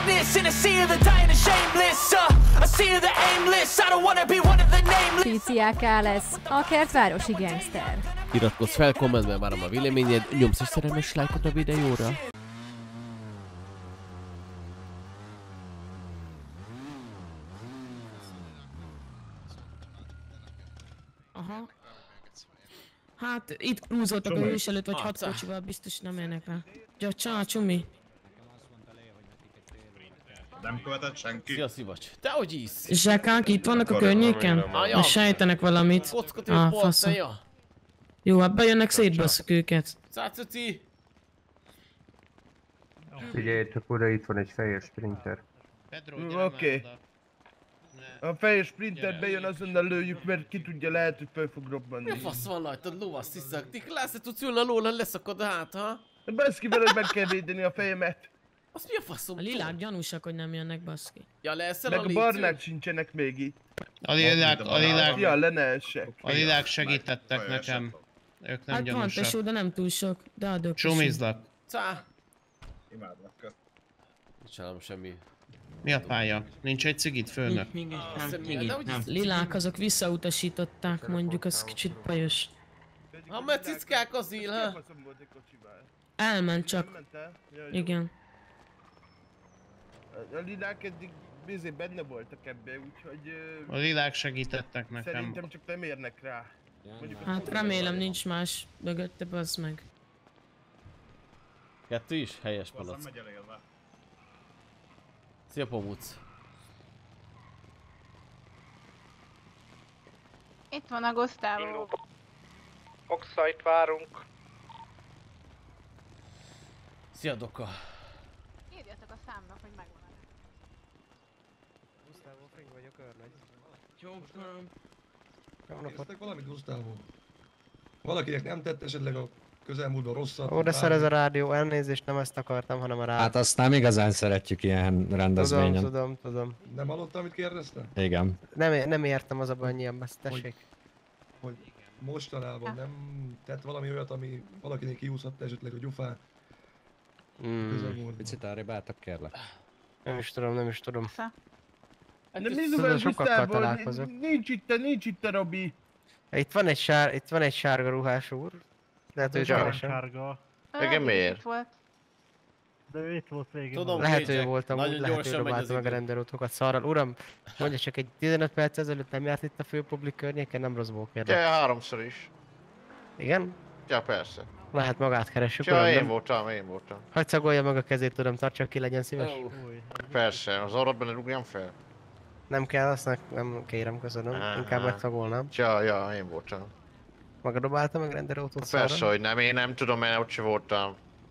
darkness in a sea of the dying and shameless. A sea of the aimless. I don't wanna be one of the nameless. PCAK lesz a kertvárosi gangster. Iratkozz fel, kommentben várom a véleményed, nyomsz egy szerelmes lájkot a videóra. Aha. Hát itt krúzoltak a hős előtt, vagy 6 kocsival, biztos nem érnek rá. Csá, csumi. Nem követett senki. Szia, Szivacs. Te hogy isz? Zsekánk itt vannak a környéken? Na sejtenek valamit. Faszom. Jó, hát bejönnek, szétbasszuk őket. Cácuci! Figyelj csak oda, itt van egy fehér sprinter. Oké. A fehér sprinter bejön, azonnal lőjük, mert ki tudja, lehet, hogy fel fog robbanni. Mi fasz van rajtad, lovasz sziszak? Niklás, te tudsz ülni a lóra, leszakad a hát, ha? Baszki, veled meg kell védeni a fejemet. Az mi a faszom? A lilák gyanúsak, hogy nem jönnek, baszki. Ja, leszel meg a a barnák sincsenek még itt. A lilák... Ja, le ne essek. A lilák segítettek nekem. Ők nem hát gyanúsak. van tesó, de nem túl sok. De adok. Csumizlak. Cá! Imádlak. Nincs csinálom semmi. Mi a pálya? Nincs egy cigit, főnök? Nem. Lilák azok visszautasították, mondjuk, az kicsit bajos. Ha mert cickák az íl, ha? Elment csak. Igen. A lilák eddig benne voltak ebbe, úgyhogy... A lilák segítettek nekem. Szerintem csak nem érnek rá. Hát remélem nincs más mögötte, bazd meg. Kettő is? Helyes palack. Szia, Pomuc. Itt van a Gustavo. Oxite várunk. Szia, Doka. Írjatok a számra, hogy megvan. Gustavo Fring vagyok, őrnagy. Jó napot. Valamit, Gustavo. Valakinek nem tett esetleg a közelmúltban rosszat. Oda szar ez a rádió, elnézést, nem ezt akartam, hanem a rádió. Hát azt nem igazán szeretjük ilyen rendezvényen. Tudom. Nem hallottam, amit kérdezte? Igen. Nem értem, az a baj, annyian ezt tessék. Hogy mostanában nem tett valami olyat, ami valakinek kiúszhatta esetleg a gyufát. Picit arrébb álltak, kérlek. Nem is tudom. De mivel Gustavo, nincs itt a Robi. Itt van egy sárga ruhás úr. Lehet, hogy keresem. Sárga. Igen, miért? De ő itt volt végig. Tudom, lehet, hogy voltam úgy, lehet, hogy robáltam meg a rendelőtókat szarral. Uram, mondja csak, egy 15 perc ezelőtt nem járt itt a főpublik környéken, nem rossz bókérlek. Ja, háromszor is. Igen? Ja, persze. Lehet magát keressük, ja, uram, én voltam. Hadd szagolja meg a kezét, tudom, tartsa ki, legyen szíves. Persze, az orrodba ne rúgjam fel. Nem kell, azt nem kérem, köszönöm. Inkább megszagolnám. Ja, én voltam. Maga dobálta meg rendelőtót szarral? Persze, hogy nem, én nem tudom, én ott sem voltam.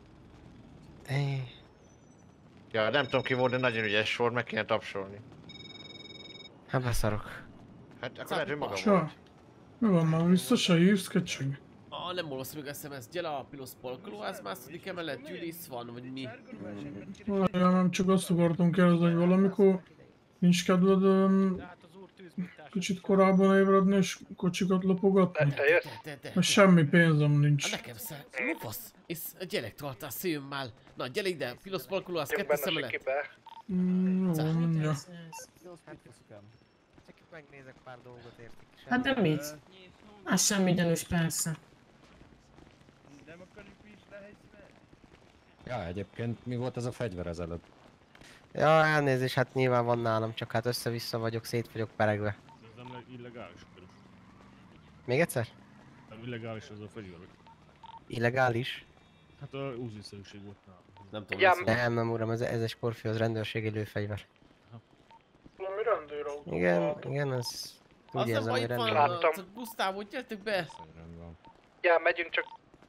Ja, nem tudom ki volt, de nagyon ügyes volt, meg kéne tapsolni. Hát beszarok. Hát akkor lehet, hogy maga volt. Mi van már, biztosan hívsz, kecseg? Nem olvasz meg SMS, gyere a Pilos Polkoló, az második emelet, Gyulisz van, vagy mi? Nem, csak azt akartam kérdezni, hogy valamikor nincs kedved kicsit korábban ébredni és kocsikat lopogatni? Mert semmi pénzem nincs. Nekem lufasz, és gyerek tartál szőmmel. Na, gyere ide, Pilos Polkoló, az kettes emelet. Jó, mondja. Csak megnézek pár dolgot, értik. Hát de mit? Az semmi gyanús, persze. Ja, egyébként mi volt ez a fegyver ezelőtt? Ja, elnézést, hát nyilván van nálam, csak hát össze-vissza vagyok, szét vagyok peregve. Ez nem illegális. Még egyszer? Nem illegális ez a fegyver. Illegális? Hát a úziszerűség volt nálam. Nem tudom. Nem uram, ez egy Scorpio, rendőrségi lőfegyver. Mi rendőrautó? Igen, ez... Az nem baj, itt van, Gustavo, gyertek be! Ja, megyünk csak...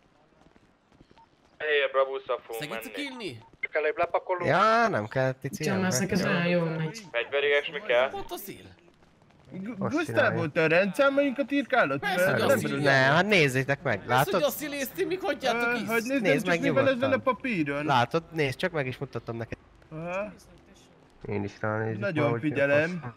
Hey, Brabuszra fogunk menni. Segítsük írni? Csak előbb lepakolunk? Ja, nem kell, Tici. Csak már neked rá jól megy. Fegyveriges mi kell? Pont a szél. Gustavo, te a rendszámainkat írkálod? Ne, hát nézzétek meg, látod? Persze, hogy azt színézti, még hagyjátok is. Hogy nézd meg nyugodtan. A papíron. Látod? Nézd, csak meg is mutatom neked. Én is ránézek. Nagyon figyelem.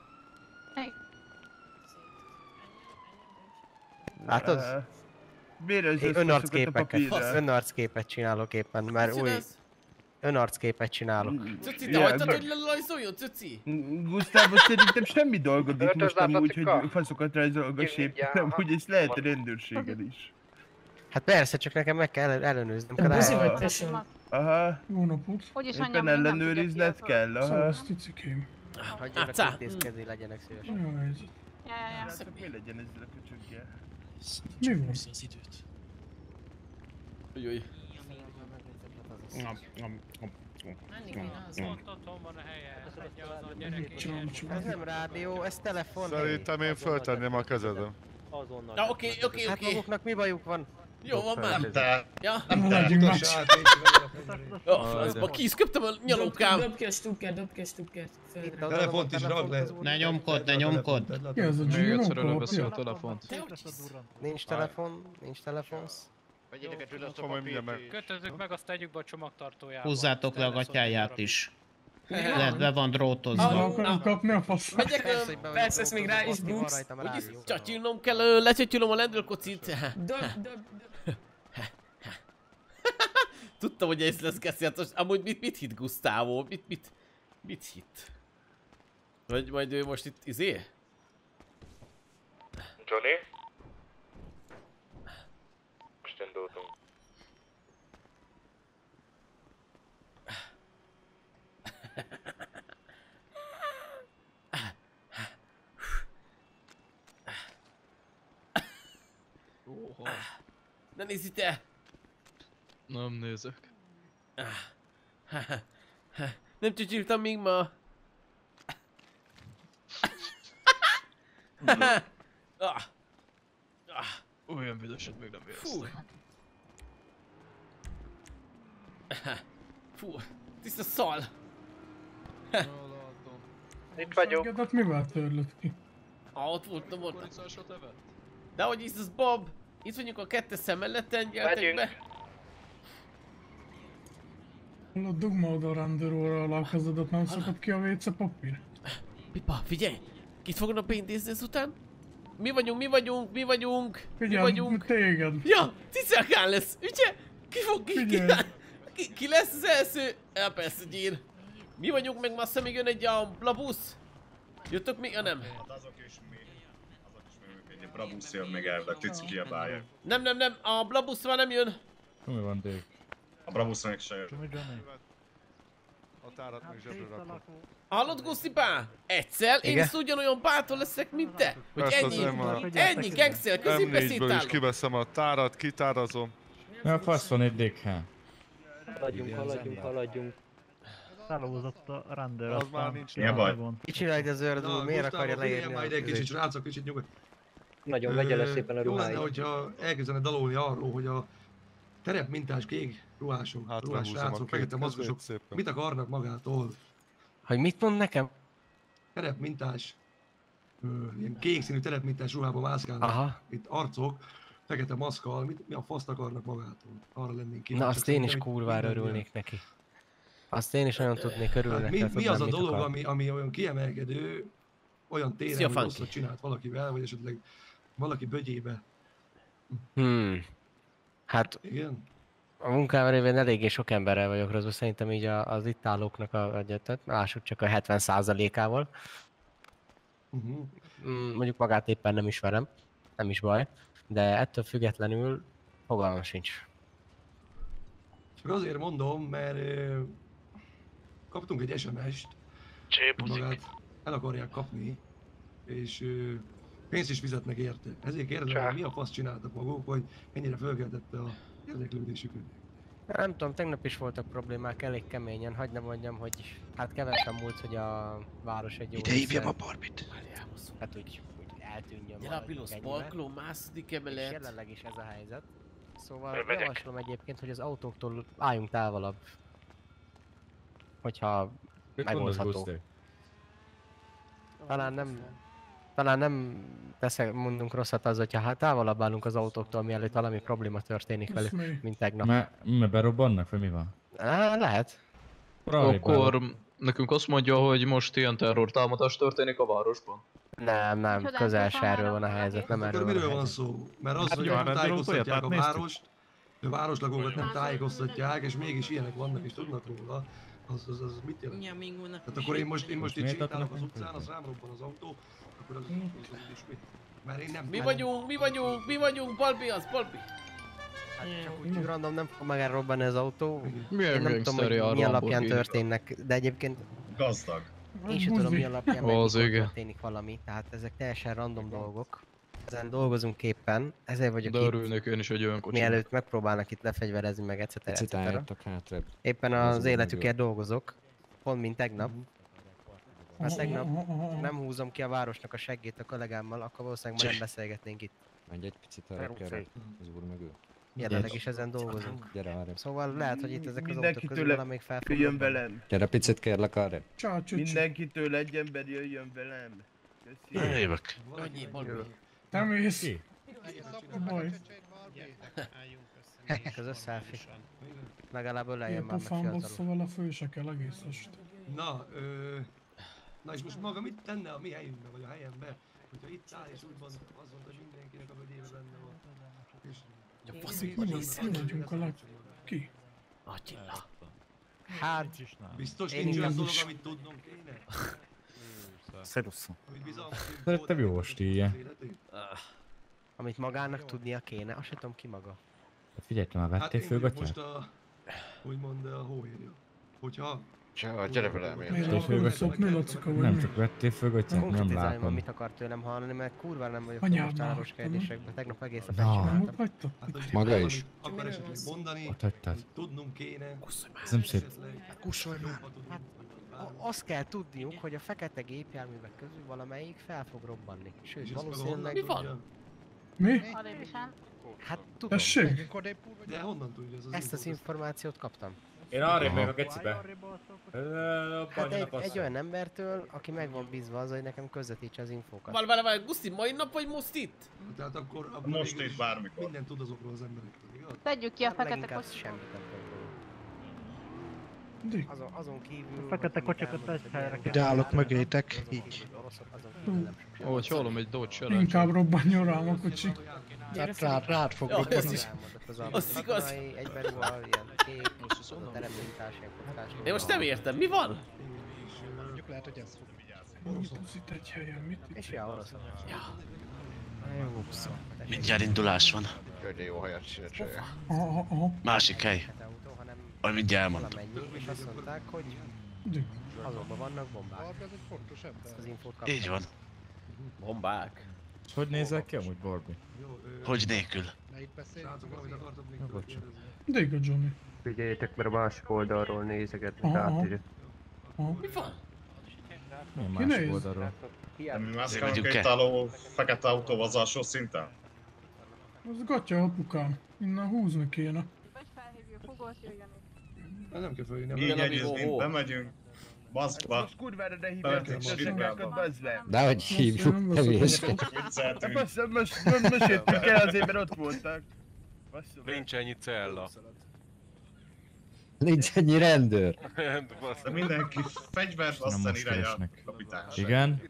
Látod? Önarcképet csinálok éppen, mert új... önarcképet csinálok. Cuci, te hagytad, hogy lelajzoljon, Cuci? Gusztáv, szerintem semmi dolgod itt most amúgy, hogy faszokat rajzolgassép, nem úgy ezt lehet a rendőrséggel is. Hát persze, csak nekem meg kell ellenőrzni. Buzi vagy tesóm? Aha. Jó napot. Éppen ellenőrizned kell, aha. Szóval cicikém. Hagyjanak intézkedni, legyenek szívesek. Jó helyzet. Mi legyen ezzel a köcsöggel? Mi van? Ujjj. Ez nem rádió, ez telefon. Szerintem én föltenném a kezedem. Na oké. Hát maguknak mi bajuk van? Jó van már. Ja. Francba, ki is köptem a nyalókám. Dobd ki a stukkert. Telefont is ragd le. Ne nyomkod. Ki ez a Gino kopja? Nincs telefon. Kötözzük meg, azt tegyük be a csomagtartójába. Húzzátok le a gatyáját is. Le van drótozva. Akarom kapni a fasz. Persze, ezt még rá is dugsz. Úgyis csatyilnom kell, lecsatyilom a lendőrkocit. Dob. Tudtam, hogy ez lesz Cassiatos. Amúgy mit hitt Gustavo? Mit hitt? Vagy majd ő most itt izé? Johnny? Most indultunk. Ne nézz ide! Nem nézek. Nem csücsültem még ma. Olyan büdöset még nem éreztem. Fú, tiszta szal. Itt vagyok. Hát mivel törlött ki? Ott volt. De hogy is az Bob? Itt vagyunk a kettes szem mellett, gyertek be. Hallod, dugd ma oda a rendőróra alá a kezedet, nem szakadt ki a WC papír? Pipa, figyelj! Kit fognak péntézni ezután? Mi vagyunk? Figyelj, téged. Ja, Cicakán lesz, ugye? Ki lesz az első? Ja, persze, Gyír. Mi vagyunk, meg massza még jön egy a Blabusz? Jöttök még? Ja, nem. Azok is mi. Egy Blabusz jön még elvileg, Cici kiabálja. Nem, a Blabusz már nem jön. Mi van, Dave? A Blabuszra még se jön. A tárat még zsebre rakod. Hallod, Guszipá? Egyszer én is ugyanolyan bátor leszek, mint te. Hogy ennyi gangster középbeszéd M4-ből is kiveszem a tárat, kitárazom. Mi a fasz van itt, Dick? Haladjunk. Felhúzott a rendőr, az már nincs. Mi a baj? Ki csinálja az őrdül, miért akarja leírni majd egy kicsit, srácok, kicsit nyugodt. Nagyon vegye le szépen a Jó ruháit. lenne, hogyha elkezdene dalolni arról, hogy a terepmintás kék ruhások, ruhás srácok, fekete maszkosok mit akarnak magától. Hogy mit mond nekem? Terepmintás, ilyen kék színű terepmintás ruhában mászkálnak. Itt arcok, fekete maszkkal, mi a faszt akarnak magától. Arra lennénk ki. Na azt én is kurvára örülnék neki. Azt én is nagyon tudnék örülni. Hát mi az a dolog, ami olyan kiemelkedő, olyan téren, hogy rosszat csinált valakivel, vagy esetleg valaki bögyébe. Hát igen? A munkám révén eléggé sok emberrel vagyok rosszul, szerintem így az itt állóknak lássuk csak a 70%-ával. Mondjuk magát éppen nem ismerem, nem is baj, de ettől függetlenül fogalmam sincs. Csak azért mondom, mert kaptunk egy SMS-t, magát el akarják kapni, és pénzt is fizetnek érte. Ezért kérdezem, hogy mi a fasz csináltak maguk, hogy ennyire fölkeltette a érdeklődésüket. Nem tudom, tegnap is voltak problémák elég keményen, hagyd ne mondjam, hogy hát kevesen múlt, hogy a város egy jó ide hívjam a Barbit. Hát úgy eltűnjön valahogy. Pilos Balkló, második emelet. És jelenleg is ez a helyzet. Szóval javaslom egyébként, hogy az autóktól álljunk távolabb. Hogyha megoldható. Talán nem mondunk rosszat az, hogyha távolabb állunk az autóktól, mielőtt valami probléma történik velük, mint tegnap. Mert berobbannak, vagy mi van? Lehet. Akkor nekünk azt mondja, hogy most ilyen terrortámadás történik a városban. Nem, közel se erről van a helyzet, nem erről van a helyzet. Miről van szó? Mert az, hogy tájékoztatják a várost, A városlakókat nem tájékoztatják, és mégis ilyenek vannak és tudnak róla, az mit jelent? Tehát akkor én most itt sétálok az utcán, az rám robban az autó, akkor az is mit? Mert én nem... Mi vagyunk, Balbi az, Balbi! Hát csak úgy random nem fog meg elrobbanni az autó. Milyen Én nem tudom, hogy mi alapján így? történnek, de egyébként... Gazdag. Én sem tudom, mi alapján Az meg igen. történik valami, tehát ezek teljesen random dolgok. Ezen dolgozunk éppen, ezért vagyok De itt. örülnék én is egy olyan kocsi. Mielőtt megpróbálnak itt lefegyverezni meg etc. Picit álljatok hátrébb. Éppen az életükért dolgozok, pont mint tegnap. Mert tegnap nem húzom ki a városnak a seggét a kollégámmal, akkor valószínűleg ma nem beszélgetnénk itt. Menj egy picit arra az úr mögül. Jelenleg is ezen dolgozunk. Gyere arra. Szóval lehet, hogy itt ezek az autók Mindenkitől közül valamelyik fel fog jöjjön robbanni. velem. Gyere picit kérlek arra. Mindenkitől egy ember jöjjön velem. Köszi. Jövök. Annyi, Balbi. Nem mész. Baj. Közös selfie. Legalább öleljen Ilyen már meg pofán fiatalul. bassza vele fő se kell egész este. Na és most maga mit tenne a mi helyünkben, vagy a helyemben? Hogyha itt áll és úgy van, azt mondta, hogy mindenkinek a vödébe benne van. És... Ja, faszomba nézzek! Mi vagyunk a Ki? Attila. Hát... Biztos nincs olyan dolog, amit tudnom kéne? Szerusz. Szerettem jó stílje. Amit magának tudnia kéne, azt sem tudom ki maga. Figyelj, te már vettél főgatyát? Most a... úgymond a hóérja. Hogyha... Gyere velem, Nem csak vettél főgatyát, nem Konkrétizáljon, látom. mit akar tőlem hallani, mert kurva nem vagyok Anyád most már, általános kérdésekben, tegnap egész a Na. becsináltam. Maga is. Akar esetleg mondani, Ott hagytad. tudnunk kéne. Ez nem szép. Kussolj már! Hát, azt kell tudniuk, hogy a fekete gépjárművek közül valamelyik fel fog robbanni. Sőt, valószínűleg... Mi van? Mi? Hát tudom. Tessék? De honnan tudja ez az Ezt az információt kaptam. Én arrébb megyek a gecibe. Hát egy olyan embertől, aki meg van bízva az, hogy nekem közvetítse az infókat. Várj, Guszti, mai nap vagy most itt? Tehát akkor Most itt bármikor. Mindent tud azokról az emberekről, igaz? Tegyük ki a fekete Leginkább kocsit. semmit nem tudom róla. Dick. Azon kívül... Fekete kocsikat egy helyre kell. Ide állok mögétek, így. Ó, hallom egy Dodge Challenger. Inkább robbanjon rám a kocsi. Hát rád fog robbanni. Az igaz. Egyben ruhal, ilyen kép, a teremlintás, ilyen kockás. Én most nem értem, mi van? Mondjuk lehet, hogy ez fog. Mit tudsz itt egy helyen? Mit itt? És ja, oroszok. Jó, Mindjárt indulás van. Jöjjön jó helyet csinálja. Aha. Másik hely. Majd mindjárt elmondom. Valamennyi, és azt mondták, hogy azokban vannak bombák. Ezt az infót kaptam. Így van. Bombák. Hogy nézel ki amúgy, Barbie? Hogy nélkül? Dick a Johnny. Figyeljétek, mert a másik oldalról nézegetnek Aha. át. Mi van? Milyen Ki másik néz? oldalról? Nem mi mászkálunk egy taló fekete autóval az alsó szinten? Az gatya apukám. Innen húzni kéne. Vagy felhívjuk Hugót, jöjjön itt. Nem kell följönni. Így együtt bemegyünk. Baszkba. Most kurvára ne hívják a szösünkákat, bazd le! Dehogy hívjuk, ne hülyeskedj. Hát basszom, most jöttünk el azért, mert ott voltak. Basszom. Nincs ennyi cella. Nincs ennyi rendőr. De mindenki fegyvert, aztán most irányal keresnek. kapitány. Igen.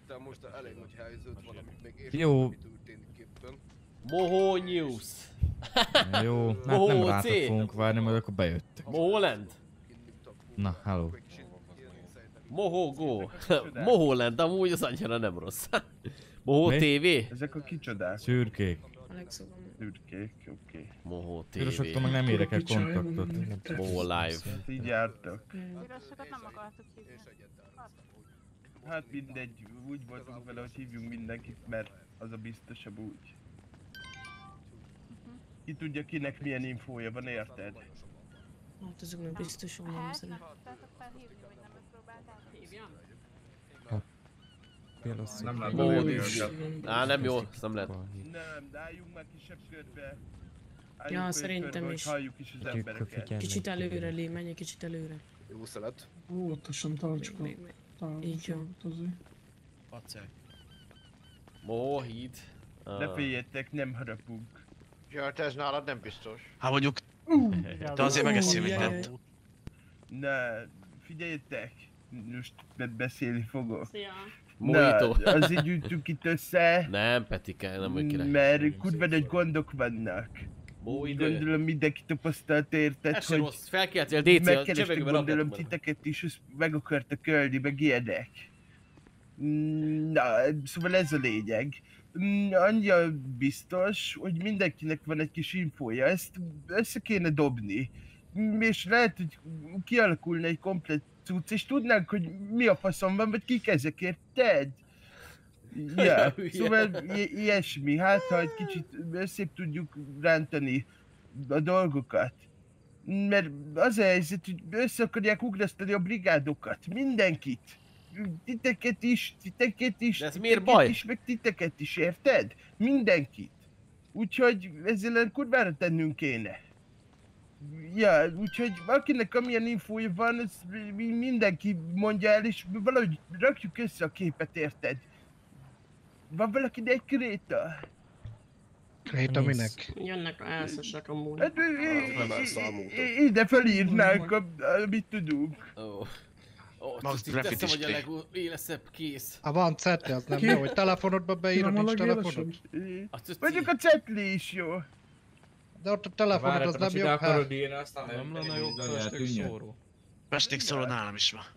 Jó. Moho News. Jó, hát Mohó nem rátok C. fogunk várni, majd akkor bejöttek. Moholand. Na, hello. Moho Go. Moholand, amúgy az annyira nem rossz. Moho Mi? TV. Ezek a kicsodák? Szürkék. Szürkék, oké. Moho TV. Pirosoktól meg nem érek el kontaktot. Moho Live. Így jártak. Pirosokat nem akartuk hívni. Hát mindegy, úgy voltunk vele, hogy hívjunk mindenkit, mert az a biztosabb úgy. Ki tudja, kinek milyen infója van, érted? Hát ezeknek biztos van nem szerint. Nem lehet Moho belépni News. őket. Á, nem jó, ezt nem lehet. Nem, de álljunk már kisebb körbe. Ja, szerintem is. Halljuk is az embereket. Kicsit előre, Lé, menj egy kicsit előre. Jó szelet. Óvatosan tartsuk a Így van. távolságot. Moho híd. Ne féljetek, nem harapunk. Ja, te ez nálad nem biztos. Hát mondjuk, de azért megeszi mindent. Na, figyeljetek, most beszélni fogok. Mojito. Na, azért gyűjtünk itt össze, Nem, Petike, nem vagy király. mert kurva nagy gondok vannak. Ó, idő. Gondolom mindenki tapasztalta, érted, Ez se rossz, felkeltél, DC, a megkerestek csevegőbe gondolom rakhatom. titeket is, és meg akartak ölni, meg ilyenek. Na, szóval ez a lényeg. Annyi biztos, hogy mindenkinek van egy kis infója, ezt össze kéne dobni. És lehet, hogy kialakulna egy komplett cucc, és tudnánk, hogy mi a faszom van, vagy kik ezek, érted? Ja, szóval ilyesmi, hát ha egy kicsit összébb tudjuk rántani a dolgokat. Mert az a helyzet, hogy össze akarják ugrasztani a brigádokat, mindenkit. Titeket is, de ez miért baj? is, meg titeket is, érted? Mindenkit. Úgyhogy ezzel kurvára tennünk kéne. Ja, úgyhogy akinek amilyen infója van, ez mindenki mondja el, és valahogy rakjuk össze a képet, érted? Van valakinek egy kréta? Kréta minek? Jönnek elszesek amúgy. Hát ide felírnánk, amit tudunk. Max teszem, hogy a legéleszebb kész. Van cetli, az nem jó, hogy telefonodba beírod, nincs telefonod. Mondjuk a cetli is jó. De ott a telefonod az nem jobb, hát. Nem lenne jobb festék szóró. Festék szóró nálam is van.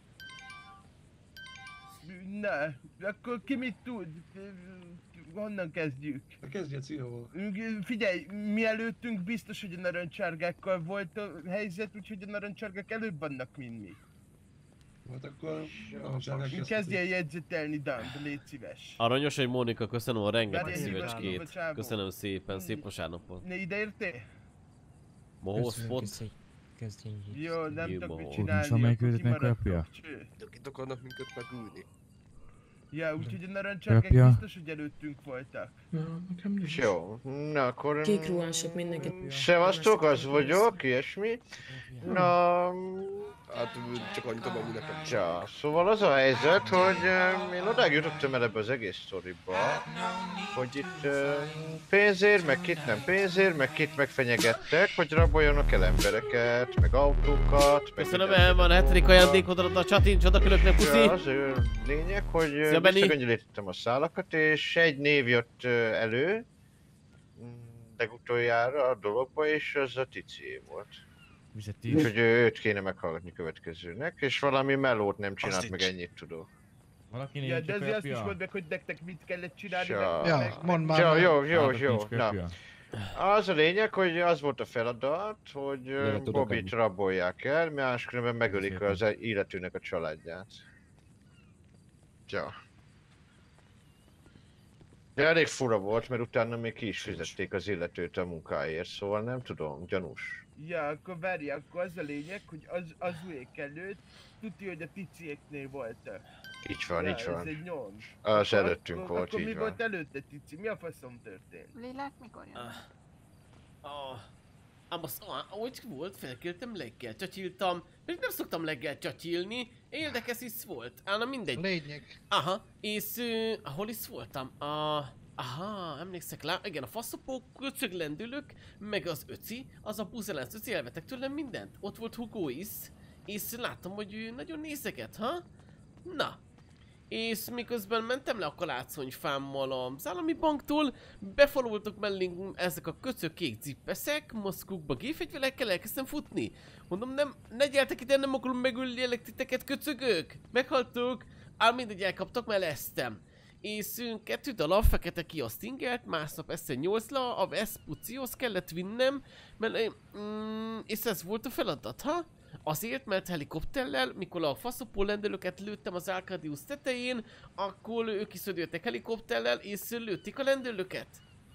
Na, akkor ki mit tud? Honnan kezdjük? Kezdj a Cióval. Figyelj, mielőttünk biztos, hogy a narancsárgákkal volt a helyzet, úgyhogy a narancsárgák előbb vannak, mint mi. Hát akkor narancsárgák kezdjél jegyzetelni, Dan, légy szíves. Aranyos, hogy Mónika, köszönöm a rengeteg szívecskét. Köszönöm szépen, szép vasárnapot. Ne ide értél? Mohóz fot. Jó, nem tudok mit csinálni, amelyik őt megkapja? Itt akarnak minket megülni. Ja, úgyhogy a narancsárgák biztos, hogy előttünk voltak. Jó, na akkor... Kék ruhások mindenki. Szevasztok, az vagyok, ilyesmi. Na... Hát csak annyit tudom, nekem. Ja, szóval az a helyzet, hogy én odáig jutottam el ebbe az egész sztoriba, hogy itt pénzért, meg kit nem pénzért, meg kit megfenyegettek, hogy raboljanak el embereket, meg autókat. Köszönöm, el van a 7. ajándékodat a csatincs, oda külöknek, puszi! Ja, az lényeg, hogy visszagöngyölítettem a szálakat, és egy név jött elő, legutoljára a dologba, és az a Tici volt. Úgyhogy őt kéne meghallgatni következőnek, és valami melót nem csinált, meg ennyit tudok. Valaki ja, de azért azt is mondd meg, hogy nektek mit kellett csinálni, mondd már. Jó. Na. Az a lényeg, hogy az volt a feladat, hogy Bobbyt rabolják el, máskülönben megölik az illetőnek a családját. Ja. De elég fura volt, mert utána még ki is fizették az illetőt a munkáért, szóval nem tudom, gyanús. Ja, akkor várj, akkor az a lényeg, hogy az újék előtt tudja, hogy a Ticiéknél voltak. Így van, így van. Ez egy nyom. Az előttünk volt, akkor így mi van. volt előtte, Tici? Mi a faszom történt? Lélek, mikor jön? Ahogy volt, felkeltem leggel, csatyiltam, mert nem szoktam leggel csatyilni, érdekes is volt, na mindegy. Lényeg. Aha, és hol is voltam? Aha, emlékszek rá, igen, a faszopók, köcöglendülök, meg az öci, az a buzelánc öci, elvettek tőlem mindent. Ott volt Hugo is, és láttam, hogy ő nagyon nézeget, ha? Na. És miközben mentem le a kalászonyfámmal az állami banktól, befaloltak mellénk ezek a köcök kék zippeszek, maszkukba gépfegyverekkel elkezdtem futni. Mondom, ne gyertek ide, nem akarom megölni titeket, köcögök! Meghaltok! Mindegy, elkaptak, mert lesztem. És 2 darab fekete ki a Stingert, másnap este 8-la, a Vespuccihoz kellett vinnem, mert és ez volt a feladat, ha? Azért, mert helikopterrel, mikor a faszopó lendőlöket lőttem az Arcadius tetején, akkor ők is jöttek helikopterrel, és lőtték a lendőlöket.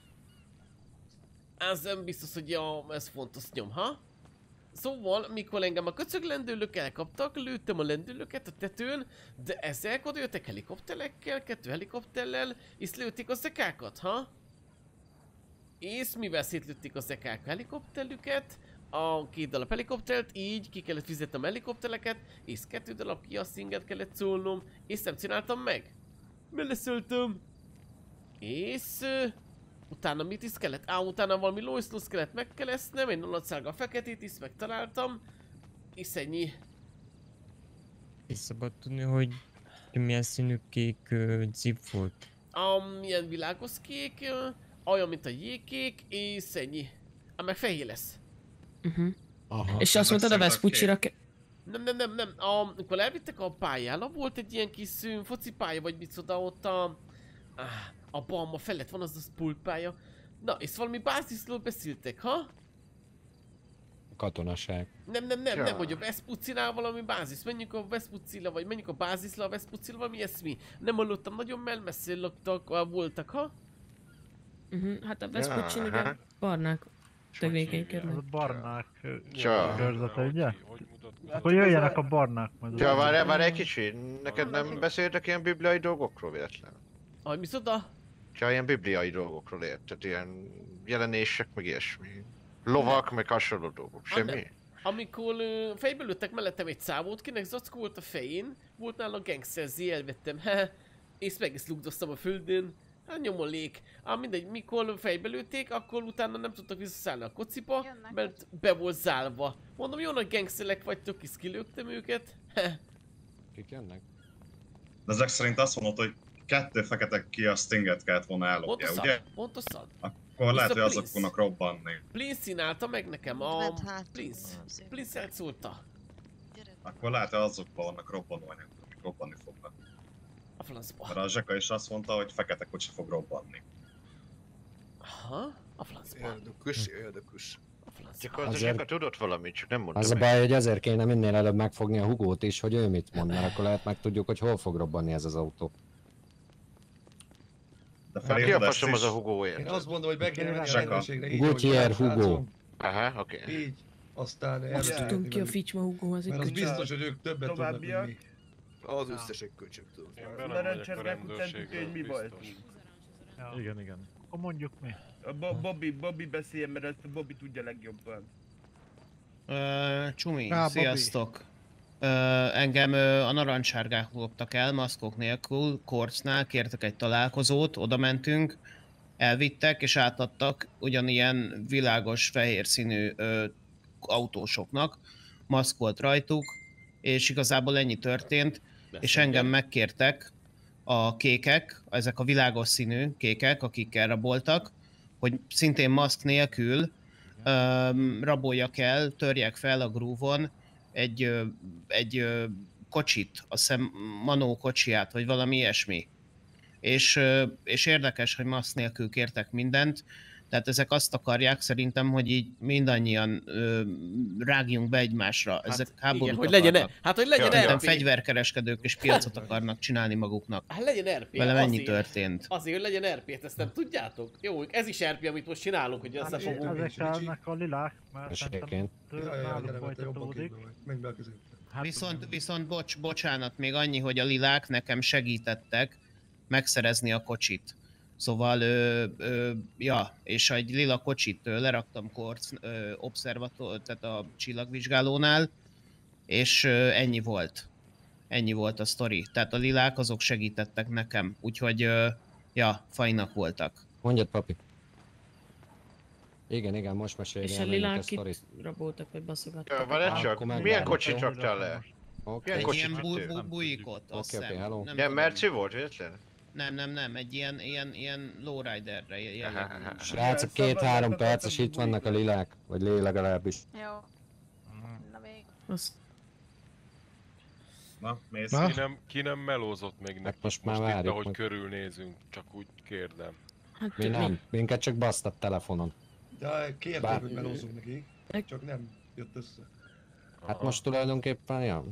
Ez nem biztos, hogy ez fontos nyom, ha? Szóval, mikor engem a köcög lendőlők elkaptak, lőttem a lendőlőket a tetőn, de ezek oda jöttek helikopterekkel, 2 helikopterrel, és lőtték a zekákat, ha? És mivel szétlőtték a zekák helikopterüket, a 2 darab helikoptert, így ki kellett fizetnem a helikoptereket, és 2 darab kiaszinget kellett szólnom, és nem csináltam meg. Beleszöltem. És... utána mit is kellett? Utána valami Lois kellett megkelesznem, egy nonacárga feketét is megtaláltam, és ennyi. És szabad tudni, hogy milyen színű kék zip volt? Milyen világos kék, olyan mint a jégkék, és ennyi. meg fehér lesz. És azt mondtad a Vespucci-ra Nem. Amikor elvittek a pályára, volt egy ilyen kis focipálya, vagy micsoda ott a Balma felett van az a pultpálya. Na, és valami bázisról beszéltek, ha? Katonaság. Nem, hogy a Vespuccinál valami bázis. Menjünk a Vespuccira, vagy menjünk a bázisra a Vespuccira, valami ilyesmi. Nem hallottam, nagyon melmesszé voltak, ha? Hát a Vespuccin ugye barnák tevékenykednek. Az a barnák Csa. körzete, ugye? Akkor jöjjenek a barnák majd. Csa, várj egy kicsi. Neked nem beszéltek ilyen bibliai dolgokról véletlenül? Aj, micsoda? Csa, ilyen bibliai dolgokról érted? Ilyen jelenések, meg ilyesmi. Lovak, meg hasonló dolgok. Semmi? Amikor fejbe lőttek mellettem egy szávót, kinek zackó volt a fején, volt nála gangsterzi, elvettem, és meg is lugdoztam a földön. Hát nyomolék. Mindegy, mikor fejbe lőtték, akkor utána nem tudtak visszaszállni a kociba, mert be volt zálva. Mondom, jó nagy gangsterek vagytok, is kilőttem őket. Kik jönnek? De ezek szerint azt mondod, hogy 2 fekete ki a Stinget kellett volna ellopja, ugye? Pontosan. Akkor lehet, hogy azok fognak robbanni. Plinsz színálta meg nekem, a Plinsz elszólta. Akkor lehet, hogy azokban vannak robbanóanyagok, amik robbanni fognak. A francba. Mert a Zseka is azt mondta, hogy fekete kocsi fog robbanni. Aha, a francba. Érdekes. Csak az a Zseka tudott valamit, csak nem mondta Az a baj, hogy ezért kéne minél előbb megfogni a Hugót is, hogy ő mit mond, mert akkor lehet megtudjuk, hogy hol fog robbanni ez az autó. De ki a faszom az a Hugóért? Én azt mondom, hogy be kéne menni a rendőrségre. Gutier Hugo. Aha, oké. Így, aztán Azt tudom ki a ficsma Hugo, az egy mert az biztos, hogy ők többet tudnak, mint mi. Az összesek köcsöktől. Narancsárgák után tudja, hogy mi volt. Igen. Akkor mondjuk mi. Bobby beszéljen, mert ezt a Bobby tudja legjobban. Csumi, sziasztok. Engem a narancsárgák loptak el, maszkok nélkül, Korcnál, kértek egy találkozót, oda mentünk, elvittek és átadtak ugyanilyen világos fehér színű autósoknak, maszk volt rajtuk, és igazából ennyi történt, és engem megkértek a kékek, ezek a világos színű kékek, akik raboltak, hogy szintén maszk nélkül raboljak el, törjek fel a grúvon egy kocsit, azt hiszem Manó kocsiját, vagy valami ilyesmi. És érdekes, hogy maszk nélkül kértek mindent, tehát ezek azt akarják szerintem, hogy így mindannyian rágjunk be egymásra. Ezek háborút hogy legyen, hogy legyen RP. Fegyverkereskedők és piacot akarnak csinálni maguknak. Hát legyen RP. Velem ennyi történt. Azért, hogy legyen RP-t, ezt nem tudjátok? Jó, ez is RP, amit most csinálunk, hogy összefogunk. Ezek a lilák, mert szerintem náluk folytatódik. Viszont bocsánat, még annyi, hogy a lilák nekem segítettek megszerezni a kocsit. Szóval, és egy lila kocsit leraktam Korc obszervator, tehát a csillagvizsgálónál, és ennyi volt. Ennyi volt a sztori. Tehát a lilák azok segítettek nekem, úgyhogy, fajnak voltak. Mondjad, papi. Igen, most mesélj és a lilák itt raboltak, vagy baszogattak. Várj csak, milyen kocsit raktál le? Egy ilyen bujikot, azt hiszem. Ilyen Merci volt, véletlen? Nem, egy ilyen lowriderre jellegű. Srácok, 2-3 perces itt vannak a lilák, vagy legalábbis. Jó. Na még. Na, mész. Ki nem melózott még neki most már várjuk, itt, ahogy hogy... körülnézünk, csak úgy kérdem. Hát, mi nem, minket csak basztat telefonon. De kérték, hogy melózzunk neki, csak nem jött össze. Hát most tulajdonképpen, ja.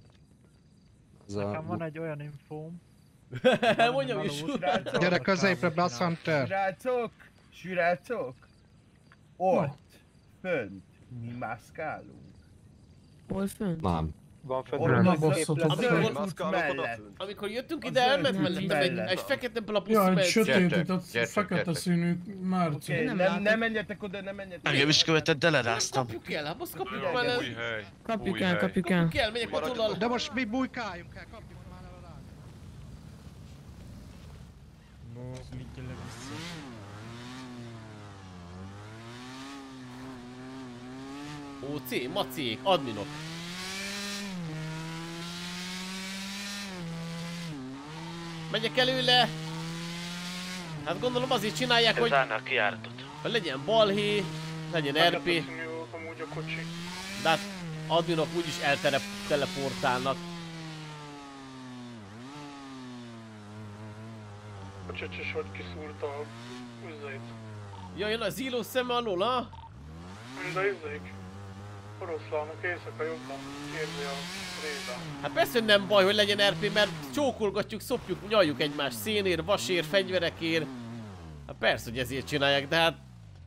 Nekem van egy olyan infóm. Mondjam is. Gyere középre, Bass Hunter! Srácok! Ott, fönt, mi mászkálunk. Hol fönt? Nem. Van fönt. Amikor jöttünk ide, elment mellettem egy fekete blabusz. Ja, egy sötétített, fekete színű márci. Nem menjetek oda, nem menjetek. Engem is követett, de leráztam. Kapjuk el, hát most kapjuk el. Kapjuk el. Megyek otthonal. De most mi bujkáljunk el, kapjuk már el rá. No, mit tényleg vissza. OC, macék, adminok. Megyek előle. Hát gondolom azért csinálják, hogy legyen balhé, Legyen RP. Amúgy a kocsi. De hát adminok úgyis teleportálnak. A csöcsös vagy kiszúrta a üzét. Ja, jön az író szeme alól, ha? De izék. Oroszlánok éjszaka jobban érzi a réza. Hát persze, hogy nem baj, hogy legyen RP, mert csókolgatjuk, szopjuk, nyaljuk egymást szénér, vasér, fegyverekért. Hát persze, hogy ezért csinálják, de hát...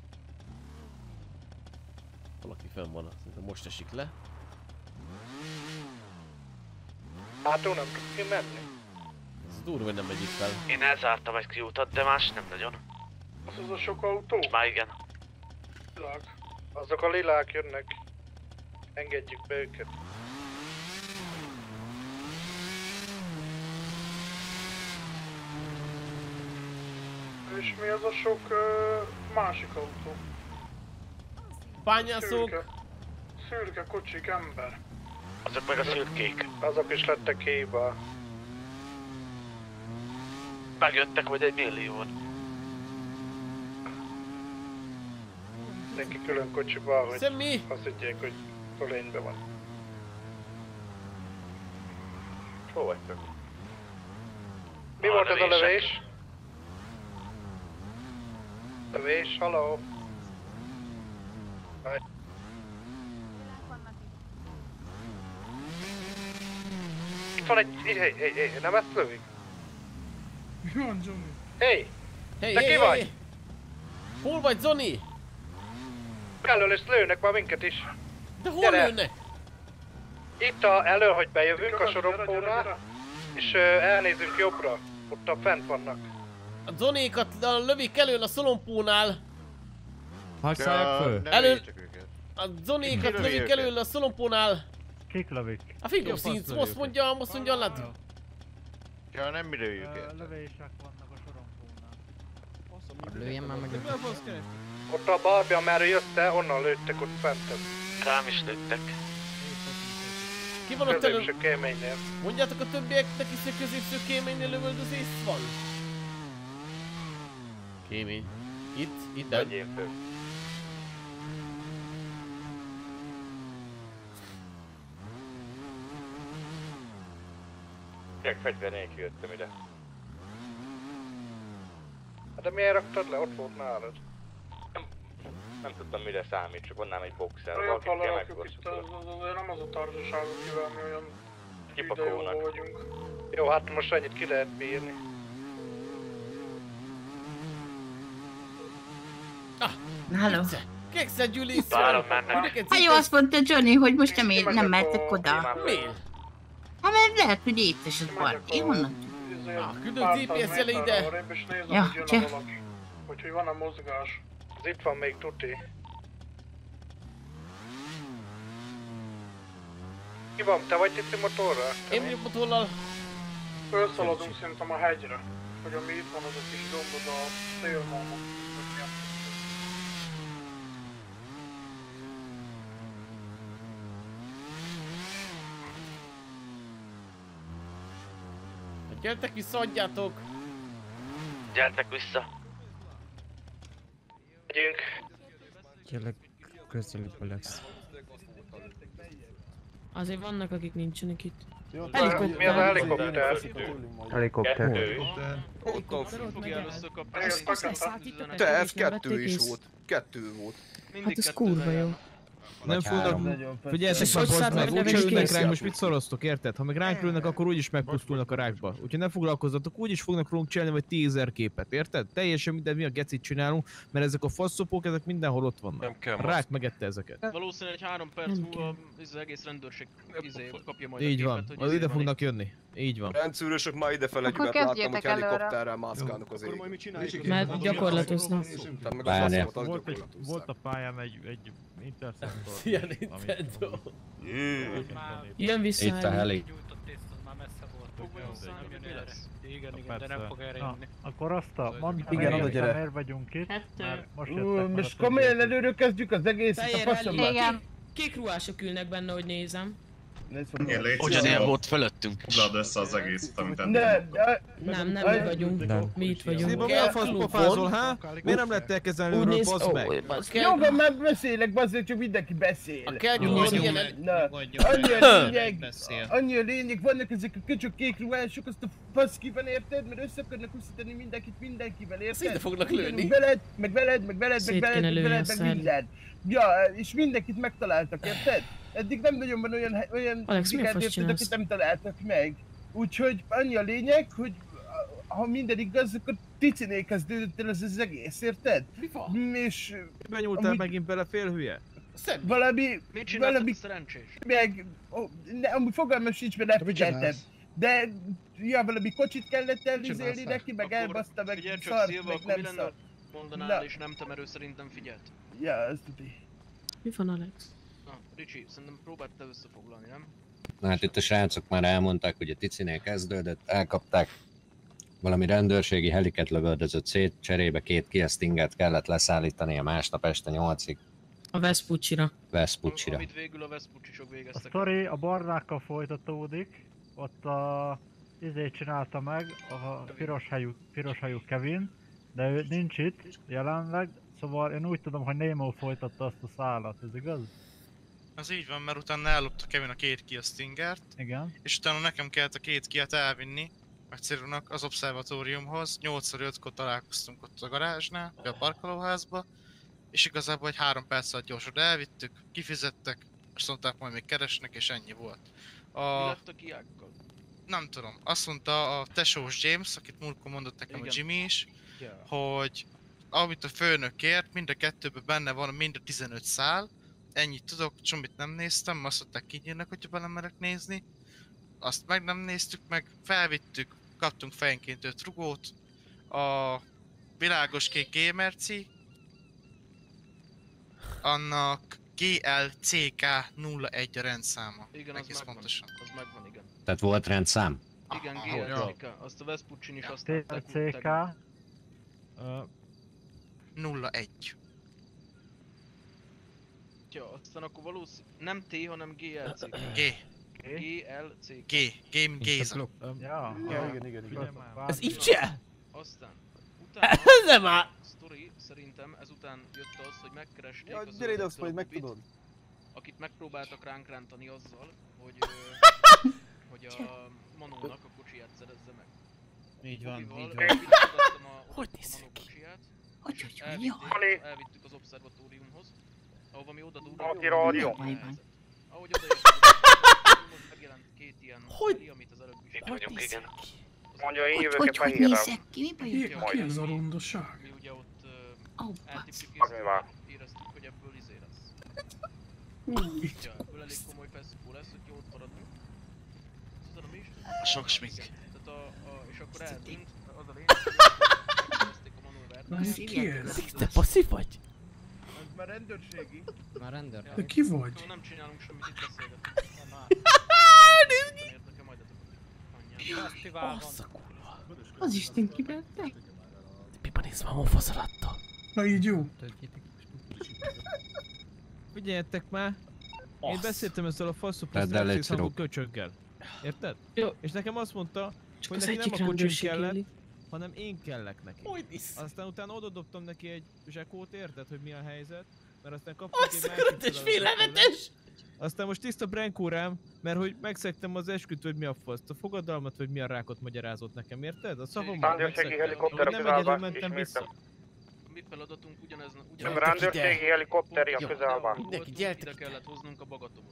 Valaki fenn van, szerintem most esik le. Hát ő nem tud ki menni. Ez durva, hogy nem megy itt fel. Én elzártam egy kiutat, de más nem nagyon. Az a sok autó? Már igen. Lilák. Azok a lilák jönnek. Engedjük be őket. És mi az a sok másik autó? Bányászók! Szürke kocsik, ember. Azok meg a szürkék. Azok is lettek héba. Megjöttek vagy 1 milliót. Neki külön kocsiba, hogy Semmi? azt higgyék, hogy tolényben van. Hol vagytok? Mi volt ez a lövés? Lövés, haló? Itt van egy... Hey, nem ezt lövik? Mi van, Johnny? Hey! Hey, Te hey, ki hey, vagy? hey. Hol vagy, Zoni? Elől és lőnek már minket is. De hol Gyere. lőnek? Itt elől, hogy bejövünk a sorompónál, és elnézünk jobbra. Ott a fent vannak. A Zonékat lövik elől a szolompónál. Használják föl? Elől... A Zonékat lövik elől a szolompónál. Kik lövik? A Figo Színc, most mondja a Ladi. Ja, nem mi lőjük el. Lövések vannak a sorompónál. Lőjem már meg. Ott a Barbie, amerre jötte, onnan lőttek ott fentebb. Rám is lőttek. Ki van ott elő? Középső kéménynél. Mondjátok a többieknek is, hogy középső kéménynél lövöldözés van? Kémény. Itt, de. Vegyél föl. Csak fegyver nélkül jöttem ide. De miért raktad le? Ott volt nálad. Nem tudtam mire számít, csak onnám egy boxer. Olyan Valakit kell találjuk itt, megbosszuk. azért nem az a társaság, akivel mi olyan Kipakolnak. videóban vagyunk. Jó, hát most ennyit ki lehet bírni. Halló. Kekszel, Gyuli! Várom mennek. Hát jó, azt mondta Johnny, hogy most nem mehettek oda. Miért? Hát mert lehet, hogy itt is az Barbie. Honnan? Küldök GPS jele ide! Ja, cseh. Úgyhogy van a mozgás. Ez itt van még tuti. Ki van? Te vagy itt motorral? Én vagyok motorral. Fölszaladunk szerintem a hegyre. Hogy ami itt van az a kis dombod a szélmalmok. Gyertek vissza, adjátok! Gyertek vissza. Megyünk. Kérlek, közelebb lesz. Azért vannak, akik nincsenek itt. Mi az a helikopter? Helikopter. Ott a Te TF2 is volt. 2 volt. Hát ez kurva jó. Nem fognak, figyeljetek már, bazd meg, úgyse ülnek ránk, most mit szoroztok, érted? Ha meg ránk ülnek, akkor úgyis megpusztulnak a rákba. Úgyhogy ne foglalkozzatok, úgyis fognak rólunk csinálni vagy 10 képet, érted? Teljesen minden, mi a gecit csinálunk, mert ezek a faszopók, ezek mindenhol ott vannak. Nem kell A rák megette ezeket. Valószínűleg 3 perc múlva az egész rendőrség kapja majd Így a van, képet, az ide fognak jönni. Így van. Rendszűrösök már idefele, mert láttam, hogy helikopterrel mászkálnak az ég. Mert gyakorlatoznak. Volt a pályám egy Interceptor. Szia, Nintendo! Jön vissza. Itt a heli. Igen, de nem fog erre jönni. Akkor azt a Igen, oda gyere. miért vagyunk itt? Most most komolyan előről kezdjük az egészet a faszomban. Igen. Kék ruhások ülnek benne, hogy nézem. Ugyanilyen volt fölöttünk. Foglald össze az egészet, amit Nem, mi vagyunk. Mi itt vagyunk. Szépen, mi a fasz pofázol, há? Miért nem lettél kezelőről, bazd meg? Jó van, már beszélek, bazd, csak mindenki beszél. A kernyúlban ilyen... Annyi a lényeg, vannak ezek a köcsök kék ruhások, azt a faszkiben érted? Mert össze akarnak úszítani mindenkit mindenkivel, érted? Szinte fognak lőni. Veled, meg minden. Ja, és mindenkit megtaláltak, érted? Eddig nem nagyon van olyan Alex, mi a fasz érted, akit nem találtak meg. Úgyhogy annyi a lényeg, hogy ha minden igaz, akkor Ticinél kezdődött el ez az egész, érted? Mi van? És... Benyúltál megint bele, fél hülye? Valami... Mit csináltak szerencsés? Meg... amúgy fogalmam sincs, mert lepkeltem. De... ja, valami kocsit kellett elvizélni neki, meg elbaszta, meg szart, meg nem szart. Mondanál, és nem temerő szerintem figyelt. Ja, ez tuti. Mi van, Alex? Na, Ricsi, szerintem próbáld te összefoglalni, nem? Na hát itt a srácok már elmondták, hogy a Ticinél kezdődött, elkapták. Valami rendőrségi heliket lövöldözött szét, cserébe 2 Kia Stinget kellett leszállítani a másnap este 8-ig. A Vespuccira. Vespuccira. Amit végül a Vespuccisok A végeztek. sztori a barnákkal folytatódik, ott a... izét csinálta meg, a piros hajú Kevin, de ő nincs itt jelenleg, szóval én úgy tudom, hogy Nemo folytatta azt a szállat, ez igaz? Az így van, mert utána ellopta Kevin a 2 Kia Stingert. Igen. És utána nekem kellett a 2 Kiát elvinni, meg Cirunak az obszervatóriumhoz. 8-5-kor találkoztunk ott a garázsnál, vagy a parkolóházba. És igazából egy 3 perc alatt gyorsan elvittük, kifizettek, azt mondták majd még keresnek, és ennyi volt. Mi lett a Kiákkal? Nem tudom, azt mondta a tesós James, akit múltkor mondott nekem a Jimmy is, hogy amit a főnök kért, mind a 2-ben benne van mind a 15 szál. Ennyit tudok, Csomit nem néztem, azt mondták kinyírnak, hogyha belemerek nézni. Azt meg nem néztük meg, felvittük, kaptunk fejenként 5 rugót. A világos kék GMRC, annak GLCK01 a rendszáma. Igen, egész az megvan, pontosan. az megvan, igen. Tehát volt rendszám? Igen, GLCK, azt a Vespuccin is azt CK. 01. Ja, aztán akkor valószínűleg nem T, hanem GLCK. G. GLCK. G. Game Géza. Ja, igen. Ez így se? Aztán, utána ez már... sztori szerintem ezután jött az, hogy megkeresték Ja, az gyere ide, azt majd megtudod. akit megpróbáltak ránk rántani azzal, hogy, hogy a Manónak a kocsiját szerezze meg. Így van, így van. Hogy nézzük ki? Elvittük az obszervatóriumhoz, ahova mi oda durrunk. Aki rádió. Ahogy odaértünk, megjelent 2 ilyen heli, amit az előbb is. Itt vagyunk, igen. Mondja, én jövök egy fehérrel. Ki ez a rondaság? Mi ugye ott eltiptük éreztük, hogy ebből izé lesz. Ja, ebből elég komoly feszkó lesz, hogy ott maradunk. Szóval mi is? A sok smink. Tehát és akkor eltűnt, az a lényeg, hogy megkezdték a manővert. Ki ez? Te passzív vagy? Ez már rendőrségi. Már rendőr. De ki vagy? Nem csinálunk semmit, itt beszélgetünk. Érdeke majd Bassza kurva. Az Isten kibette? Pipa nézd már, van fasz alatta. Na így jó. Figyeljetek már! Én beszéltem ezzel a faszopó köcsöggel. Érted? Jó. És nekem azt mondta, hogy az neki nem egyik a kocsim rendőrség kellett, éli. hanem én kellek neki. Hogy isz? Aztán utána odadobtam neki egy zsekót, érted, hogy mi a helyzet? Mert aztán kaptunk egy másik félelmetes! Aztán most tiszta Brenkórám, mert hogy megszegtem az esküt, hogy mi a fasz, a fogadalmat, vagy mi a rákot magyarázott nekem, érted? A szavamat megszegtem, hogy nem egyedül mentem vissza. Mi feladatunk ugyanez... Nem rendőrségi helikopteri a közelben. Mindenki, gyertek! Ide kellett hoznunk a bagatomot.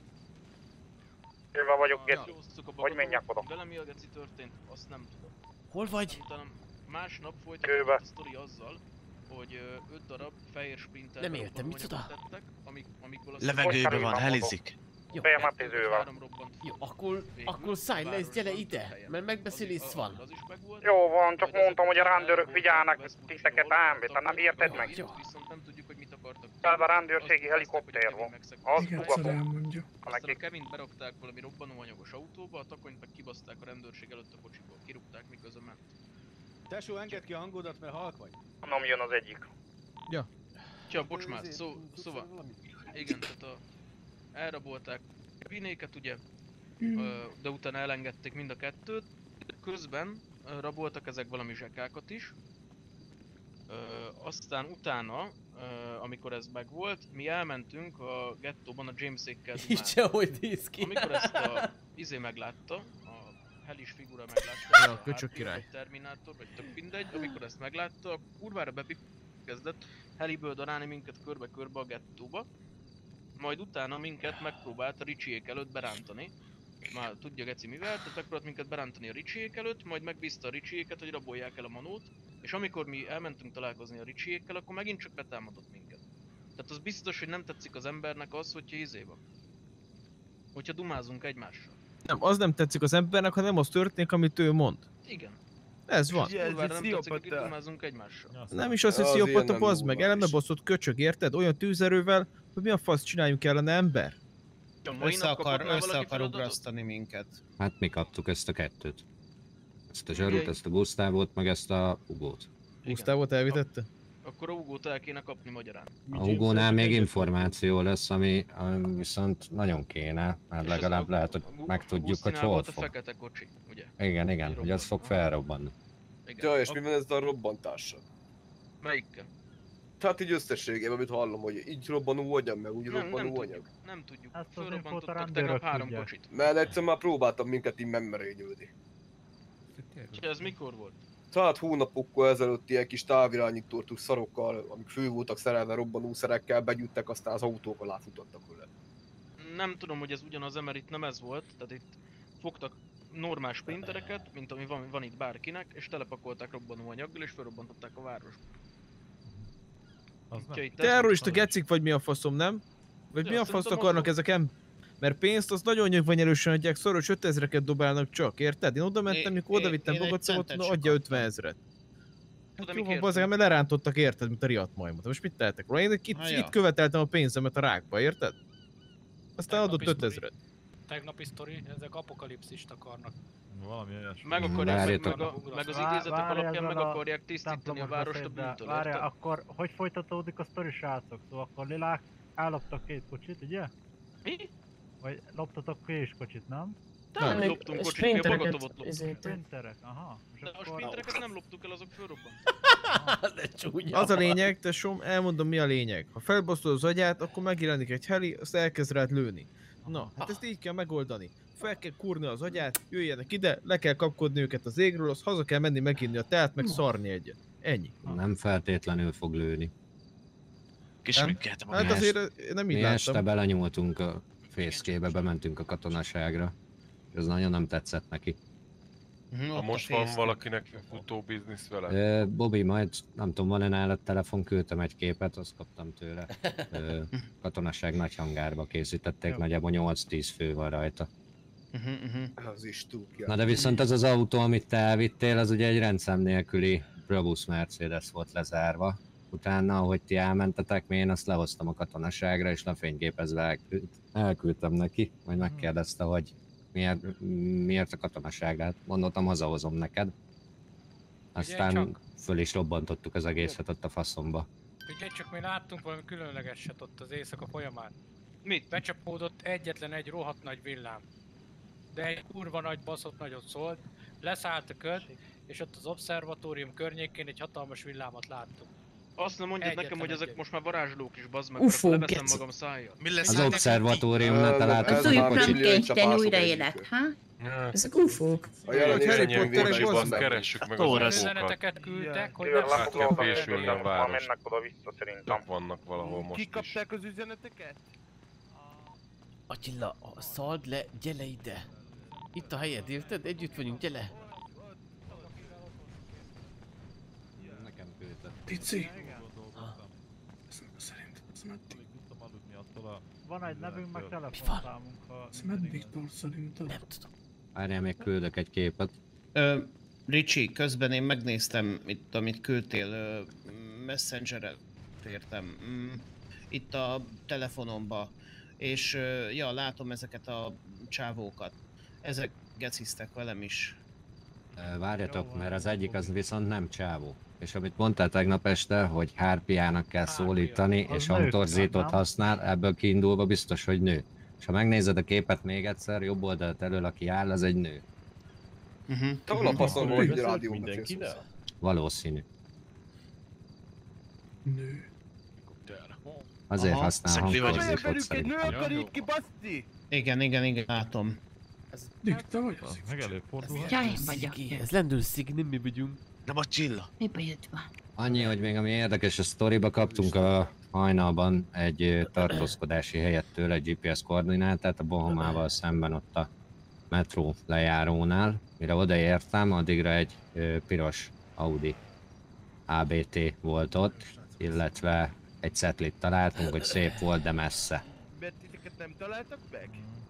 Jövő vagyok itt. Hogy menjek oda? Vele mi a geci történt, azt nem tudom. Hol vagy? Utána másnap folytattuk a sztori azzal, hogy 5 darab fehér sprinter nem értem, micsoda? tettek, amikből levegőben van, helizik. Jó, jó, akkor szállj le és gyere ide, mert megbeszélés van. Jó van, csak mondtam, hogy a rendőrök figyelnek titeket ámbét, nem érted meg? Viszont nem tudjuk, hogy mit akartak. Tehát a rendőrségi helikopter van. Az ugatom. Aztán a Kevint berakták valami robbanóanyagos autóba, a takonyt meg kibaszták a rendőrség előtt a kocsiból. Kirúgták, miközben ment. Tesó, engedd ki a hangodat, mert halk vagy. Nem jön az egyik. Ja. Tja, bocs már, szóval... Igen, tehát elrabolták Kevinéket ugye, de utána elengedték mind a kettőt. Közben raboltak ezek valami zsekákat is. Aztán utána, amikor ez megvolt, mi elmentünk a gettóban a Jamesékkel Így se, hogy néz ki. Amikor ezt a meglátta, a Helis figura meglátta, a köcsök király. vagy Terminátor, vagy tök mindegy, amikor ezt meglátta, a kurvára kezdett Heliből darálni minket körbe-körbe a gettóba. Majd utána minket megpróbált a Ricsiék előtt berántani. Már tudja Geci mivel, tehát megpróbált minket berántani a Ricsiék előtt, majd megbízta a Ricsiéket, hogy rabolják el a manót. És amikor mi elmentünk találkozni a Ricsiékkel, akkor megint csak betámadott minket. Tehát az biztos, hogy nem tetszik az embernek az, hogyha van. Hogyha dumázunk egymással. Nem, az nem tetszik az embernek, hanem az történik, amit ő mond. Igen. Ez van. Kurvára nem tetszik, hogy itt dumázunk egymással. Nem is az, hogy sziopata, bazd meg, eleme baszott köcsög, érted? Olyan tűzerővel, hogy mi a fasz csináljunk ellene, ember? Össze akar ugrasztani minket. Hát mi kaptuk ezt a kettőt. Ezt a Zsarut, ezt a Gusztávot, meg ezt a Hugót. Gusztávot elvitette? Akkor a Hugót el kéne kapni magyarán. A Hugónál még információ lesz, ami viszont nagyon kéne, mert legalább lehet, hogy megtudjuk, hogy hol volt a fog. fekete kocsi, ugye? Igen, hogy az fog felrobbanni. Ja, és mi van ez a robbantással? Melyikkel? Tehát így összességében, amit hallom, hogy így robbanó anyag, meg úgy robbanó anyag. Nem tudjuk. Fölrobbantottak tegnap 3 kocsit. Mert egyszer már próbáltam minket így megmerényülni. És ez mikor volt? Tehát hónapokkal ezelőtt ilyen kis távirányítótú szarokkal, amik fő voltak szerelve robbanószerekkel, begyűjtek, aztán az autók alá futottak vele. Nem tudom, hogy ez ugyanaz, mert itt nem ez volt. Tehát itt fogtak normál sprintereket, mint ami van itt bárkinek, és telepakolták robbanóanyaggal, és felrobbantották a városba. Terrorista gecik vagy mi a faszom, nem? Vagy mi a faszt akarnak ezek Mert pénzt az nagyon nyugványerősen adják, szoros 5000-eket dobálnak csak, érted? Én oda mentem, mikor oda vittem Bogacamot, adja 50 000-et. Hát jó van, bazdmeg, mert lerántottak, érted, mint a riadt majmot. Most mit tehetek róla? Én itt követeltem a pénzemet a rákba, érted? Aztán adott 5000-et. Tegnapi sztori, ezek apokalipszist akarnak. Valami olyasmi. Meg akarják, meg az idézetek alapján meg akarják tisztítani a várost a bűntől, Várjál, akkor hogy folytatódik a sztori, srácok? Szóval akkor Lilák elloptak 2 kocsit, ugye? Mi? Vagy loptatok 2 kocsit, nem? Nem, loptunk kocsit, mi a Bagatovot loptunk. Sprinterek, aha. De a sprintereket nem loptuk el, azok fölrobbant. De csúnya. Az a lényeg, tesóm, elmondom mi a lényeg. Ha felbasztod az agyát, akkor megjelenik egy heli, azt elkezd rád lőni. Na, hát ezt így kell megoldani. Fel kell kurni az agyát, jöjjenek ide, le kell kapkodni őket az égről, azt haza kell menni meginni a teát, meg szarni egyet. Ennyi. Nem feltétlenül fog lőni. Kismükkeltem Hát azért nem így mi láttam. este belenyúltunk a fészkébe, bementünk a katonaságra. Ez nagyon nem tetszett neki. Most van valakinek futó biznisz vele? Bobby, majd nem tudom, van-e nálad telefon, küldtem egy képet, azt kaptam tőle. Katonaság nagy hangárba készítették, nagyjából 8-10 fő van rajta. Az is túlja. Na de viszont az az autó, amit te elvittél, az ugye egy rendszám nélküli Brabus Mercedes volt lezárva. Utána, ahogy ti elmentetek, én azt lehoztam a katonaságra, és lefényképezve elküldtem neki, majd megkérdezte, hogy miért a katonaságrát. Mondottam, hazahozom neked. Aztán föl is robbantottuk az egészet ott a faszomba. Ugye csak mi láttunk valami különlegeset ott az éjszaka folyamán. Mit? Becsapódott egyetlen egy rohadt nagy villám. De egy kurva nagy baszott nagyot szólt, leszállt a köd, és ott az obszervatórium környékén egy hatalmas villámot láttunk. Azt nem mondjad nekem, hogy ezek most már varázslók is, bazd meg, Ufó, akkor leveszem geci. magam szájjal. Az obszervatóriumnál találtuk Az új Frankenstein újraélet, ha? Ezek ufók. A jelenlényen Harry Potterek Potterban keresjük meg az ufókat. Üzeneteket küldtek, hogy Át kell fésülni a város. mennek oda-vissza szerintem. Ott vannak valahol most is. Kikapták az üzeneteket? Attila, szald le, gyere ide. Itt a helyed, érted? Együtt vagyunk, gyere. Nekem küldte. Tici. Szerintem ez meddig? Van egy nevünk, meg telefonszámunk, ha... Ez meddig tart szerinted? Nem tudom. Várjál, még küldök egy képet. Ricsi, közben én megnéztem itt, amit küldtél, Messenger-et értem. Itt a telefonomba. És ja, látom ezeket a csávókat. Ezek geciztek velem is. Várjatok, mert az egyik az viszont nem csávó. És amit mondtál tegnap este, hogy hárpiának kell szólítani, és amtorzítót használ, ebből kiindulva biztos, hogy nő. És ha megnézed a képet még egyszer, jobb oldalt elől, aki áll, az egy nő. Te hol a faszon vagy, hogy a rádióban beszélsz? Valószínű. Nő. Azért használ hangközépot Igen, látom. Dikta vagy? Meg előfordulhat. Jaj, vagyok. Ez lendül Szigni, mi vagyunk. Nem a Csilla. Mi bajod van? Annyi, hogy még ami érdekes a sztoriba, kaptunk a hajnalban egy tartózkodási helyet tőle, egy GPS koordinátát a Bohomával szemben ott a metró lejárónál. Mire odaértem, addigra egy piros Audi ABT volt ott, illetve egy cetlit találtunk, hogy szép volt, de messze. Mert titeket nem találtak meg?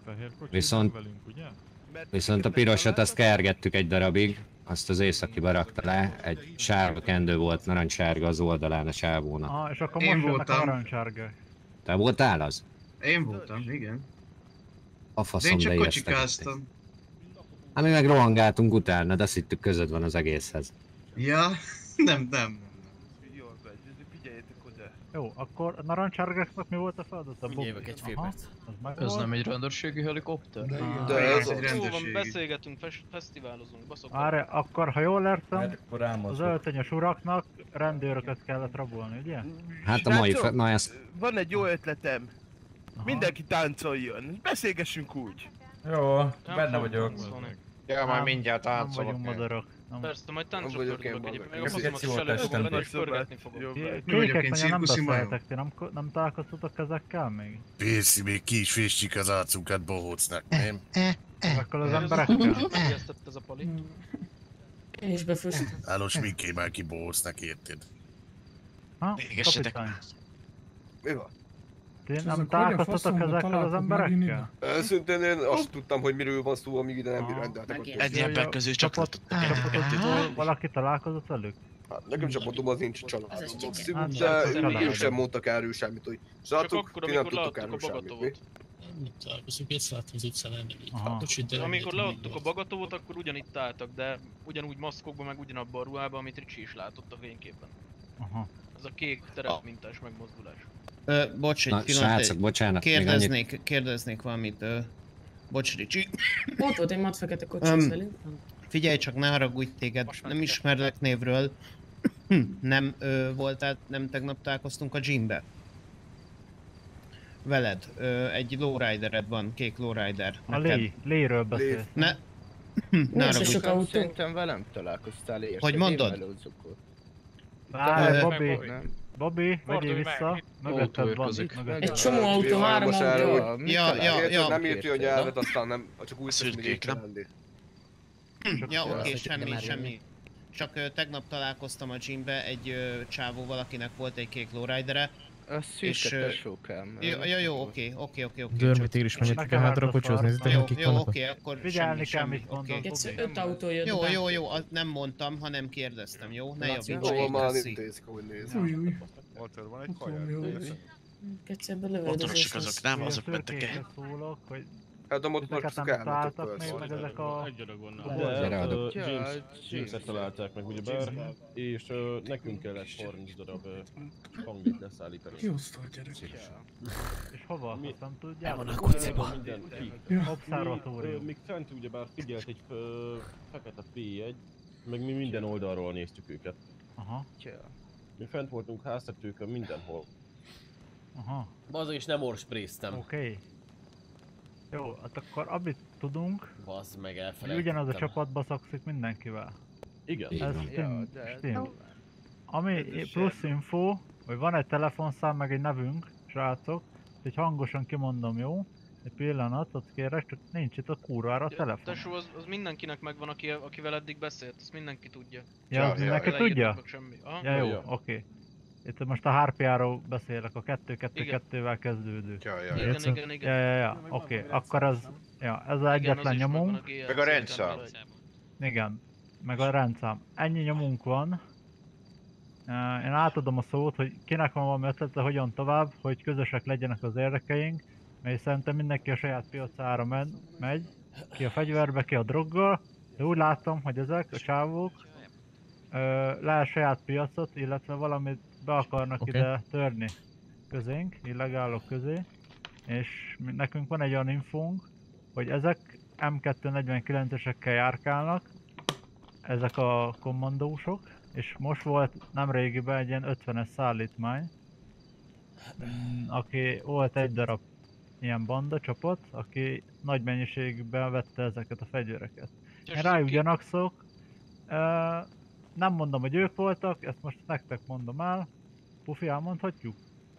Viszont a pirosat azt kergettük egy darabig, azt az északiba rakta le, egy sárga kendő volt, narancssárga az oldalán a sávónak. És akkor most jönnek a narancssárga. Te voltál az? Én voltam, igen. A De faszom én csak beijesztették. kocsikáztam. Hát mi meg rohangáltunk utána, de azt hittük között van az egészhez. Ja, nem. Jó, akkor a narancssárgáknak mi volt a feladata? Jövök egy fél perc. Ez nem egy rendőrségi helikopter? De ez egy Van, rendőrségi. beszélgetünk, fesztiválozunk, baszok. Várj, akkor ha jól értem, az öltönyös uraknak rendőröket kellett rabolni, ugye? Hát a mai na ezt... Van egy jó ötletem. Mindenki táncoljon. Beszélgessünk úgy. Jó, benne vagyok. Ja, majd mindjárt Nem táncolok. vagyunk madarak. Persze, majd táncok pörgök egyébként, meg a Köszi, faszomat is volt elő fogom testem. venni, és pörgetni fogok. Kékek nagyon nem beszéltek, ti nem találkoztatok ezekkel még? Pészi, még ki is féstsük az arcunkat bohócnak, nem? Ezekkel az emberekkel? Megijesztett ez a pali. Én is befőztem. Állós minké már ki bohócnak, érted? Ha? Égessetek Kapitány. Mi van? Ti nem találkoztatok ezekkel az emberekkel? Őszintén én azt tudtam, hogy miről van szó, amíg ide nem rendeltek. Egy ember közül csak Valaki találkozott velük? Hát nekem csak mondom, az nincs családom. De ők sem mondtak erről semmit, hogy srácok, ti nem tudtok erről semmit, mi? Találkozunk, egy szállt az utcán, nem így. Amikor leadtuk a Bagatót, akkor ugyanitt álltak, de ugyanúgy maszkokban, meg ugyanabban a ruhában, amit Ricsi is látott a fényképen. Aha. Ez a kék terepmintás megmozdulás. Bocs, egy Na, pillanat, srácok, bocsánat, még kérdeznék valamit. Bocs, Ricsi. Ott volt egy madfekete kocsi, az velünk. Figyelj csak, ne haragudj téged, nem ismerlek névről. Nem voltál, nem tegnap találkoztunk a gymbe. Veled, egy lowridered van, kék lowrider. A Lee-ről beszélsz. Ne haragudj. Szerintem velem találkoztál, érted? Hogy mondod? Bobby, vegyél vissza, mögötted van. Egy csomó autó, 3 autó. Ja. Nem írti a nyelvet, aztán nem, csak úgy tesz, mint érti lenni. Ja, oké, semmi. Csak tegnap találkoztam a gymbe egy csávóval, akinek volt egy kék lowridere. A szűke tesókám. Jó, oké. Dörmitér is menjetek el hátra kocsihoz, nézzétek, akik vannak. Oké, akkor figyelni kell, mit mondod. 5 autó jött be. Jó, nem mondtam, hanem kérdeztem, jó? Ne javíts ki, már nézik, ahogy nézik. Walter, van egy kaja. Kecebben lövöldözés. Motorosok azok, nem? Azok mentek el. Hát a motorosok elmentek Gyere, adok. James-et találták meg ugyebár, és nekünk kellett 30 darab hangit leszállítani. Ki osztál, gyerek? És hova? Azt nem tudják? El van a kocsiba. Obszervatórium. Még fent ugyebár figyelt egy fekete P1, meg mi minden oldalról néztük őket. Aha. Mi fent voltunk háztetőkön mindenhol. Aha. Bazdmeg is nem orspréztem. Oké. Jó, hát akkor amit tudunk, Bazd meg, hogy elfelejtettem. ugyanaz a csapatba szakszik mindenkivel. Igen. Ez stim. Ami plusz info, hogy van egy telefonszám meg egy nevünk, srácok, hogy hangosan kimondom, jó? Egy pillanatot kérek, csak nincs itt a kurvára a telefon. Tesó, az mindenkinek megvan, akivel eddig beszélt, ezt mindenki tudja. Ja, az mindenki tudja? Semmi. Ja, jó, oké. Itt most a HRPA-ról beszélek, a 2-2-2-vel kezdődő. Igen. Ja, oké, akkor ez az egyetlen nyomunk. Meg a rendszám. Igen, meg a rendszám. Ennyi nyomunk van. Én átadom a szót, hogy kinek van valami ötlete, hogyan tovább, hogy közösek legyenek az érdekeink, mert szerintem mindenki a saját piacára megy, ki a fegyverbe, ki a droggal, de úgy látom, hogy ezek a csávók lehet saját piacot, illetve valamit be akarnak ide törni közénk, illegálok közé. És nekünk van egy olyan infónk, hogy ezek M249-esekkel járkálnak, ezek a kommandósok, és most volt nemrégiben egy ilyen 50-es szállítmány, aki volt egy darab ilyen banda csapat, aki nagy mennyiségben vette ezeket a fegyvereket. Én rájuk gyanakszok, nem mondom, hogy ők voltak, ezt most nektek mondom el. Pufi, elmondhatjuk?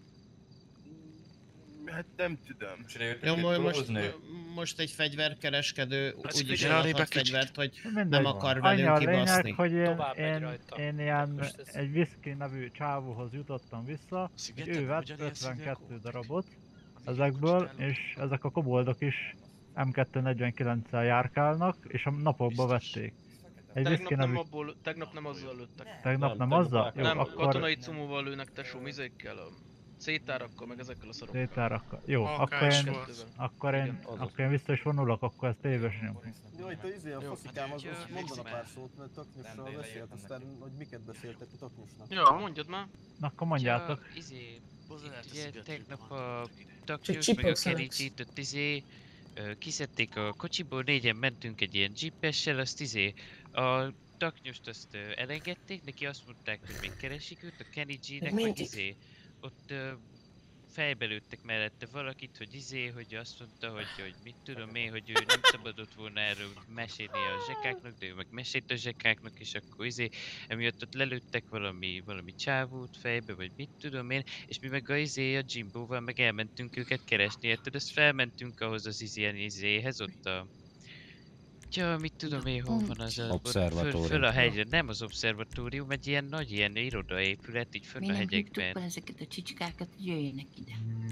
Hát nem tudom. Jó, most egy fegyverkereskedő úgyis eladhat fegyvert, hogy nem akar velünk kibaszni. Hogy én ilyen egy whisky nevű csávóhoz jutottam vissza, hogy ő vett 52 darabot ezekből, és ezek a koboldok is M249-szel járkálnak, és a napokba vették. Tegnap nem azzal lőttek. Tegnap nem azzal? Jó, nem, akkor... katonai cumóval lőnek tesó, mizékkel, szétárakkal, meg ezekkel a szarokkal. Szétárakkal. Jó, akkor én vissza is vonulok, akkor ez téves nyom. Jó, itt a faszikám az mondana pár szót, mert Taknyusról beszélt, aztán hogy miket beszéltek a Taknyusnak. Jó, mondjad már. Na, akkor mondjátok. Ugye tegnap a Taknyus meg a Kericsit ott kiszedték a kocsiból, négyen mentünk egy ilyen jeepessel, azt a Taknyust azt elengedték, neki azt mondták, hogy még keresik őt, a Kenny G-nek meg ott fejbe lőttek mellette valakit, hogy azt mondta, hogy mit tudom én, hogy ő nem szabadott volna erről mesélni a zsekáknak, de ő meg mesélt a zsekáknak, és akkor emiatt ott lelőttek valami csávót fejbe, vagy mit tudom én, és mi meg a Jimbóval meg elmentünk őket keresni, érted? Azt felmentünk ahhoz az izéhez, ott a... Ja, mit tudom én, hol van az föl a hegyre, nem az obszervatórium, egy ilyen nagy ilyen irodaépület, így föl a hegyekben. Miért ezeket a csicskákat, hogy jöjjenek ide?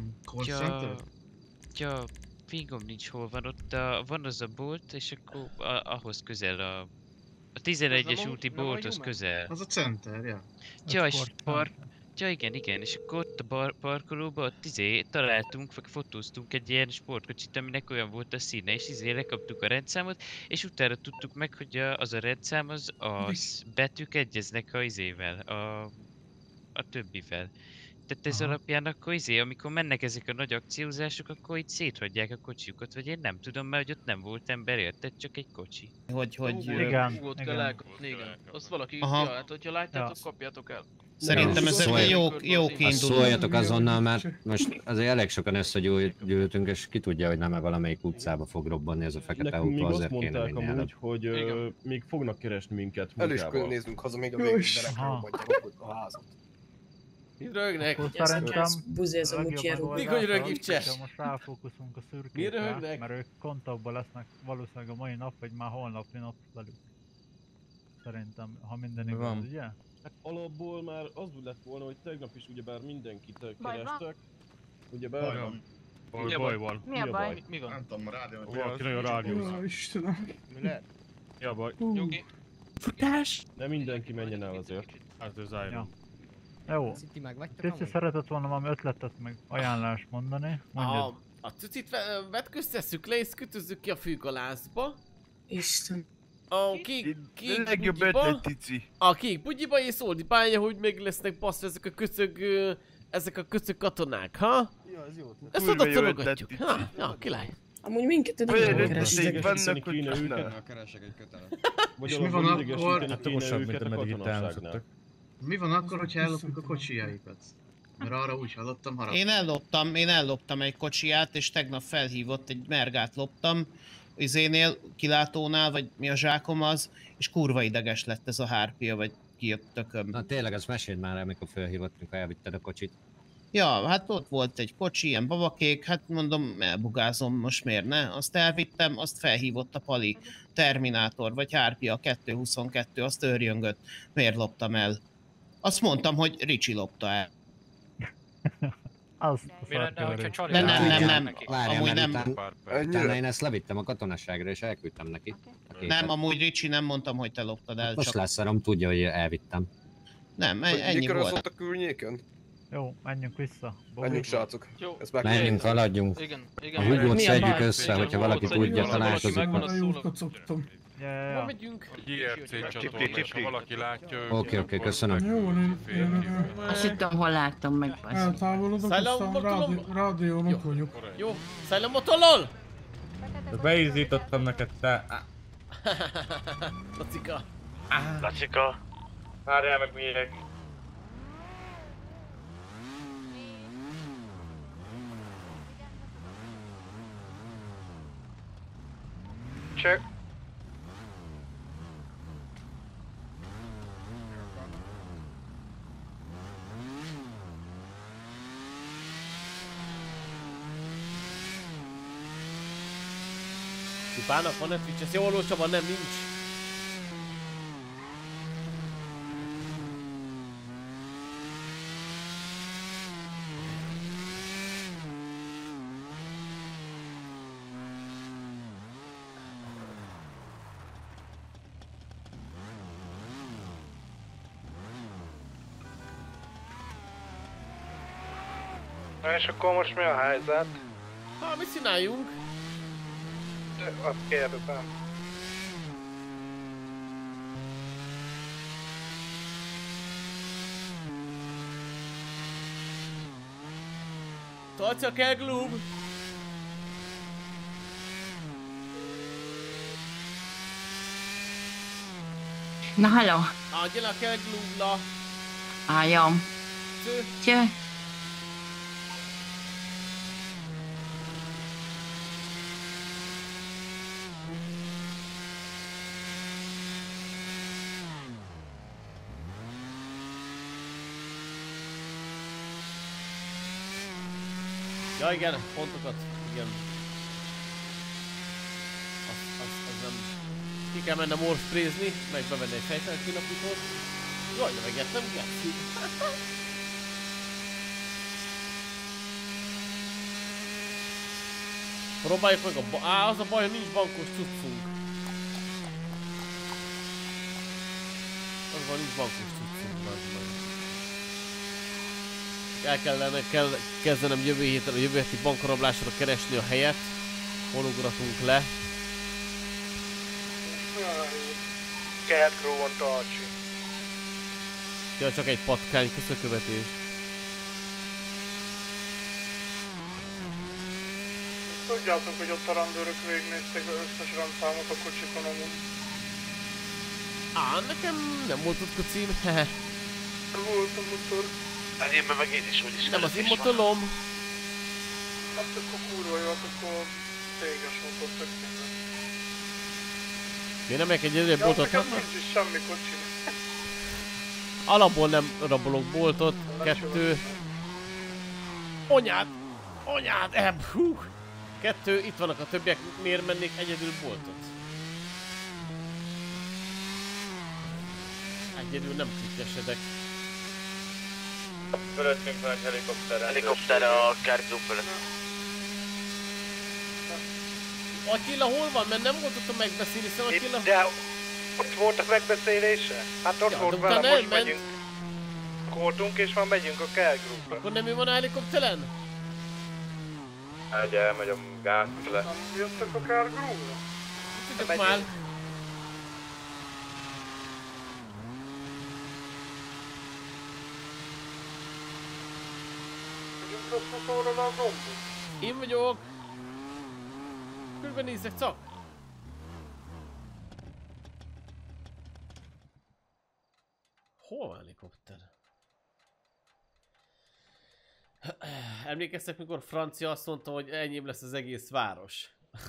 Ja, fingom nincs hol van, ott van az a bolt, és akkor ahhoz közel a 11-es úti bolthoz közel. Az a center, ja. Ja, igen, és akkor ott a parkolóban ott találtunk, vagy fotóztunk egy ilyen sportkocsit, aminek olyan volt a színe, és lekaptuk a rendszámot, és utána tudtuk meg, hogy az a rendszám az betűk egyeznek a többivel. Tehát ez alapján akkor amikor mennek ezek a nagy akciózások, akkor itt széthagyják a kocsiukat, vagy én nem tudom, mert hogy ott nem volt ember, érted, csak egy kocsi. Igen. Azt valaki, hát hogyha látjátok, kapjátok el. Szerintem ez egy jó kiinduló. Szóljatok azonnal, mert most azért elég sokan összegyűltünk, és ki tudja, hogy nem-e valamelyik utcába fog robbanni ez a fekete autó, azért kéne minél előbb. Hogy még fognak keresni minket munkával. El is kell néznünk haza, még a végig berekrobbatják a házat. Mit rögnek? Szerintem Mikor rögik cseh? Most ráfókuszunk a szürkékre, mert ők kontaktban lesznek valószínűleg a mai nap, vagy már holnapi nap velük. Szerintem, ha minden igaz, ugye? Hát alapból már az lett volna, hogy tegnap is ugyebár mindenkit kerestek. Ugyebár... Baj van. Mi a baj? Mi van? Nem tudom, a rádió. Valaki nagyon rádiózik. Istenem. Mi lehet? Mi a baj? Jogi. Futás! De mindenki menjen el azért. Hát ez Iron. Jó. Cici szeretett volna valami ötletet meg ajánlást mondani. Mondjad. A Cicit vetköztesszük le és kötözzük ki a fűgalászba. Isten. A kék legjobb ötlet, Cici. A kék bugyiba és ordibálja, hogy meg lesznek basszva ezek a köcög katonák, ha? Ja, ez jó ötlet. Ezt oda szorogatjuk, ha? Ja, király. Amúgy minket nem kerestek. Vannak, hogy keresek egy kötelet. És mi van akkor? Mi van akkor, hogyha ellopjuk a kocsijaikat? Mert arra úgy hallottam harap. Én elloptam egy kocsiját, és tegnap felhívott, egy mergát loptam. Izénél, kilátónál, vagy mi a zsákom az, és kurva ideges lett ez a hárpia, vagy ki a tököm. Na tényleg, azt meséld már, amikor felhívott, mikor elvitted a kocsit. Ja, hát ott volt egy kocsi, ilyen babakék, hát mondom, elbugázom, most miért ne? Azt elvittem, azt felhívott a Pali, Terminátor, vagy hárpia, 222, azt őrjöngött. Miért loptam el? Azt mondtam, hogy Ricsi lopta el. Nem. Amúgy nem. Utána én ezt levittem a katonaságra és elküldtem neki. Nem, amúgy Ricsi, nem mondtam, hogy te loptad el. Most leszarom, tudja, hogy elvittem. Nem, ennyi volt. Mikor a környéken? Jó, menjünk vissza. Menjünk, srácok. Menjünk, haladjunk. Igen. A Hugót szedjük össze, hogyha valaki tudja, találkozik. Hol megyünk? A JRC csatorna, és ha valaki látja őket... Oké, köszönöm. Jó, Azt hittem, hol láttam meg. eltávolodok, aztán rádión ott vagyok. Jó, szállj motorról! Beízítottam neked, te... Lacika. Lacika. Várjál meg miért. Check. Tipának van-e Twitch? Ez jól olcsóban nem, nincs. Na és akkor most mi a helyzet? Ha, mit csináljunk? Azt kérdezem. Tartsa kell Gloob! Na, halló. Adjál kell Gloobla! Álljam. Cső. Ja igen, pontokat, igen. Az nem... Ki kell mennem morsprézni, meg bevenni egy fejfelkínapítót. Jaj, de megettem, geci. Próbáljuk meg a az a baj, hogy nincs bankos cuccunk. Az van, nincs bankos cuccunk, meg. El kellene kezdenem jövő héten a jövő heti bankrablásra keresni a helyet. Hol ugratunk le. Kertgróvon tartsi. Ja, csak egy patkány, köszökövetés. Tudjátok, hogy ott a rendőrök végignézték az összes rendszámot a kocsikon amúgy. Á, nekem nem volt ott kocim, hehe. Volt a motor. Enyémben meg én is úgyis. Nem az én motorom. Hát akkor kurva jó, akkor téges motor tök minden. Miért nem megyek egy egyre boltot? Ja, nekem nincs is semmi kocsim. Alapból nem rabolok boltot. 2. Anyád! Anyád! Hú! 2, itt vannak a többiek, miért mennék egyedül boltot? Egyedül nem trükkesedek. Fölöttünk van egy helikopter. Helikopter a Kertgró fölött. Attila hol van? Mert nem volt ott a megbeszélés, szóval Attila... De ott voltak megbeszélése? Hát ott volt vele, most megyünk. Voltunk és már megyünk a Kertgróba. Akkor nem ő van a helikopteren? Egy elmegy a gáz le. Nem jöttek a Kertgróba? Tudjuk már. Én vagyok! Körbenézzek csak! Hol van helikopter? Emlékeztek, mikor francia azt mondta, hogy enyém lesz az egész város?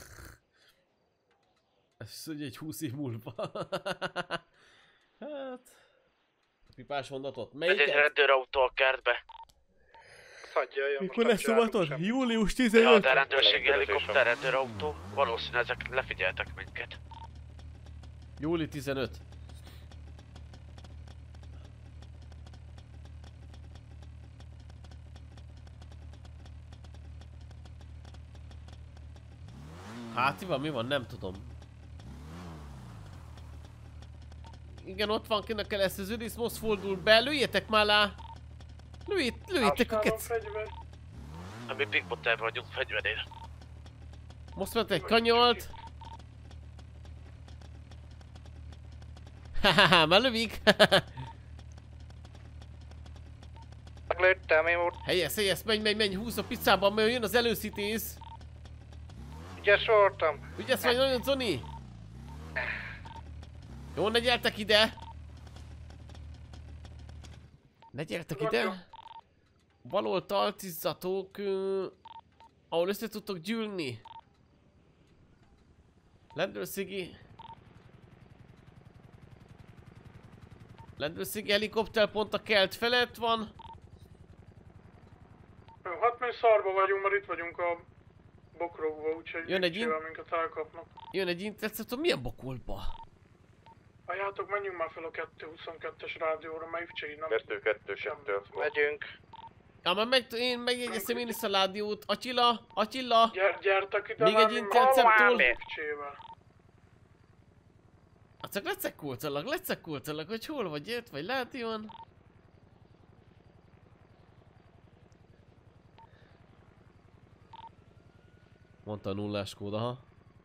Ez ugye egy 20 év múlva. Hát... Pipás mondatot. Megy egy rendőrautó a kertbe. Mikor lesz szobaton? Július 15. Ja, de rendőrségi helikopter, rendőrautó. Valószínűleg ezek lefigyeltek minket. Júli 15. Hát mi van? Nem tudom. Igen, ott van, kinek kell ezt az Üdész, most fordul be, lőjétek már lá! Lőjétek a kec... Mi Big Motel vagyunk fegyverér. Most ment egy kanyalt. Hahaha, már lövik. Meglőttem, én volt. Helyez, menj, húzz a pizzában, mert jön az előszítész. Ügyes voltam. Ügyes vagy nagyon, Zoni? Jó, ne gyertek ide! Ne gyertek ide! Valahol talcizzatok, ahol össze tudtok gyűlni. Rendőrségi helikopterpont a kelt felett van. Hát mi szarba vagyunk, mert itt vagyunk a bokrokba, úgyhogy jön egy minket elkapnak. Jön egy interceptor, milyen bokolba? Ajjátok, menjünk már fel a 222-es rádióra, mert Ivcsei nem... 222. Megyünk. Ja, már én megjegyeztem én is a rádiót. Attila! Gyertek ide, még egy interceptor. Ivcsével. Hát csak lecekkoltalak, hogy hol vagy, jött vagy rádión. Mondta a nullás kód, aha.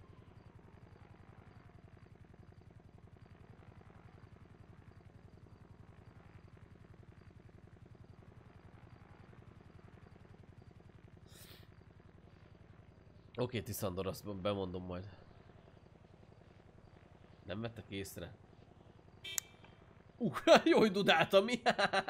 Oké, Tiszandor, azt bemondom majd. Nem vettek észre. Jó, hogy dudáltam, mi?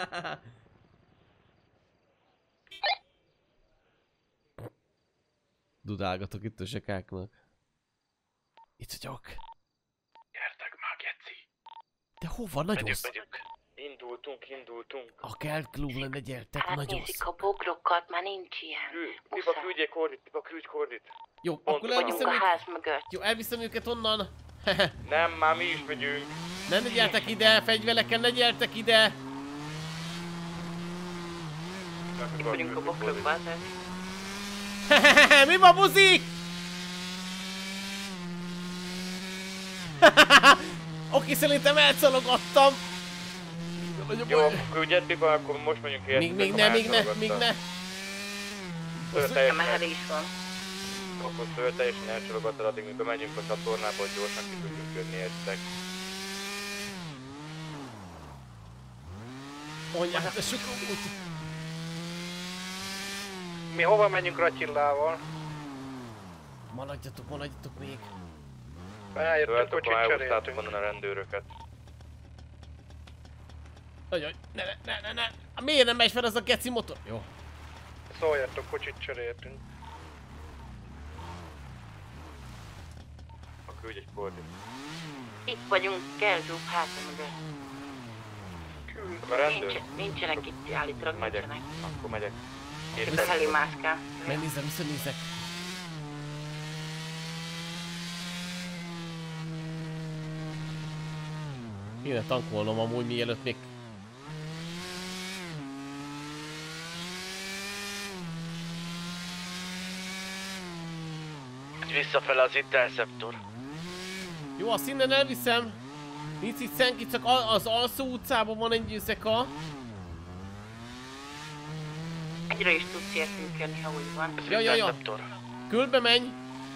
Dudálgatok itt a zsekáknak. Itt vagyok. Gyertek már, geci. De hova? Nagyon Megyünk. Indultunk. A Kelt Klubra ne gyertek, nagyon Átnézik a bokrokat, már nincs ilyen. Pipa, küldj kordit. Jó, akkor elviszem a őket. ház mögött. Jó, elviszem őket onnan. Nem, már mi is megyünk. Ne gyertek ide, fegyvereken ne gyertek ide. Itt vagyunk a bokrokba, Mi van, buzik? Oké, szerintem elszalogattam. Jó, küldjed Pipa, akkor most megyünk érte. Még ne. Már is van. Akkor szőr teljesen elcsalogattad, addig mi bemegyünk a csatornába, hogy gyorsan ki tudjunk jönni értek. Mondják, hát ez sokkal út. Mi hova menjünk Ratyillával? Maradjatok még. Eljöttünk, kocsit cseréltünk. Onnan a rendőröket. Ajaj, ne. Miért nem megy fel ez a geci motor? Jó. Szóljatok, kocsit cseréltünk. Küldj egy kordit. Itt vagyunk, Kelzsúf háta mögött. A rendőr? Nincsenek itt, állítólag nincsenek. Akkor megyek. Felé mászkál. Visszanézek. Kéne tankolnom amúgy, mielőtt még... Visszafele az interceptor. Jó, azt innen elviszem. Nincs itt senki, csak az alsó utcában van egy szeka. Egyre is tudsz értünk jönni, ha úgy van. Ja. Külbe menj.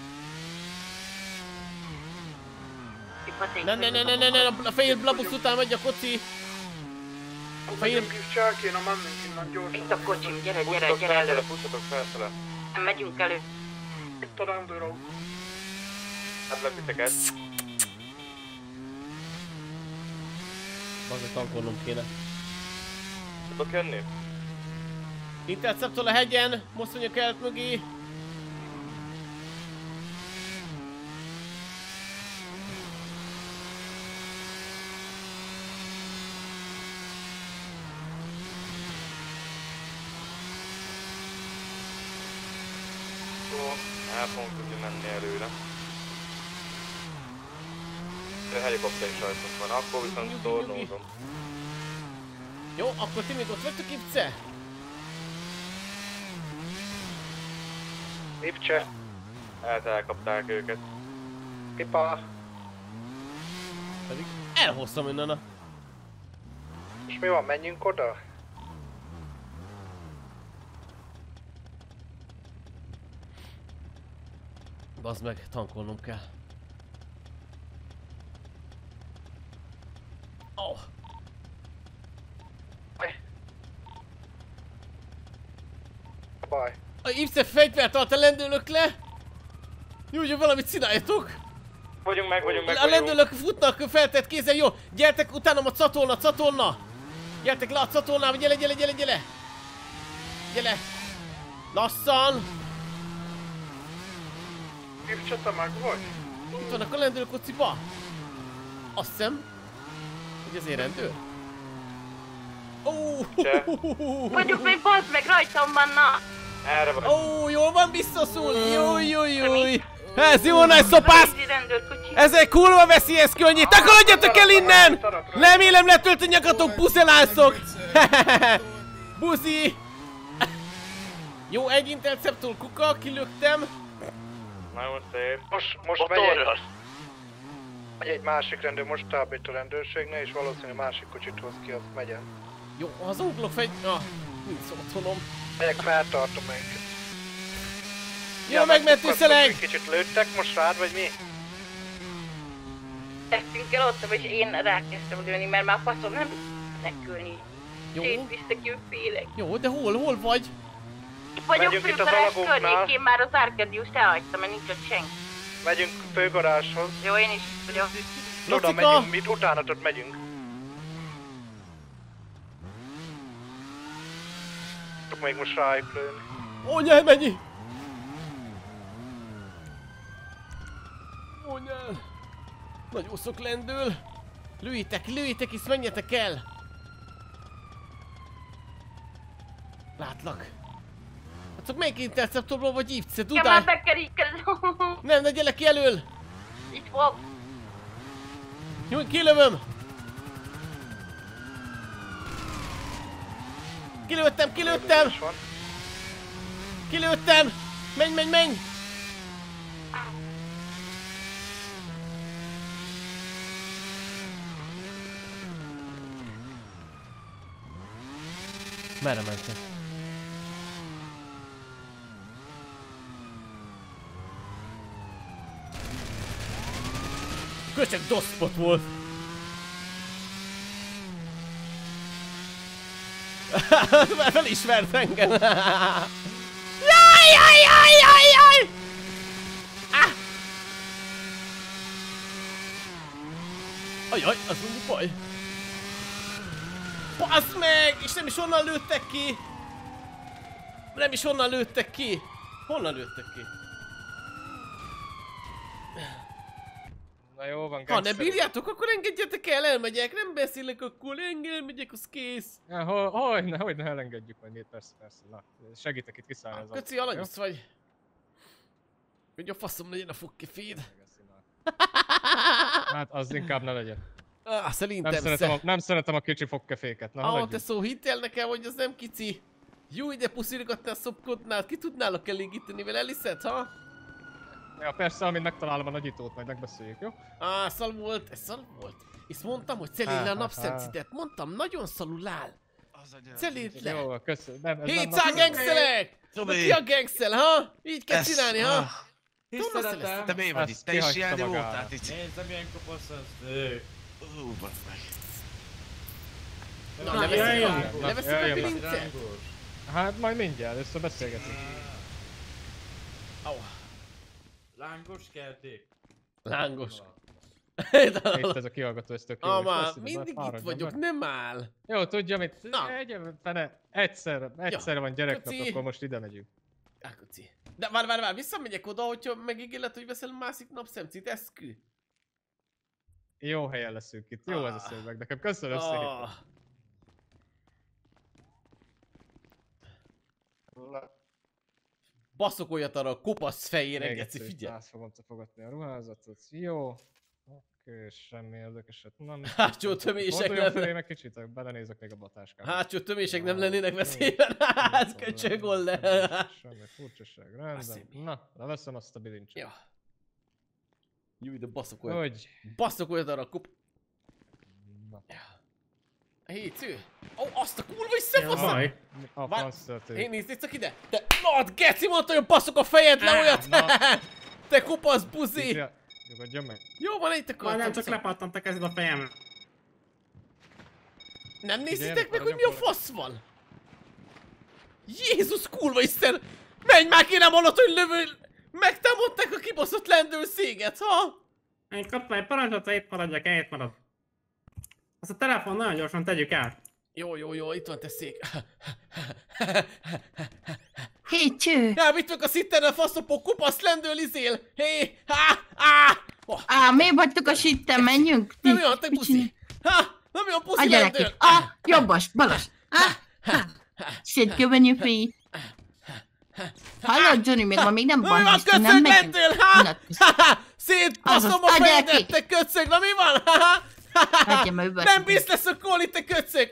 Ne, a fehér blabusz után megy a koci. Megyünk is, csak kéne mennünk innen gyorsan. Itt a kocsim, gyere elő. Pussatok felfele. Megyünk elő. Itt a rendőrautó. Hát lepítek ezt. Bazza, tankolnom kéne. Tudok jönni? Interceptor a hegyen, mozdony a kelt mögé. El fogunk tudni menni előre. De helikopter is rajtunk van, akkor viszont tornózom. Jó, akkor ti még ott vagytok, Ipce? Ipce. Elkapták őket. Pipa. Pedig elhoztam innen a... És mi van, menjünk oda? Bazd meg, tankolnom kell. Oh. Baj. A Ipszef fegyvert alatt a lendőlök le! Jó, valamit csináljatok! Vagyunk meg. A lendőlök futnak feltett kézzel, jó! Gyertek utánam a catorna! Gyertek le a catornába, gyere! Gyere! Lassan! Ipcsa, te meg vagy? Itt vannak a lendőlkociba! Azt hiszem, hogy ez én rendőr. Vagyok még, bazd meg, rajtam vannak! Erre vagy. Jól van, biztosul! Jó! Ez jó nagy szopász! Ez egy kurva veszélyes könnyű! Takarodjatok el innen! Remélem letölt a nyakatok, puszelászok! Buzi! Jó, egy interceptor kuka, kilöktem. Nagyon szép. Most megy egy másik rendőr, most tábít a rendőrségnél, és valószínűleg másik kocsit hoz ki, azt megyen. Jó, az uglok nincs otthonom. Megyek, feltartom őket. Jó, megmentőszeleg! Kicsit lőttek most rád, vagy mi? Estünk el ott, vagy én rákezdtem lőni, mert már faszom nem nekülni. Jó. Szétvisztek, én félek. Jó, de hol vagy? Vagyok főgarázs környékén, már az Arkadiust elhagytam, mert nincs ott senki. Megyünk főgarázshoz. Jó, én is vagyok. Oda megyünk, mit utánatot megyünk. Tudok még most rájuk lőni. Ó, nyelj, mennyi! Ó, nyelj! Nagy oszok lendül! Lőjétek, és menjetek el! Látlak. Hát csak melyik interceptorból vagy Ipce, Ja, Dudaj? már bekeríkedem. Nem, ne gyere ki elől! Itt van. Jó, kilövöm! Kilőttem! Menj! Merre mentek? Köcsög doszpot volt! Már felismert engem! Jaj! Ajaj, az mondjuk baj! Baszd meg! És nem is onnan lőttek ki! Honnan lőttek ki? Na jó van, ha ne bírjátok, akkor engedjetek el, elmegyek, nem beszélek, akkor elmegyek, az kész. Ja, hogyne elengedjük majd itt, persze. Na, segítek itt kiszállni az Köci, alanyasz vagy. Hogy a faszom legyen a fogkeféd. Hát az inkább ne legyen. Szerintem nem szeretem a kicsi fogkeféket. Na, te szó, hidd el nekem, hogy az nem kicsi. Jó, ide puszilgatnál, szopkodnál, ki tudnálok elégíteni vele, Eliszed, ha? Ja, persze, amint megtalálom a nagyítót, majd megbeszéljük, jó? Ez szal volt. És mondtam, hogy celél le a napszemcidet. Mondtam, nagyon szalul áll. Celélt le. Jó, köszönöm. 700 gangszelek! Ki a gangszel, ha? Így kell csinálni, ha? Tiszteletem! Te miért vagy itt? Te is ilyen voltál itt? Nézzem, milyen kopasz az. Basz meg. Leveszünk a bilincet? Hát majd mindjárt, össze beszélgetünk. Lángos kerték. Lángos. Itt ez a kihallgató, ez tök jó. Már mindig itt vagyok, nem áll. Jó, tudja mit? Fene, egyszerre van gyereknap, akkor most ide megyünk. Kuci. De várj, visszamegyek oda, hogyha megígérlek, hogy veszel másik napszemcit, eszkü. Jó helyen leszünk itt, jó ez a szöveg, nekem köszönöm szépen. Baszok olyat arra a kopasz fejére, geci, figyelj! Azt fogom fogadni a ruházatot, jó. Oké, semmi érdekeset, nem. Hátsó tömések nem lennének. Kicsit, belenézek még a batáskába. Hátsó tömések nem lennének veszélyben, hát köcsögol le. Semmi furcsaság, rendben. Na, leveszem azt a bilincset. Ja. Jó, de baszok olyat. Hogy? Baszok olyat arra a Hétsző! Azt a kurva is szefaszom! Én nézd csak ide! Te nagy geci, mondta, hogy baszok a fejedre olyat! Te kopasz buzi! Nyugodjon meg! Jó van, itt akartam. Nem csak lepattantak ezzel a fejem. Nem nézitek meg, hogy mi a fasz van? Jézus kurva Isten! Menj már, ki nem hallott, hogy megtámadták a kibaszott rendőrséget, ha? Én kaptam egy parancsot, itt maradjak, itt marad. Azt a telefon nagyon gyorsan tegyük át. Jó, itt van te szék. Hé, cső! Ja, mit meg a szitten a faszopó kupasz lendőlizél? Hé, miért vagytok a sitten, menjünk? Nem olyan, te puszi! Nem olyan puszi lendől! Jobbas, balos! Shit, give me your feet. Hallod, Johnny, még nem van, és nem megyünk. Szétbaszom a fejedet, te köcög, na mi van? Nem bizt lesz a kóli, te köcög!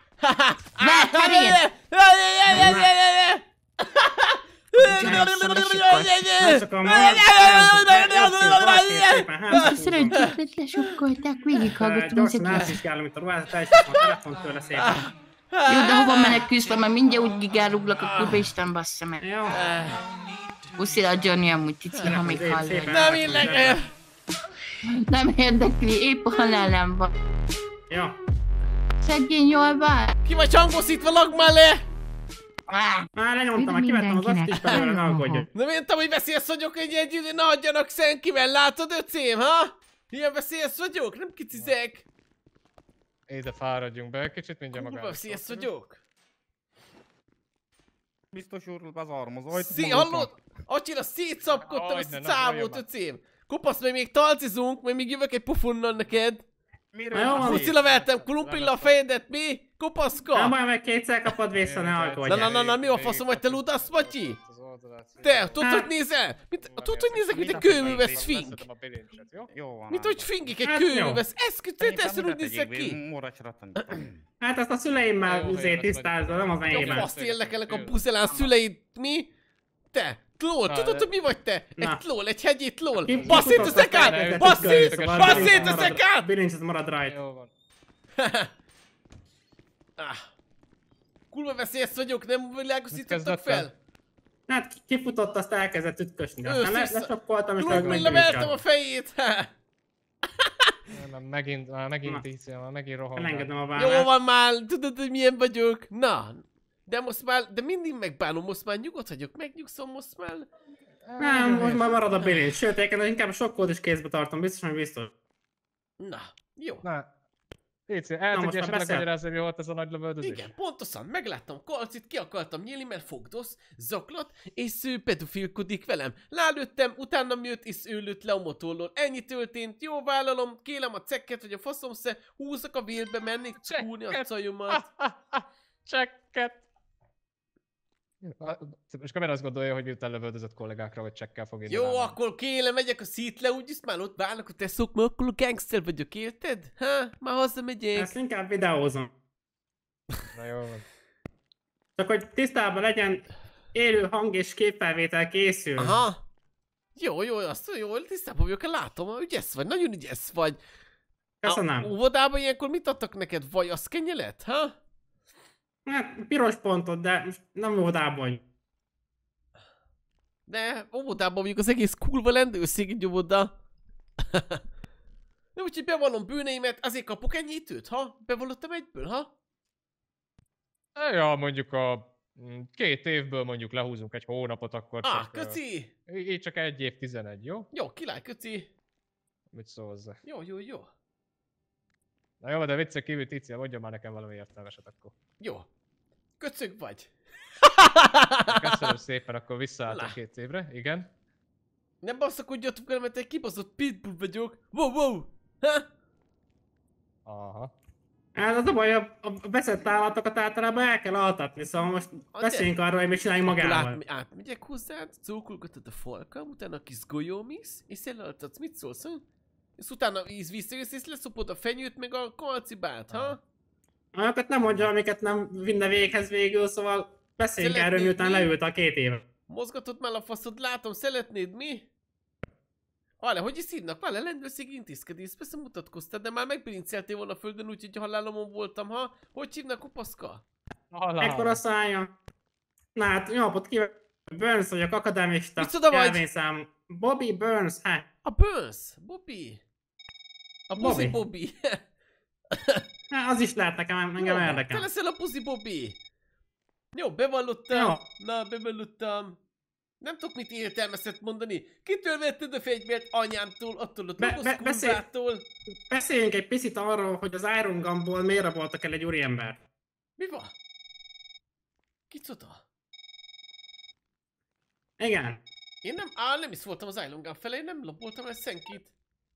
Szerencsét lesokkolták, végighallgattunk az egész. Jó, de hova menekülsz, mert mindjárt úgy gigárúglak a körbe, Isten bassza meg. Puszil a Johnny amúgy cici, ha még hallod. Nem érdekel! Nem érdekli, épp a halálám van. Jó. Szegény jól vár. Ki vagy hangosítva, lag már le! Már lenyomtam, már kivettem az azt is belőle, ne aggódj. Nem értem, hogy veszélyes vagyok, hogy együtt ne adjanak senkivel, látod, öcém, ha? Ilyen veszélyes vagyok, nem kicizek. Ide fáradjunk be, kicsit mindjárt magára. Veszélyes vagyok. Biztos úr, bezárom az ajtót. Hallod? Atyira szétszapkodtam ezt a számot, öcém. Kopasz, még talcizunk, majd még jövök egy pofonnal neked. Puszila vertem krumpilla a fejedet, mi? Kopaszka! Nem baj, meg kétszer kapod vissza, ne aggódj. Na, mi a faszom, vagy te ludasz, Matyi? Te, tudod, hogy nézel? Tudod, hogy nézek, mint egy kőművesz fink? Mint hogy fingik egy kőművesz, ezt úgy nézek ki. Hát azt a szüleimmel tisztázza, nem az enyémmel. Jó, azt érdekelnek a buzelán szüleid, mi? Te! Tlól, tudod, hogy mi vagy te? Egy tlól, egy hegyi tlól! Bassz szét a zekát! Bassz szét a zekát! Bilincs, ez marad rajta. Jó van. Kurva veszélyes vagyok, nem világosítottak fel? Hát kifutott, azt elkezdett ütkösni. Aztán lesapkoltam és levertem a fejét! Megint ízja, megint roham. Elengedem a vállát. Jó van már, tudod, hogy milyen vagyok? Na. De most már, de mindig megbánom, most már nyugodt vagyok, megnyugszom most már. Nem, most már marad a bilincs, sőt, inkább sokkot is kézbe tartom, biztos. Na, jó. Léci, el tudja esetleg magyarázni, mi volt ez a nagy lövöldözés? Igen, pontosan, megláttam Kalcit, ki akartam nyílni, mert fogdosz, zaklat, és ő pedofilkodik velem. Lálőttem, utána jött, és ő lőtt le a motorról. Ennyi történt, jó vállalom, kélem a cekket, hogy a faszomsze, húzzak a vérbe, mennék csúrni a cajomat. Csekket! És Kamer azt gondolja, hogy miután lövöldözött kollégákra, vagy csekkel fog írni. Jó, akkor kélem, megyek a szítre, úgyis már ott várnak a teszok, mert akkor a gangster vagyok, érted? Már hazamegyek. Ezt inkább videózom. Na jó van. Csak hogy tisztában legyen, élő hang és képfelvétel készül. Aha. Jó, azt jó, tisztában vagyok, látom, ügyes vagy, nagyon ügyes vagy. Köszönöm. Óvodában ilyenkor mit adtak neked? Vajasz kenyelet, ha? Hát piros pontot, de most nem óvodában. De óvodában mondjuk az egész kurva lendőszék egy óvoda. De úgyhogy bevallom bűneimet, azért kapok ennyi időt, ha? Bevallottam egyből, ha? Ja, mondjuk a 2 évből mondjuk lehúzunk egy hónapot, akkor csak... köci! Így csak 1 év 11, jó? Jó, király, köci! Mit szól hozzá? Jó. Na jó, de viccek kívül Tícia, mondja már nekem valami értelmeset akkor. Jó. Köcög vagy. Köszönöm szépen, akkor visszaálltok 2 évre, igen. Nem basszakodjatok el, mert egy kibaszott pitbull vagyok. Wow. Ha? Aha. Hát az a baj, a veszett állatokat általában el kell altatni, szóval most beszéljünk arról, hogy mit csináljunk magával. Átmegyek hozzád, cókolgatod a falkam, utána a kis golyómisz, és elaltatsz, mit szólsz, ha? És utána visszajössz, és leszopod a fenyőt, meg a kalcibát, ha? Olyanokat nem mondja, amiket nem vinne véghez végül, szóval beszéljünk erről, miután leült a 2 év. Mozgatod már a faszod, látom, szeretnéd mi? Várj, hogy is hívnak? Várj, rendőrség intézkedés, persze mutatkoztad, de már megbilinceltél volna a földön, úgyhogy halálomon voltam, ha? Hogy hívnak, kupaszka? Ekkora szája. Na hát, jó napot kívánok, Burns vagyok, akadémista. Micsoda vagy? Jelvényszám. Bobby Burns, hát. A Burns? Bobby? A Bobby. Az is lehet nekem, engem érdekel. Te leszel a Pussy Bobby. Jó, bevallottam. Jó. Na, bevallottam. Nem tudok mit értelmezhet mondani. Kitől vetted a fegyvert? Anyámtól, attól a doboz kurvától. Beszéljünk egy picit arról, hogy az Iron Gunból miért raboltak el egy úriember. Mi van? Kicsoda? Igen. Én nem is voltam az Iron Gun fele, én nem loboltam el senkit.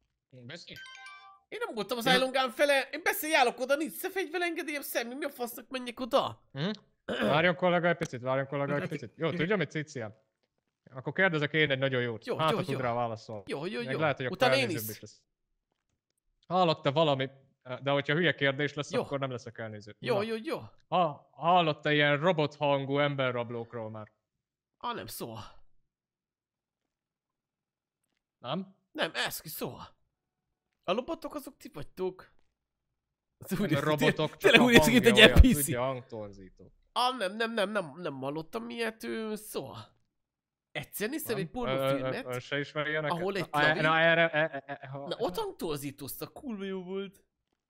Én nem voltam az Iron Gun fele, én beszéljálok oda, nincs fegyver engedélyem, semmi, mi a fasznak menjek oda? Várjon kollega egy picit, Jó, tudja mit, Ciciám? Akkor kérdezek én egy nagyon jót. Jó, ha tud rá válaszolni. Jó. Lehet, hogy Utána én is. lesz. Hallotta valami, de hogyha hülye kérdés lesz, akkor nem leszek elnéző. Jó. Hallotta ilyen robot hangú emberrablókról már? Nem szó. Nem? Nem, eszki szó. A robotok azok ti vagytok. A robotok csak tényleg a úgy nézik, mint egy hangja olyan, NPC. tudja, hangtorzító. Nem hallottam ilyet szó. Egyszer néztem egy pornófilmet, Ön se ismeri ilyeneket? ahol egy klavi... Na, ott hangtorzítóztak, kurva jó volt.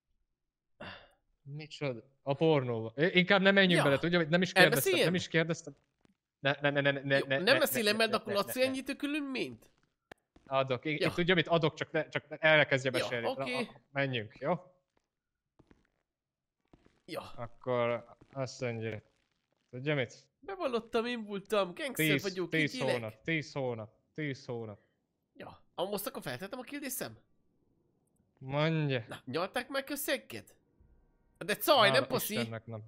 Micsoda? A pornóba. Inkább nem menjünk bele, tudja, nem is kérdeztem. Nem beszélem, mert akkor adsz enyhítő különményt? Adok. Tudja mit? Adok, csak elkezdje mesélni. Oké. Menjünk, jó? Ja. Akkor azt mondja. Tudja mit? Bevallottam, én voltam, gangster vagyok, 10 hónap. Ja. Most akkor feltettem a kérdésem? Mondja. Na, nyalták meg a szegged? De caj, nem poszi? Istennek nem.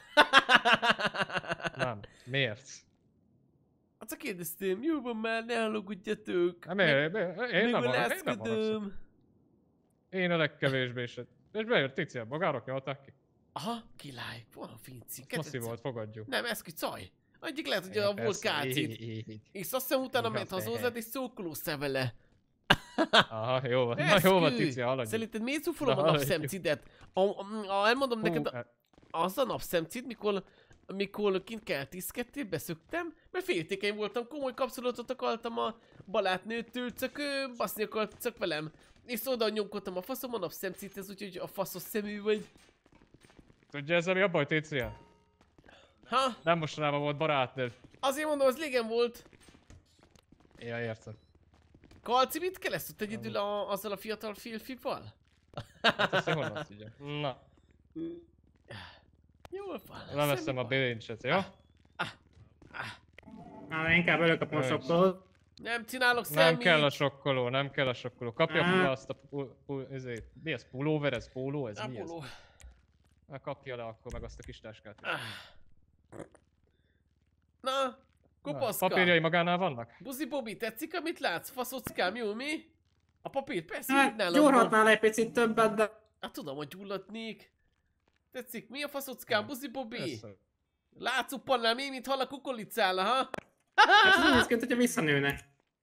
Nem. Miért? Hát csak kérdeztem, jó van már, ne hallogudjatok. Én nem haragszom. Én a legkevésbé se. És bejött Ticia, magárok nyalták ki. Aha, király, van a finci. Masszív volt, fogadjuk. Nem, eszki caj. Egyik lehet, hogy volt kálcid. És azt hiszem utána ment haza hozzád és szókolóztál vele. Aha, jó van. Na jó van, Ticia, haladjunk. Szerinted miért szuffolom a napszemcidet? Elmondom neked, az a napszemcid, mikor kint keltiszkedtél, beszöktem, mert féltékeny voltam, komoly kapszulatot akartam a barátnőtől, csak baszni akart csak velem. És oda nyomkodtam a faszom a napszemcithez, úgyhogy a faszos szemű vagy. Tudja ezzel mi a baj, Ticia? Ha? Nem mostanában volt barátnőd. Azért mondom, az régen volt. Ja, értem. Kalci, mit kell ezt ott egyedül azzal a fiatal férfival? Hát azt honnan tudja. Na. Jól van. Nem eszem a bilincset, jó? Inkább előkapom a sokkolót. Nem csinálok semmit. Nem kell a sokkoló. Kapja fel azt a mi ez? Pulóver? Ez póló? Ez mi ez? Na, kapja le akkor meg azt a kis táskát. Na, kopaszka. Papírjai magánál vannak? Buzi Bobby, tetszik amit látsz? Faszockám, jó mi? A papír persze, hát, nálam gyúrhatnál egy picit többet, de... Hát tudom, hogy gyulladnék. Tetszik, mi a faszockám, Buzi Bobby? Látszupannál mi, mint hal a kukoricála, ha? Ez úgy néz ki, hogyha visszanőne.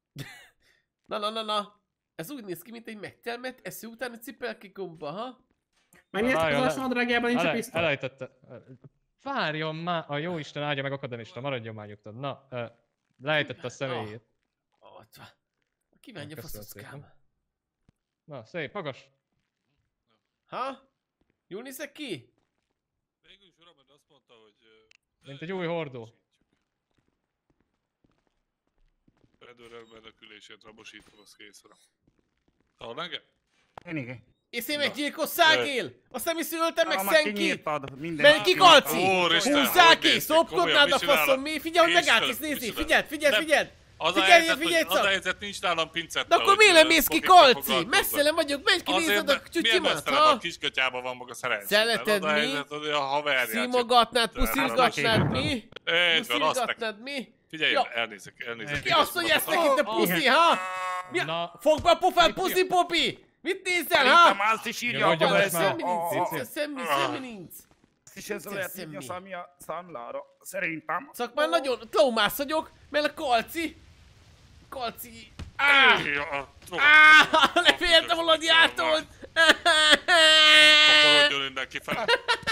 Na. Ez úgy néz ki, mint egy megtermett esző utáni cipelkigomba, ha? Megnéztek az alsónadrágjában nincs a pisztoly? Elejtette. Várjon már, a jóisten áldja meg akademista, maradjon már nyugtad. Na, lejtette a személyét. Ott van. Kívánja faszockám. Na, szép, magas. Ha? Jól nézek ki? Végül is uram, azt mondta, hogy... Mint egy új hordó. Rendőrrel menekülését rabosítom, az kész, uram. Hallod engem? Igen. És én meggyilkosságél! Azt nem is öltem meg senkit! Menj ki, Kalci! Húzzál ki! Szopkodnád a faszom, mi? Figyelj, hogy megállt és nézni! Figyeld! Az a helyzet, nincs nálam pincet. De akkor miért nem mész ki, Kalci? Messzelen vagyok, menj ki, nézd a csücsimat, ha? A kiskötyában van maga szerencsét. Szereted mi? Simogatnád, puszilgatnád mi? Puszilgatnád mi? Figyelj, elnézek. Ki azt mondja ezt nekint a puszi, ha? Fogd be a pofán, puszi popi! Mit nézel, ha? Szerintem azt is írja, semmi nincs. És ez lehet írni a számlára, szerintem. Csak már nagyon traumász vagyok, mert a Kalci... Leféltem a lagyától! Akarodjon mindenki fel.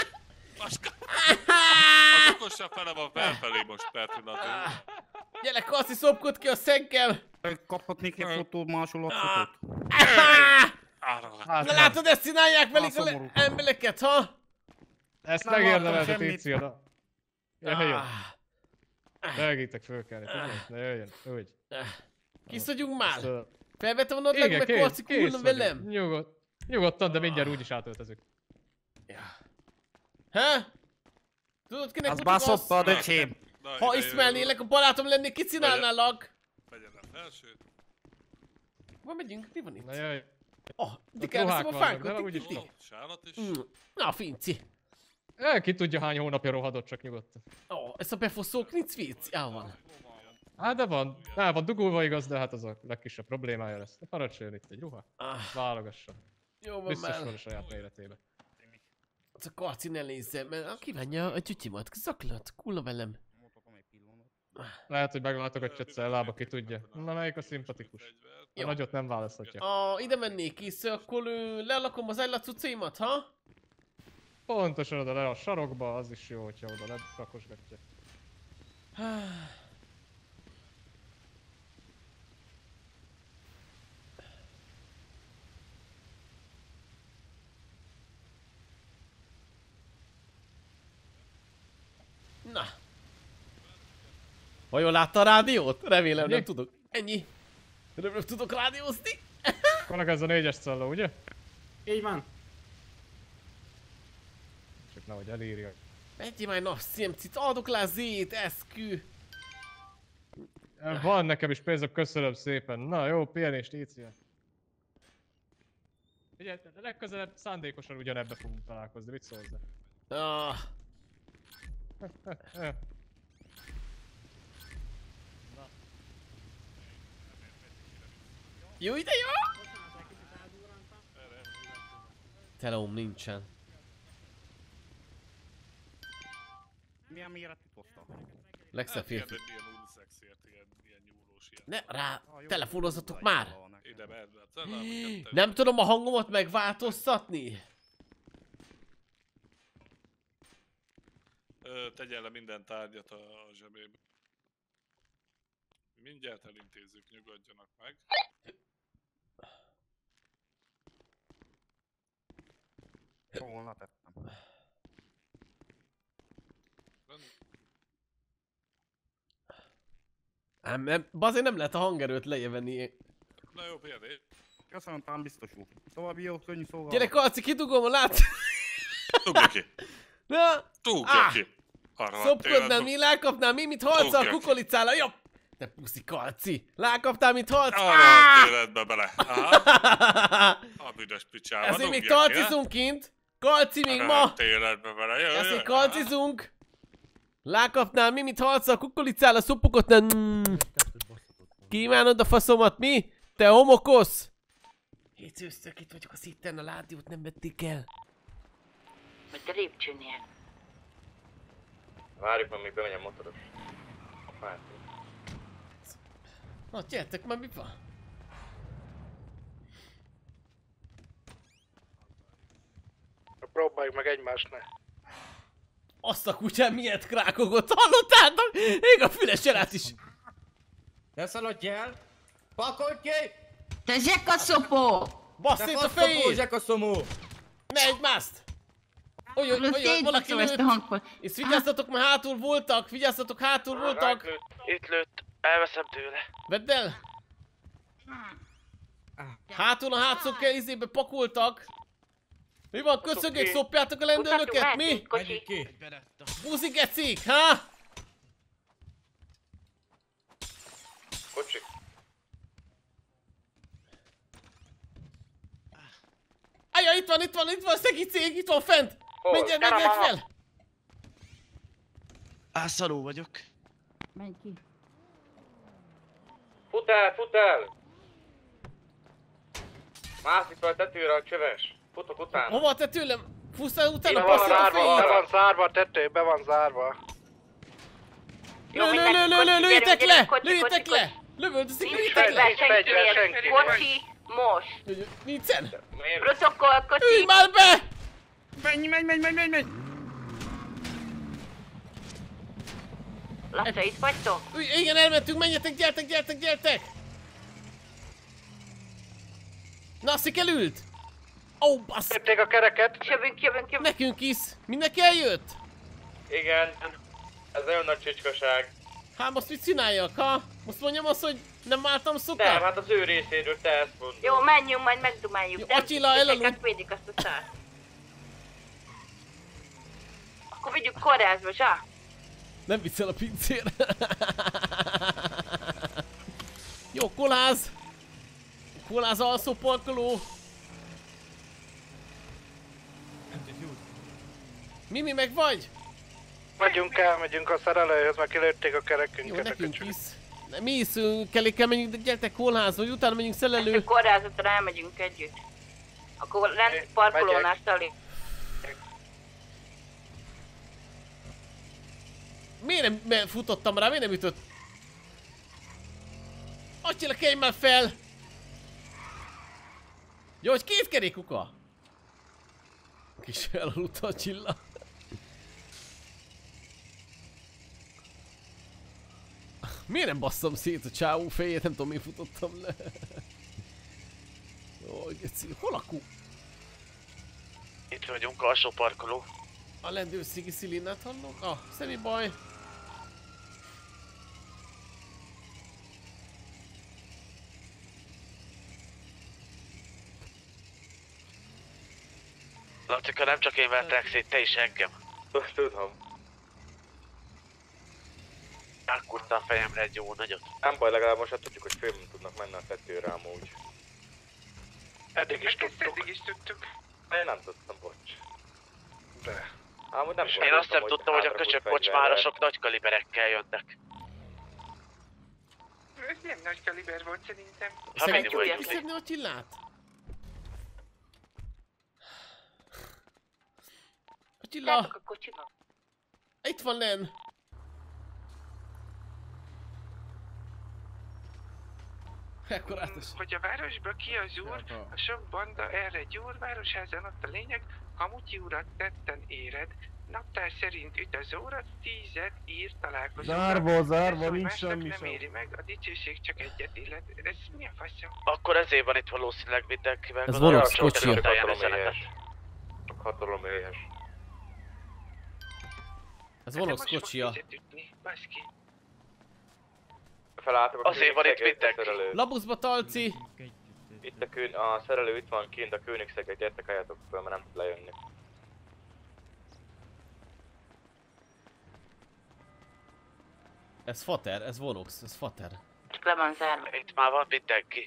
A kokossa fele van felfelé most per pillanatban. Gyere, Kalci, szopkod ki a szegkem! Kaphatnék egy fotót, másolat fotót? Hát, na látod, ezt csinálják velük az embereket, ha? Ezt megérdemelte Tícia. Jöjjön. Megítek fölkelni, tudod? Ne jöjjön, úgy. Kiszadjunk már! Felvettem a nadrág, meg Korci kulna velem? Nyugodtan, de mindjárt úgyis átöltözünk. Ha? Tudod kinek az baszoppad, öcsém. Ha ismernélek, a barátom lennék, ki csinálnálak? Vegyen a felsőt. Hova megyünk? Mi van itt? Na jöjj. Dik elveszem a fánkat, úgyis Sálat is. Na, finci. Ki tudja hány hónapja rohadott, csak nyugodtan. Ez a befoszók nincs vicc. van. Hát de van. El van dugulva igaz, de hát az a legkisebb problémája lesz. Parancsoljon itt egy ruha. Válogasson. Jó van biztos már. van a saját méretébe. Az a Karci ne nézze, mert kívánja a tyütyimat. Zaklat, kulna velem. Lehet, hogy meglátogatja a cellába, ki tudja. Na melyik a szimpatikus? A nagyot nem választhatja. Ide mennék is, akkor lelakom az ellacucaimat, ha? Pontosan oda le a sarokba, az is jó, hogyha oda lekakosgatja. Na. Vajon látta a rádiót? Remélem nem tudok. Ennyi. Nem tudok rádiózni. Vannak ez a 4-es cella, ugye? Így van. Csak nehogy elírja. Egyéb már nap CMC-t, adok le Z-t, eszkü. Van nekem is pénzem, köszönöm szépen. Na jó, pihenést, Tícia. Ugye, legközelebb szándékosan ugyanebbe fogunk találkozni, mit szólsz? Jó ide, jó! Teleóm nincsen. Milyen méretű poszta? Legszebb férfi. Ilyen uniszexért, ilyen nyúlós ilyen. Ne, rá, telefonozzatok már! Ide mehet be a cellába. Nem tudom a hangomat megváltoztatni? Tegyen le minden tárgyat a zsebébe. Mindjárt elintézzük, nyugodjanak meg. Volna tettem. Bazén nem lehet a hangerőt lejjevenni. Na jó, például. Köszönöm, talán biztos úr. További jó, könnyű szóval. Gyere, Karci, kidugom, lát! Dugja ki! Na! Dugja ki! Szopkodnám, mi lákapnám, mi, mint halca a kukolicála, jobb! Te puszi, Karci! Lákaptál, mint halc! Arra a téredbe bele. A büdös picsába. Ezért még karcizunk kint! Karci még ma! A téredbe bele, jöjjön! Ezt még karcizunk! Lákapnál, mi, mint halca a kukolicála, szopogott, nem... Kívánod a faszomat, mi? Te homokosz! Hétszőztök, itt vagyok a szitten, a rádiót nem vették el. Mit a lépcsőnél? Várjuk, mert még bemegy a motoros. Na, gyertek már, mi van? Próbáljuk meg egymást, ne. Azt a kutyán miért krákogott, hallottátok? Ég a füles jelát is. Ne szaladj el! Pakolj ki! Te zsekaszopó! Basz szét a fejét! Zsekaszomó! Ne egymást! Olyan, valaki lőtt! És vigyázzatok, mert hátul voltak! Vigyázzatok, hátul voltak! Itt lőtt, elveszem tőle. Vedd el! Hátul a hátszók izébe pakoltak! Mi van, köszögék, szopjátok a lendőlöket, mi? Buzi gecik, ha? Kocsi. Ajja, itt van, szegény cég, itt van fent! Menjen fel! Ászaló vagyok. Menj ki. Fut el! Mászik fel a tetőre a csöves. Futok utána. Hova a tetőlem? Fusz el utána, basszít a fejét! Be van zárva a tető, be van zárva. Lőjétek le! Lövöldözik, lőjétek le! Senki. Kocsi, most. Nincsen! Protokoll, kocsi. Ülj már be! Menj! Laca, itt vagytok? Igen, elmentünk, menjetek, gyertek! Na, Szikel ült! Ó, bassz! Jötték a kereket. Jövünk. Nekünk is! Mindenki eljött? Igen. Ez nagyon nagy csicskaság. Hát most mit csináljak, ha? Most mondjam azt, hogy nem váltam szokat? Nem, hát az ő részéről te ezt mondod. Jó, menjünk, majd megdumáljuk. Jó, Attila, elaludt. Védik azt a szart. Akkor vigyük kórházba, zsá? Nem vicel a pincér. Jó, koláz! Koláz alszó parkoló. Mimi, meg vagy? Megyünk a szerelőhöz, mert kilőtték a kerekünket. Jó, nekünk is. Mi is kell menjünk, de gyertek kórházba, hogy utána megyünk szelelő. A kórházatra elmegyünk együtt. Akkor rend parkolónál Szali. Miért nem futottam rá? Miért nem ütött? Attila, kelj már fel! Jó, hogy két kerék, kuka! Kis elaludt Attila. Miért nem basszom szét a csávó fejét? Nem tudom, miért futottam le. Jó, geci, hol a Itt vagyunk, alsó parkoló. A lendőszigi szilinnát hallok? Ah, semmi baj. Lacika, nem csak én vertelek szét, te is engem. Most tudom. Elkurta a fejemre egy jó nagyot. Nem baj, legalább most hát tudjuk, hogy főben tudnak menni a tetőre amúgy. Eddig is tudtuk. Én nem tudtam, bocs. De. Amúgy nem Én azt nem tudtam, hogy a köcsög kocsmárosok nagy kaliberekkel jönnek. Ez nem nagy kaliber volt szerintem. Ha mindig vagy. Kiszedni Attilát? Attila! Itt van len! Ekkor átos. Hogy a városba ki az úr, a sok banda erre gyúr, városházan ott a lényeg, Kamutyi urat tetten éred, naptár szerint üt az óra, 10-et ír találkozóra. Zárva, nincs semmi nem sem. éri meg, a dicsőség csak egyet illet. Ez mi a faszom? Akkor ezért van itt valószínűleg mindenkivel. Ez Vonox kocsia. Csak hataloméljes. Ez Vonox kocsia. Azért van itt mindenki. Labuszba, Talci! Itt a szerelő itt van kint, a Kőnixeget, gyertek, álljatok föl, mert nem tud lejönni. Ez Fater, ez Vonox, ez Fater. Csak le van zárva. Itt már van mindenki.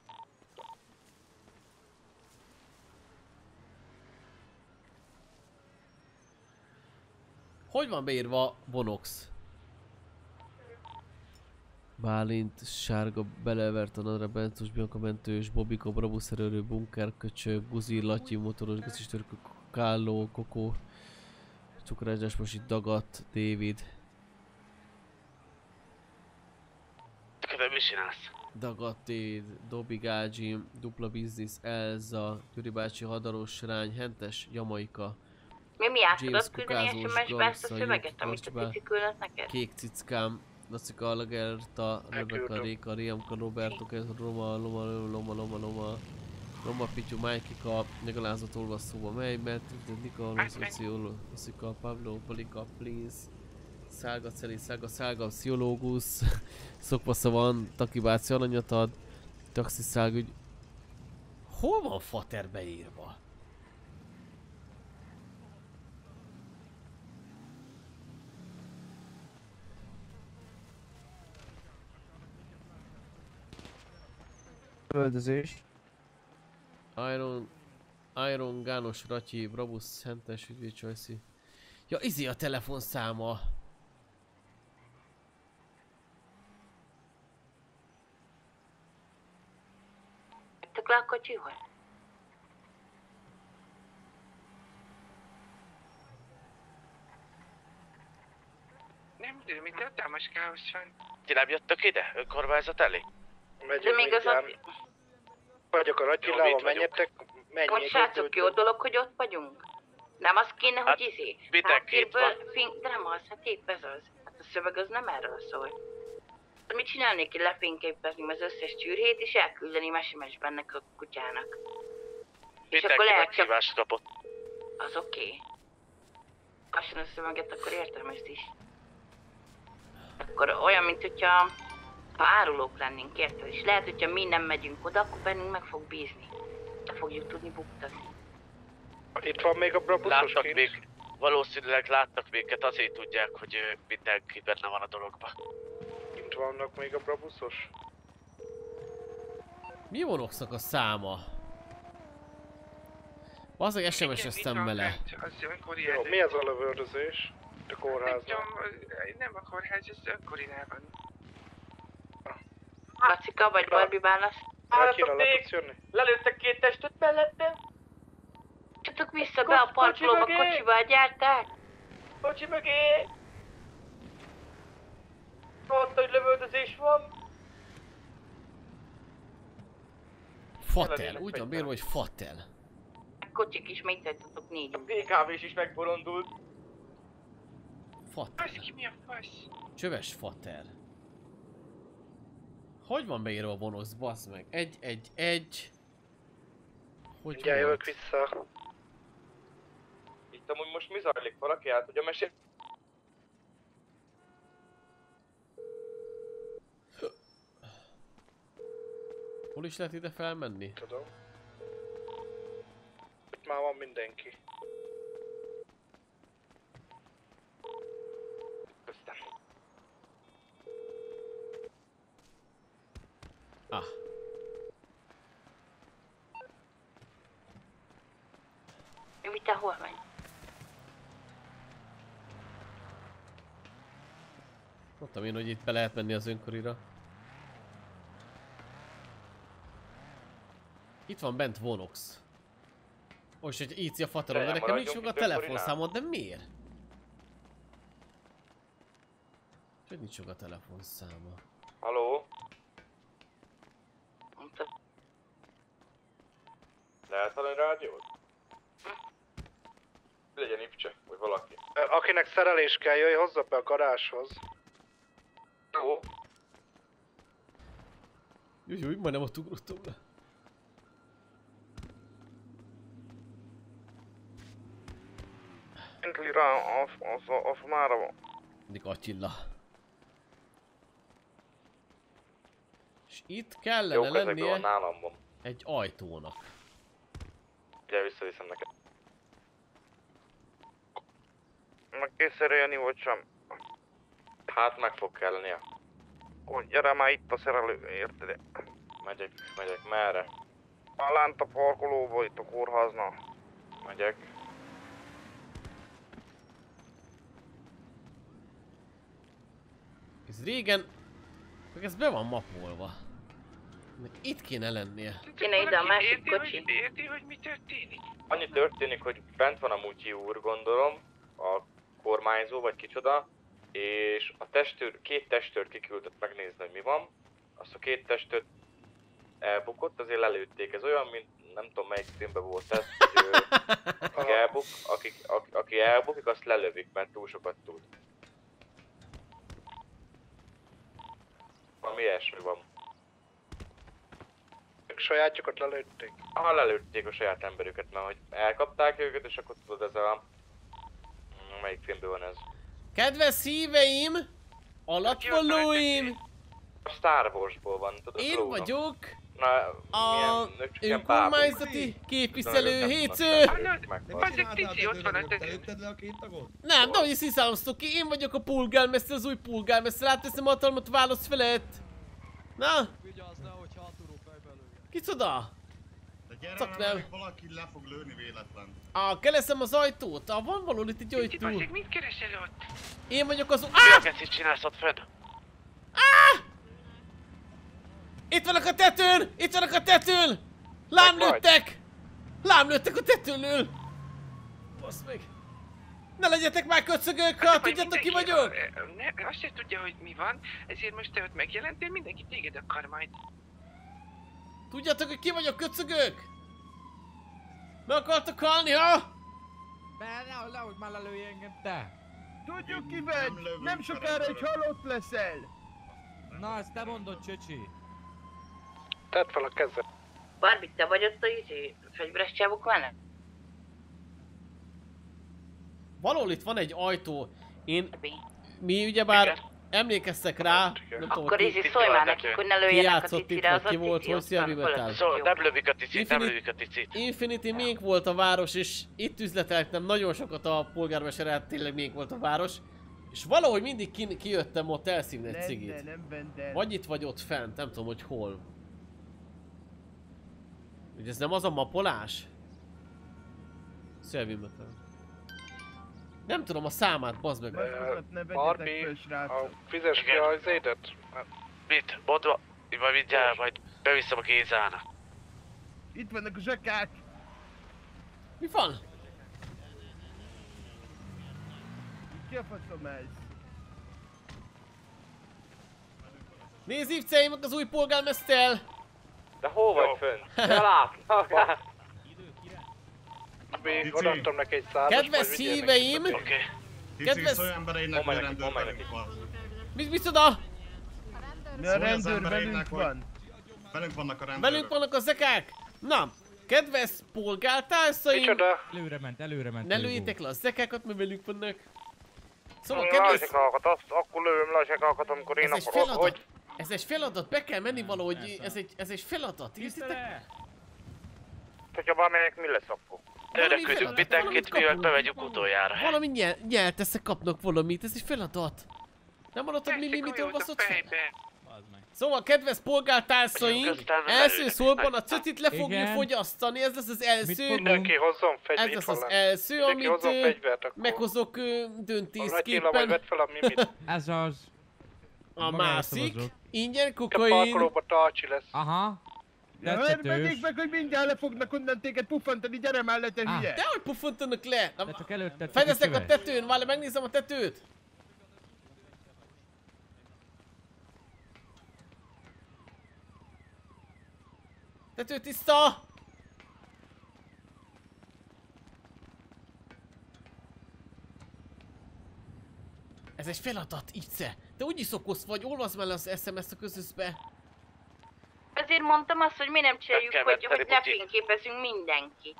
Hogy van beírva Vonox? Bálint, sárga, belevert a nadra, Bencos, Bianca mentős, Bobika, Brabuszerelő, Bunker, Köcsög, Buzi, Latyi, motoros, gacistörkő, Kálló, Kokó, Cukrágyás, most itt Dagat, David. Te mit csinálsz? Dagat, David, Dobi, Gágyi, Dupla Business, Elza, Gyuri bácsi, Hadaros, Rány, Hentes, Jamaika. Mi át tudod küldeni SMS-be ezt a szöveget, amit a cici küldött neked? Kék cickám, Lacika, Lagerta, Rebecca, Réka, Riamka, Roberto, Roma, Pityu, Májkika, Megalázott olvaszóba melybe, Nika, Lacika, Pablo, Polika, Please, Szálga, Celi, Szálga, Pszichológus, Szokvasza van, Taki báci aranyat ad, Taxi Szálgügy. Hol van Fater beírva? Földözés. Iron, Gános, Ratyi, Brabus, Hentes, Üdvé, Csajci. Ja, izi a telefonszáma. Jöttök le a kocsihoz? Nem tudom, itt hatalmas káosz van. Ti nem jöttök ide? Önkormányzat elé? De még az a... Vagyok a Ragyilával, menjetek, Hogy srácok, jó dolog, hogy ott vagyunk? Nem az kéne, hogy izé? Mindenképp van. De nem az, hát épp ez az. Hát a szöveg az nem erről szól. Mit csinálnék, hogy lefényképezni az összes csűrhét és elküldeni SMS-ben ennek a kutyának? És akkor lehet csak... meghívást kapott. Az oké. Kasson össze maget, akkor értem ezt is. Akkor olyan, mint hogyha... Ha árulók lennénk, érted? És lehet, hogyha mi nem megyünk oda, akkor bennünk meg fog bízni. De fogjuk tudni buktatni. Itt van még a brabuszos kint? Valószínűleg láttak minket, azért tudják, hogy mindenki benne van a dologban. Kint vannak még a brabuszos? Mi Vonoxnak a száma? Bazdmeg SMS-eztem vele. Jó, mi ez a lövöldözés? A kórházban? Nem a kórház, ez önkorinában. Lacika vagy Barbie válasz? Kira, le tudsz jönni? Lelőttek 2 testet mellettem. Csatok vissza be a parkolóba, kocsival gyárták. Kocsi mögé! Ott, hogy lövöldözés van. Fatel, úgy van bírva, hogy Fatel. Kocsik is, mit tettetek 4. A PKV-s is megborondult. Fatel. Baszki, mi a fasz? Csöves Fatel. Hogy van beírva a Vonox, bassz meg? 1-1-1. Hogy Mindjárt jövök vissza. Itt amúgy most mi zajlik? Valaki el tudja mesélni? Hol is lehet ide felmenni? Tudom. Itt már van mindenki. Köztem. Ah. Mi te hol vagy? Mondtam én, hogy itt be lehet menni az önkorira. Itt van bent Vonox. Most, hogy íci a Fatalon, de nekem nincs meg a telefonszámod, de miért? Hogy nincs meg a telefonszáma? Haló? Lehet hallani rádiót? Legyen Ipcse, vagy valaki. Akinek szerelés kell, jöjj hozzá be a garázshoz. Jó. Júj, majdnem ott ugrottam le. Entli rá a mára. Mindig Attila. És itt kellene lennie nálam van. egy ajtónak. Ugye visszaviszem neked. Meg készre jönni vagy sem? Hát meg fog kellenie. Ó, gyere már itt a szerelő, érted? Megyek, merre? A lánt a parkolóba, itt a kórháznál. Megyek. Ez régen... Meg ez be van mapolva. Itt kéne lennie. Kéne ide a másik kocsi. Érti, hogy mi történik? Annyi történik, hogy bent van a Mutyi úr, gondolom, a kormányzó vagy kicsoda, és a két testőr kiküldött megnézni, hogy mi van. Azt a 2 testőrt elbukott, azért lelőtték. Ez olyan, mint nem tudom melyik filmben volt ez, hogy aki elbukik, azt lelövik, mert túl sokat tud. Valami ilyesmi van. Sajátjukat lelőtték? Aha, lelőtték a saját emberüket, mert hogy elkapták őket, és akkor tudod, ez a... Melyik filmben van ez? Kedves szíveim! Alattvalóim! A Star Warsból van, tudod? Én vagyok a önkormányzati képviselő Hécő! Azért Tici ott van a Nem, de hogy sziszálomztok ki, én vagyok a polgármester, az új polgármester, átveszem a hatalmat a válasz felett. Na? Kicsoda? Csak nem. Valaki le fog lőni véletlen. Keresem az ajtót. Van való itt egy ajtó. Baszik, mit keresel ott? Én vagyok az... Mit csinálsz ott fenn? Itt vannak a tetőn! Itt vannak a tetőn! Lámlőttek! Lámlőttek a tetőnől! Basz meg! Ne legyetek már köcögök, ha tudjátok ki vagyok! Azt se tudja, hogy mi van, ezért most te ott megjelentél, mindenki téged akar majd. Tudjátok, hogy ki vagyok, köcögök? Meg akartok halni, ha? Nehogy már lelőj engem, te! Tudjuk ki vagy! Nem sokára egy halott leszel! Na, ezt te mondod, csöcsi! Tedd fel a kezed. Barbie, te vagy ott a fegyveres csávok vannak? Valahol itt van egy ajtó. Mi ugyebár emlékeztek rá, nem tudom, akkor szólj már nekik, hogy ne lőjenek a cicire, az a ki volt, hogy szia Vivetál. Nem lövik a ticit, nem lövik a ticit. Infinity miénk volt a város, és itt üzleteltem nagyon sokat a polgármester, hát tényleg miénk volt a város. És valahogy mindig kijöttem ott elszívni egy cigit. Vagy itt vagy ott fent, nem tudom, hogy hol. Ugye ez nem az a mapolás? Szia Vivetál. Nem tudom a számát, bazd meg. Barbie, fizes ki az édet? Mit? Mondva, majd mindjárt, majd beviszem a Gézának. Itt vannak a zsakák! Mi van? Ki a faszom ez? Nézd Ivceim, az új polgármester! De hol vagy fönn? Ne látlak! Még odaadtam neki egy százas, kedves szíveim! Kedves... Micsoda? A rendőr velünk van. Velünk vannak a rendőrök. Velünk vannak a zekák! Na, kedves polgártársaim! Micsoda? Előre ment. Ne lőjétek le a zekákat, mert velünk vannak. Szóval Le kedves... a zekákat, akkor lőm le a zekákat, amikor én akarok, hogy... Ez egy feladat, be kell menni valahogy, ez egy feladat, értitek? Hogyha bármelyek mi lesz akkor? Tőreküldünk mindenkit, mivel bevegyük utoljára. Valami nyelteszek kapnak valamit, ez egy feladat. Nem hallottad mit olvaszott fel? Szóval, kedves polgártársaim, első sorban a cöcit le fogjuk fogyasztani, ez lesz az első. Mindenki hozzon fegyvert. Ez lesz az első, amit meghozok döntésképpen. Ez az. A másik, ingyen kokain. Parkolóba tartsi lesz. Aha. Megyék meg, hogy mindjárt le fognak onnan téged puffantani, gyere mellé, te hülye! Dehogy puffantanak le! De csak előtted. Fedeztek a tetőn, várj, megnézem a tetőt! Tető tiszta! Ez egy feladat, Ice! Te úgyis szokosz vagy, olvasd már le az SMS-t a közöszbe! Azért mondtam azt, hogy mi nem csináljuk, hogy lefényképezünk mindenkit.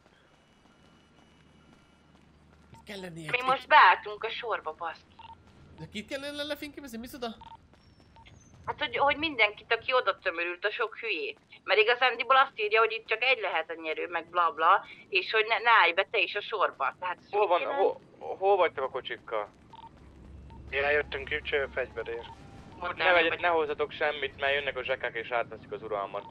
Mi most beálltunk a sorba, baszki. De kit kellene lefényképezni? Micsoda? Hát, hogy mindenkit, aki oda tömörült a sok hülyét. Mert igazándiból azt írja, hogy itt csak egy lehet a nyerő, meg bla bla, és hogy ne állj be te is a sorba. Tehát hol vagytok a kocsikkal? Én eljöttünk Ivcső fegyverért. Ne hozzatok semmit, mert jönnek a zsekák és átveszik az uralmat.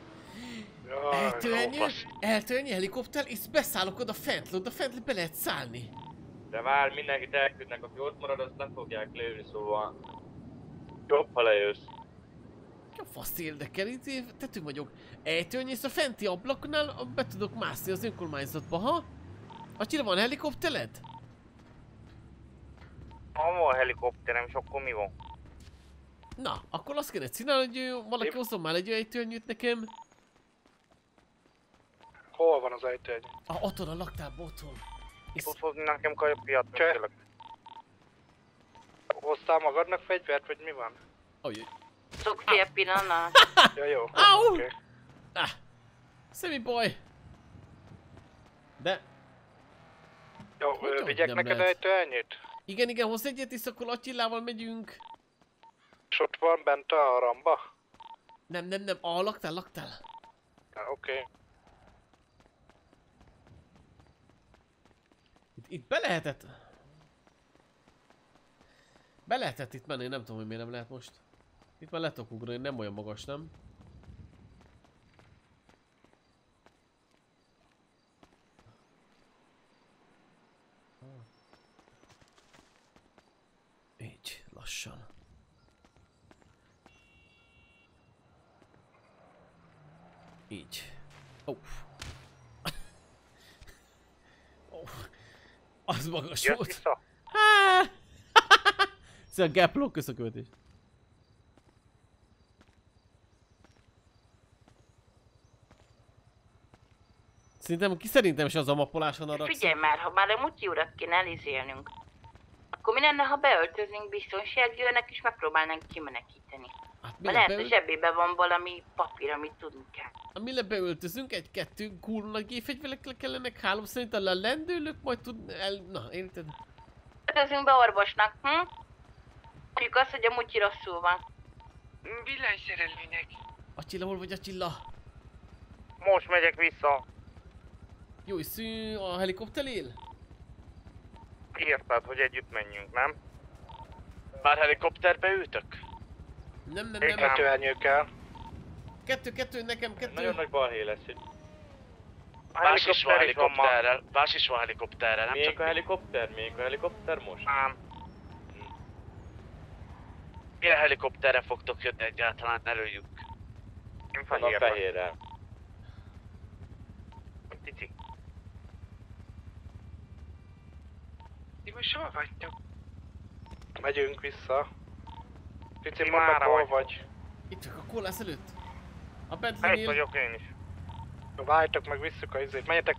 Eltölnyi helikopter, és beszállok oda fent be lehet szállni. De várj, mindenkit elküldnek, aki ott marad, azt nem fogják lőni, szóval... Jobb, ha lejössz. A fasz érdekel, itt tető vagyok. Eltölnyész a fenti ablaknál, be tudok mászni az önkormányzatba, ha? Atyira, van helikoptered? Van helikopterem, és akkor mi van? Na, akkor azt kéne csinálni, hogy valaki hozzon már egy ejtőernyőt nekem. Hol van az ejtőernyő? Otthon a laktárban, otthon. Tudsz hozni nekem kajapiat, tényleg? Hoztál magadnak fegyvert, vagy mi van? Ojjj. Szokfél pillanat. Ja, jó. Au! Semmi baj. De... Jó, vigyek neked ejtőernyőt? Igen, hozz egyet, és akkor Attilával megyünk. És ott van bent a ramba? Nem, a laktál. Oké. Itt be lehetett... Be lehetett itt menni, nem tudom, hogy miért nem lehet most. Itt már le tudok ugrani, nem olyan magas, nem? Így, lassan. Így. Az magas volt. Vissza? Szóval Gaplok, köszönkövetés. Szerintem is az a mappoláson arra. Figyelj már, ha már a Mutyi urat kéne elizélnünk, akkor mi lenne, ha beöltöznénk biztonságjőrnek és megpróbálnánk kimenekíteni? Lehet, hogy zsebében van valami papír, amit tudni kell. Mi beöltözünk, egy-kettő kurva nagy gépfegyverekkel kellenek, hálom szerint a lendülök, majd tud na, érted? Öltözünk be orvosnak, Mondjuk azt, hogy a mutyi rosszul van. Villanyszerelőnek. Attila, hol vagy Attila? Most megyek vissza. Jó, és a helikopter él? Írtad, hogy együtt menjünk, nem? Már helikopterbe ültök? Nem. Kettőernyőkkel. Kettő, nekem kettő. Nagyon nagy balhé lesz itt. Más is van helikopterrel, más is van helikopterrel, nem csak a helikopter? Még a helikopter most? Ám. Milyen helikopterre fogtok jönni egyáltalán, ne lőjük? Én fehérrel. Cici. Ti most hol vagytok? Megyünk vissza. Cici, mondd meg, hol vagy? Itt vagyok a kólász előtt. A Itt Bentley-nél. vagyok én is. Várjatok meg, visszük a izét. Menjetek.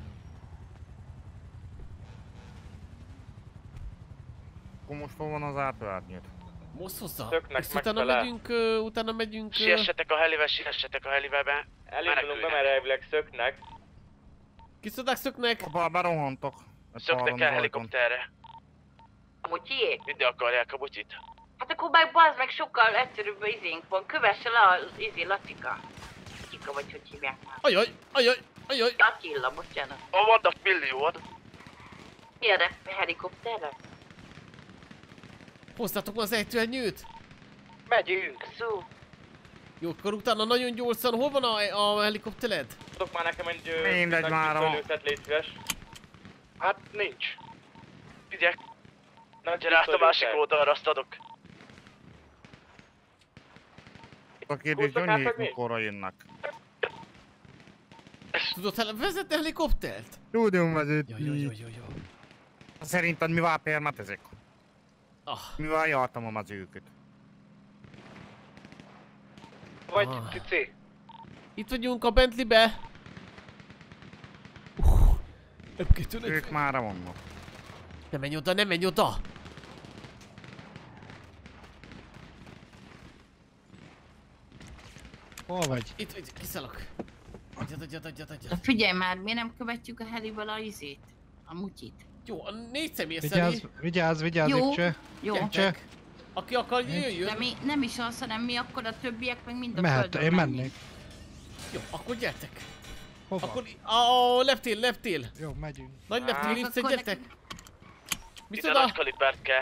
Akkor most hol van az átvernyőt? Most hozzá. Szöknek és utána megyünk... Siessetek a helivel be. Elindulunk be, mert elvileg szöknek. Kiszodák szöknek? Abba berohantok. Szöknek el helikopterre. A mutyiék? Mind akarják a mutyit. Hát akkor meg bazd meg, sokkal egyszerűbb a izénk van. Kövesse le az Lacika. Lacika vagy hogy hívják már. Ajaj. Attila, bocsánat. Vannak millióan. Milyen helikopterre? Hoztátok az ejtőernyőt? Megyünk. Szó. Jó, akkor utána nagyon gyorsan, hol van a helikoptered? Tudok már nekem egy mindegy már a... légy szíves. Hát nincs. Figyelj. Gyere át a másik oldalra, azt adok. A kérdés, Johnnyék mikorra jönnek. Tudod vezetni helikoptert? Tudom vezetni. Jó. Szerinted mivel permetezik? Mivel jártam a mezőket? Vagy, Cici? Itt vagyunk a Bentleybe. Ők mára vannak. Ne menj oda! Hol vagy? Itt, kiszállok. Adjad. Figyelj már, miért nem követjük a helivel a izét? A mutyit. Jó, a 4 személy szeli. Vigyázz, Jó. Ipcse. Jó. Ipcse. Aki akar, jöjjön. De mi nem is az, hanem mi akkor a többiek meg mind a Mehet, földön én menjünk. mennék. Jó, akkor gyertek. Hova? Akkor leptél. Jó, megyünk. Nagy leptél, itt gyertek. Ide nagy kalibert kell.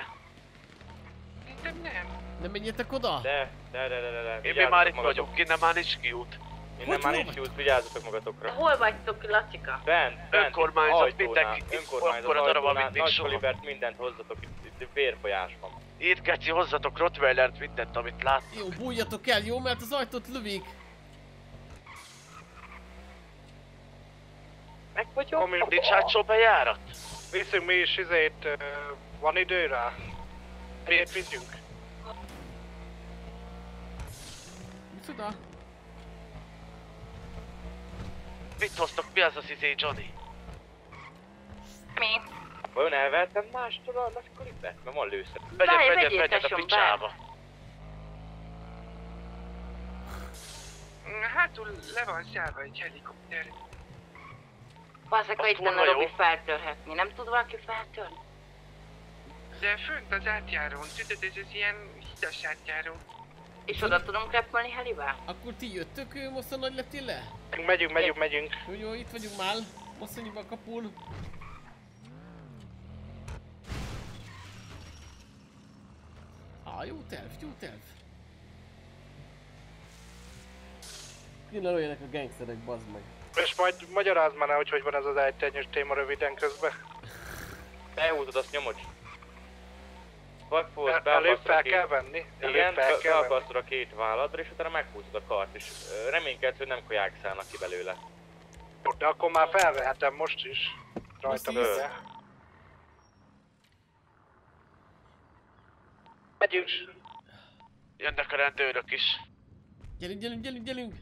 Nem. Nem menjetek oda? De. Én már itt vagyok, innen már nincs kiút. Innen már nincs kiút, vigyázzatok magatokra. Hol vagytok, Lacika? Bent, önkormányzat, mindenki, akkora darab, mint még nagy soha. kalibert, mindent hozzatok, itt vérfolyás van. Itt Geci, hozzatok Rottweilert, mindent, amit lát. Jó, bújjatok el, jó? Mert az ajtót lövik. Meg vagyok. Nincs hátsó bejárat? Viszünk mi is izét, van idő rá? Miért vigyünk? Micsoda? Mit hoztok, mi az az izé, Johnny? Mi? Vajon elvettem mástól a nagy kalibert? Mert van lőszer. Vegyed a picsába. Hátul le van zárva egy helikopter. Bazzak, ha itt lenne Robi feltörhetni. Nem tud valaki feltörni? De fönt az átjárón, tudod, ez az ilyen hidas átjáró. És oda tudunk repülni helivel? Akkor ti jöttök, most a nagy leptél le? Megyünk. Jó, itt vagyunk már. Mosszonyba a kapun. Jó terv. Innen olyanak a gangsterek, bazd meg. És majd magyarázd már, hogy van ez az ejtőernyős téma röviden közben. Elhúzod, azt nyomod. Vagy fogsz előbb fel kell venni? Igen, beakasztod a két válladra, és utána meghúzod a kart, és reménykedsz, hogy nem kaják szállnak ki belőle. De akkor már felvehetem most is. Rajtam össze. Megyünk. Jönnek a rendőrök is. Gyerünk.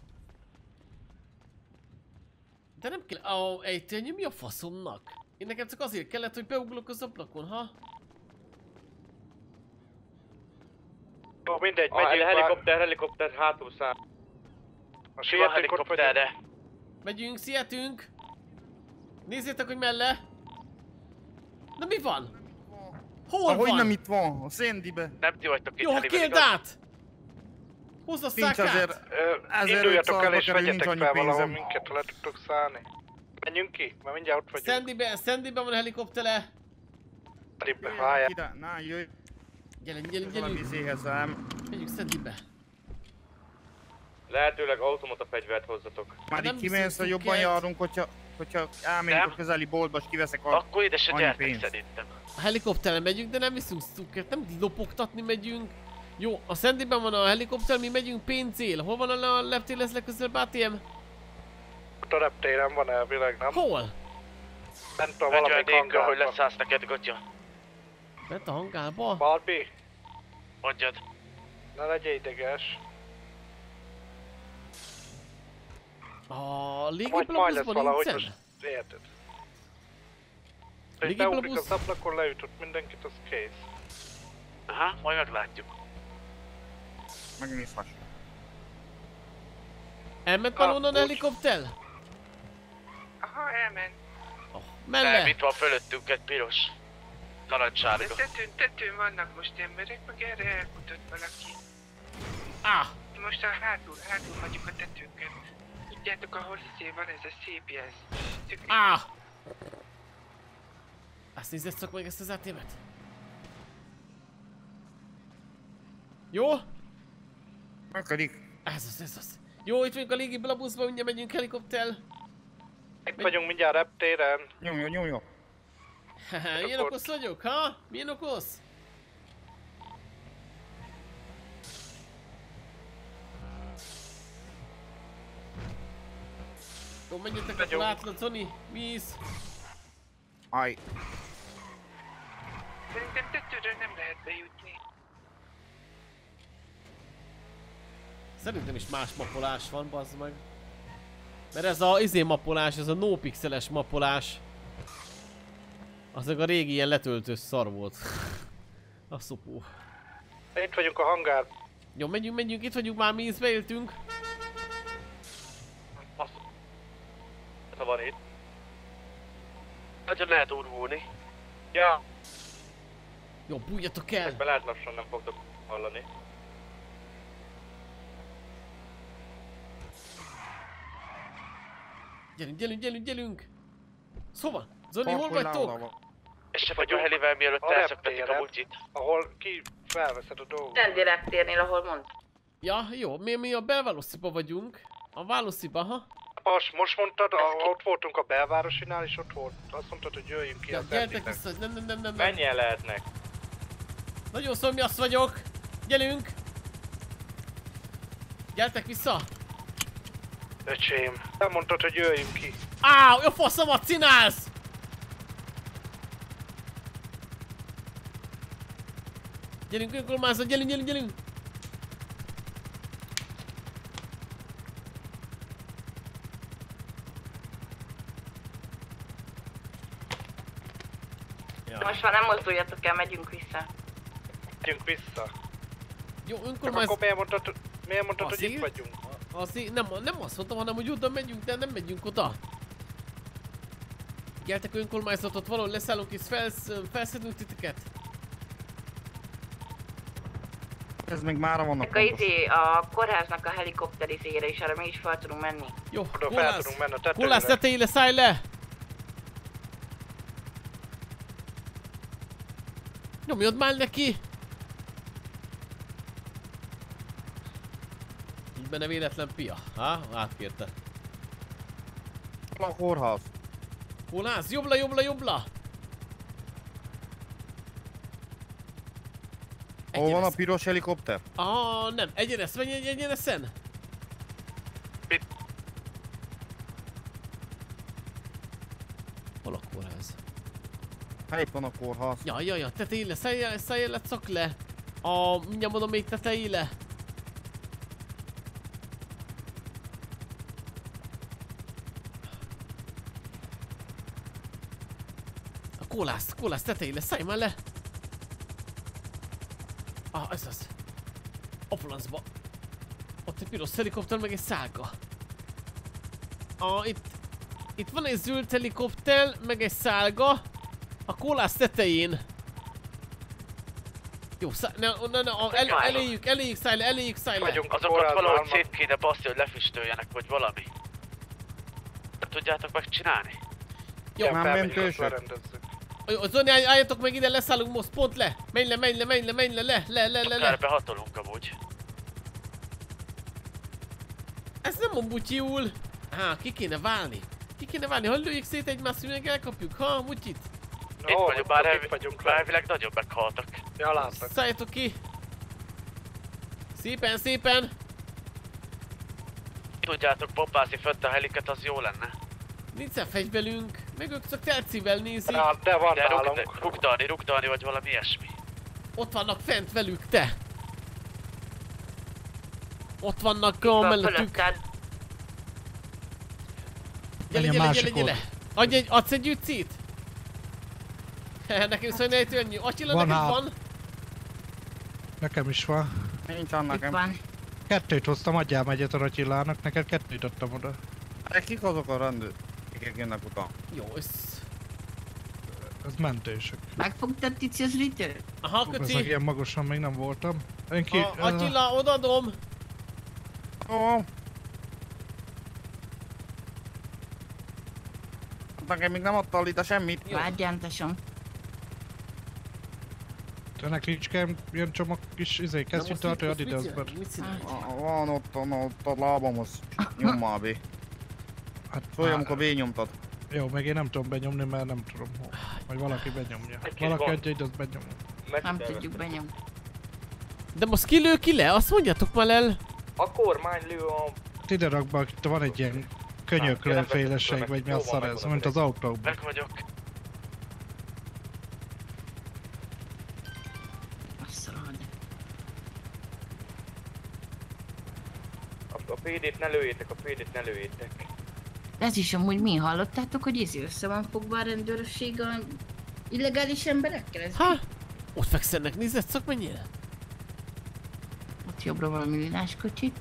De nem kell... ejtőernyő mi a faszomnak? Én nekem csak azért kellett, hogy beuglok az ablakon, ha? Ó, mindegy, A megyünk helikopter hátul száll. A helikopterre. Megyünk, sietünk. Nézzétek, hogy melle. Na mi van? Hol Ahogy van? nem itt van, a Sandybe. Nem ti vagytok itt Jó, kérd át! Hozd a szákát! Induljatok el és vegyetek fel valahol minket, ha le tudtok szállni. Menjünk ki, mert mindjárt ott vagyunk. Sandyben van a helikoptere. Sandybe, várjál. Na, jöjj. Gyerünk. Valami izéhez ám. Megyünk Sandybe. Lehetőleg automata fegyvert hozzatok. Már így kimész, hogy jobban járunk, hogyha elmegyünk a közeli boltba és kiveszek Akkor ide se annyi gyertek pénzt. szerintem. A helikopteren megyünk, de nem viszünk cukkert, nem lopogtatni megyünk. Jó, a Sandyben van a helikopter, mi megyünk pénzél. Hol van a reptér, lesz legközelebb ATM? Ott a reptéren van elvileg, nem? Hol? Bent a valamelyik hangárban. hogy leszállsz neked, Gotya. Bent a hangárba? Barbie? Mondjad. Ne legyél ideges. A légi Majd lesz blokkban valahogy, nincsen? most érted. Légi És beugrik blokusz? az ablakon, leütött mindenkit, az kész. Aha, majd meglátjuk. Megnézhass. Elment már onnan a helikopter? Aha, elment. Melle? Nem, itt van fölöttünk egy piros. Narancssárga. Tetőn vannak most emberek, meg erre elkutott valaki. Most a hátul hagyjuk a tetőnket. Tudjátok, ahol van ez a szép jelz. Azt nézzétek meg ezt az ATM-et. Jó? Működik. Ez az. Jó, itt vagyunk a légi blabuszban, mindjárt megyünk helikopter. Itt vagyunk mindjárt reptéren. Nyomja. Milyen okos vagyok, ha? Milyen okos? Jó, menjetek, akkor látod, Zoni. Víz. Aj. Szerintem tetőről nem lehet bejutni. Szerintem is más mapolás van, bazd meg. Mert ez a mapolás, ez a no pixeles mapolás. Az a régi ilyen letöltős szar volt. A szopó. Itt vagyunk a hangár. Jó, menjünk, itt vagyunk már, mi is beéltünk. Ha van itt. Nagyon lehet urvulni. Ja. Jó, bújjatok el! Be lehet lassan, nem fogtok hallani. Gyerünk! Szóval, Zoli, hol vagytok? És se vagy a helivel, mielőtt elszöktetik a multit. Ahol ki felveszed a dolgot. Sandy reptérnél, ahol mond. Ja, jó, mi a belválosziba vagyunk. A Válosziba, ha? Most mondtad, ott voltunk a belvárosinál, és ott volt. Azt mondtad, hogy jöjjünk ki Ja, az gyertek erdébe. vissza, nem. Mennyien lehetnek? Nagyon szomjas vagyok. Gyerünk! Gyertek vissza! Öcsém, nem mondtad, hogy jöjjünk ki. Áú, a faszomat csinálsz! Gyerünk, önkormányzat, gyerünk! Most már nem mozduljatok el, megyünk vissza. Megyünk vissza. Jó, Csak önkormányzat... akkor miért mondtad, hogy itt vagyunk? Nem azt mondtam, hanem hogy oda megyünk, de nem megyünk oda. Gyertek önkormányzatot, valahol leszállunk és felszedünk titeket. Ez még mára vannak A kórháznak a helikopter izére is, arra mi is fel tudunk menni. Jó, Oda fel tudunk menni a tetőre. Kollász tetejére szállj le! Nyomjad már neki! Így benne véletlen pia. Ha? Átkérte. A kórház. Kollász, jobbra! Hol van a piros helikopter? Nem. Egyenes, menj egyenesen! Hol a kórház? Itt van a kórház. Ja, tetejére, szállj le, szak le! Mindjárt mondom még tetejére! A Kollász tetejére, szállj már le! Ez az. A francba. Ott egy piros helikopter, meg egy szálka. Itt van egy zöld helikopter, meg egy szálga. A kólász tetején. Jó, eléjük szállj. Azokat valahogy szét kéne baszni, hogy lefüstöljenek, vagy valami. Nem tudjátok megcsinálni? Jó, nem kősök. Zoni, álljatok meg ide, leszállunk most, pont le. Menj le. Akár behatolunk amúgy. Ez nem a butyul. Ki kéne válni. Ha lőjük szét egymást, meg elkapjuk, ha, mutyit. Itt vagyunk, bár elvileg nagyon meghaltak. Ja, látok. Szálljatok ki. Szépen. Tudjátok bombázni fönt a heliket, az jó lenne. Nincsen fegyvelünk, meg ők csak tercivel nézik. De van nálunk. Rugdalni vagy valami ilyesmi. Ott vannak fent velük, te. Ott vannak mellettük. Gyere. Adsz egy ütcit? Nekem szóval ne ejtő annyi. Attila, neked van? Nekem is van. Nincs annak, nem. Kettőt hoztam, adjál egyet a Attilának, neked kettőt adtam oda. Kik azok a rendőr? Kik jönnek utána? Jó, Ez mentősök. Megfogtad Tici az ritőt? Aha, köci. Ezek ilyen magasan még nem voltam. Attila, odadom. Nekem még nem adtál itt semmit. Várjál, tesóm. Ennek nincs kell ilyen csomag kis kesztyűtartó, add ide az bár. Van ott a lábamhoz. Nyommal be. Szólj, amikor benyomtad. Jó, meg én nem tudom benyomni, mert nem tudom, hogy valaki benyomja. Valaki adja ide, azt benyomja. Nem tudjuk benyomni. De most ki lő ki le? Azt mondjátok már el. A kormány lő a... Ide rak be, itt van egy ilyen könyöklő féleség, vagy mi a szar ez, mint az autókban. Meg vagyok. A PD-t ne lőjétek, Ez is amúgy mi hallottátok, hogy össze van fogva a rendőrség a illegális emberekkel? Ott fekszenek, nézed szakmennyire? Ott jobbra valami villaskocsi.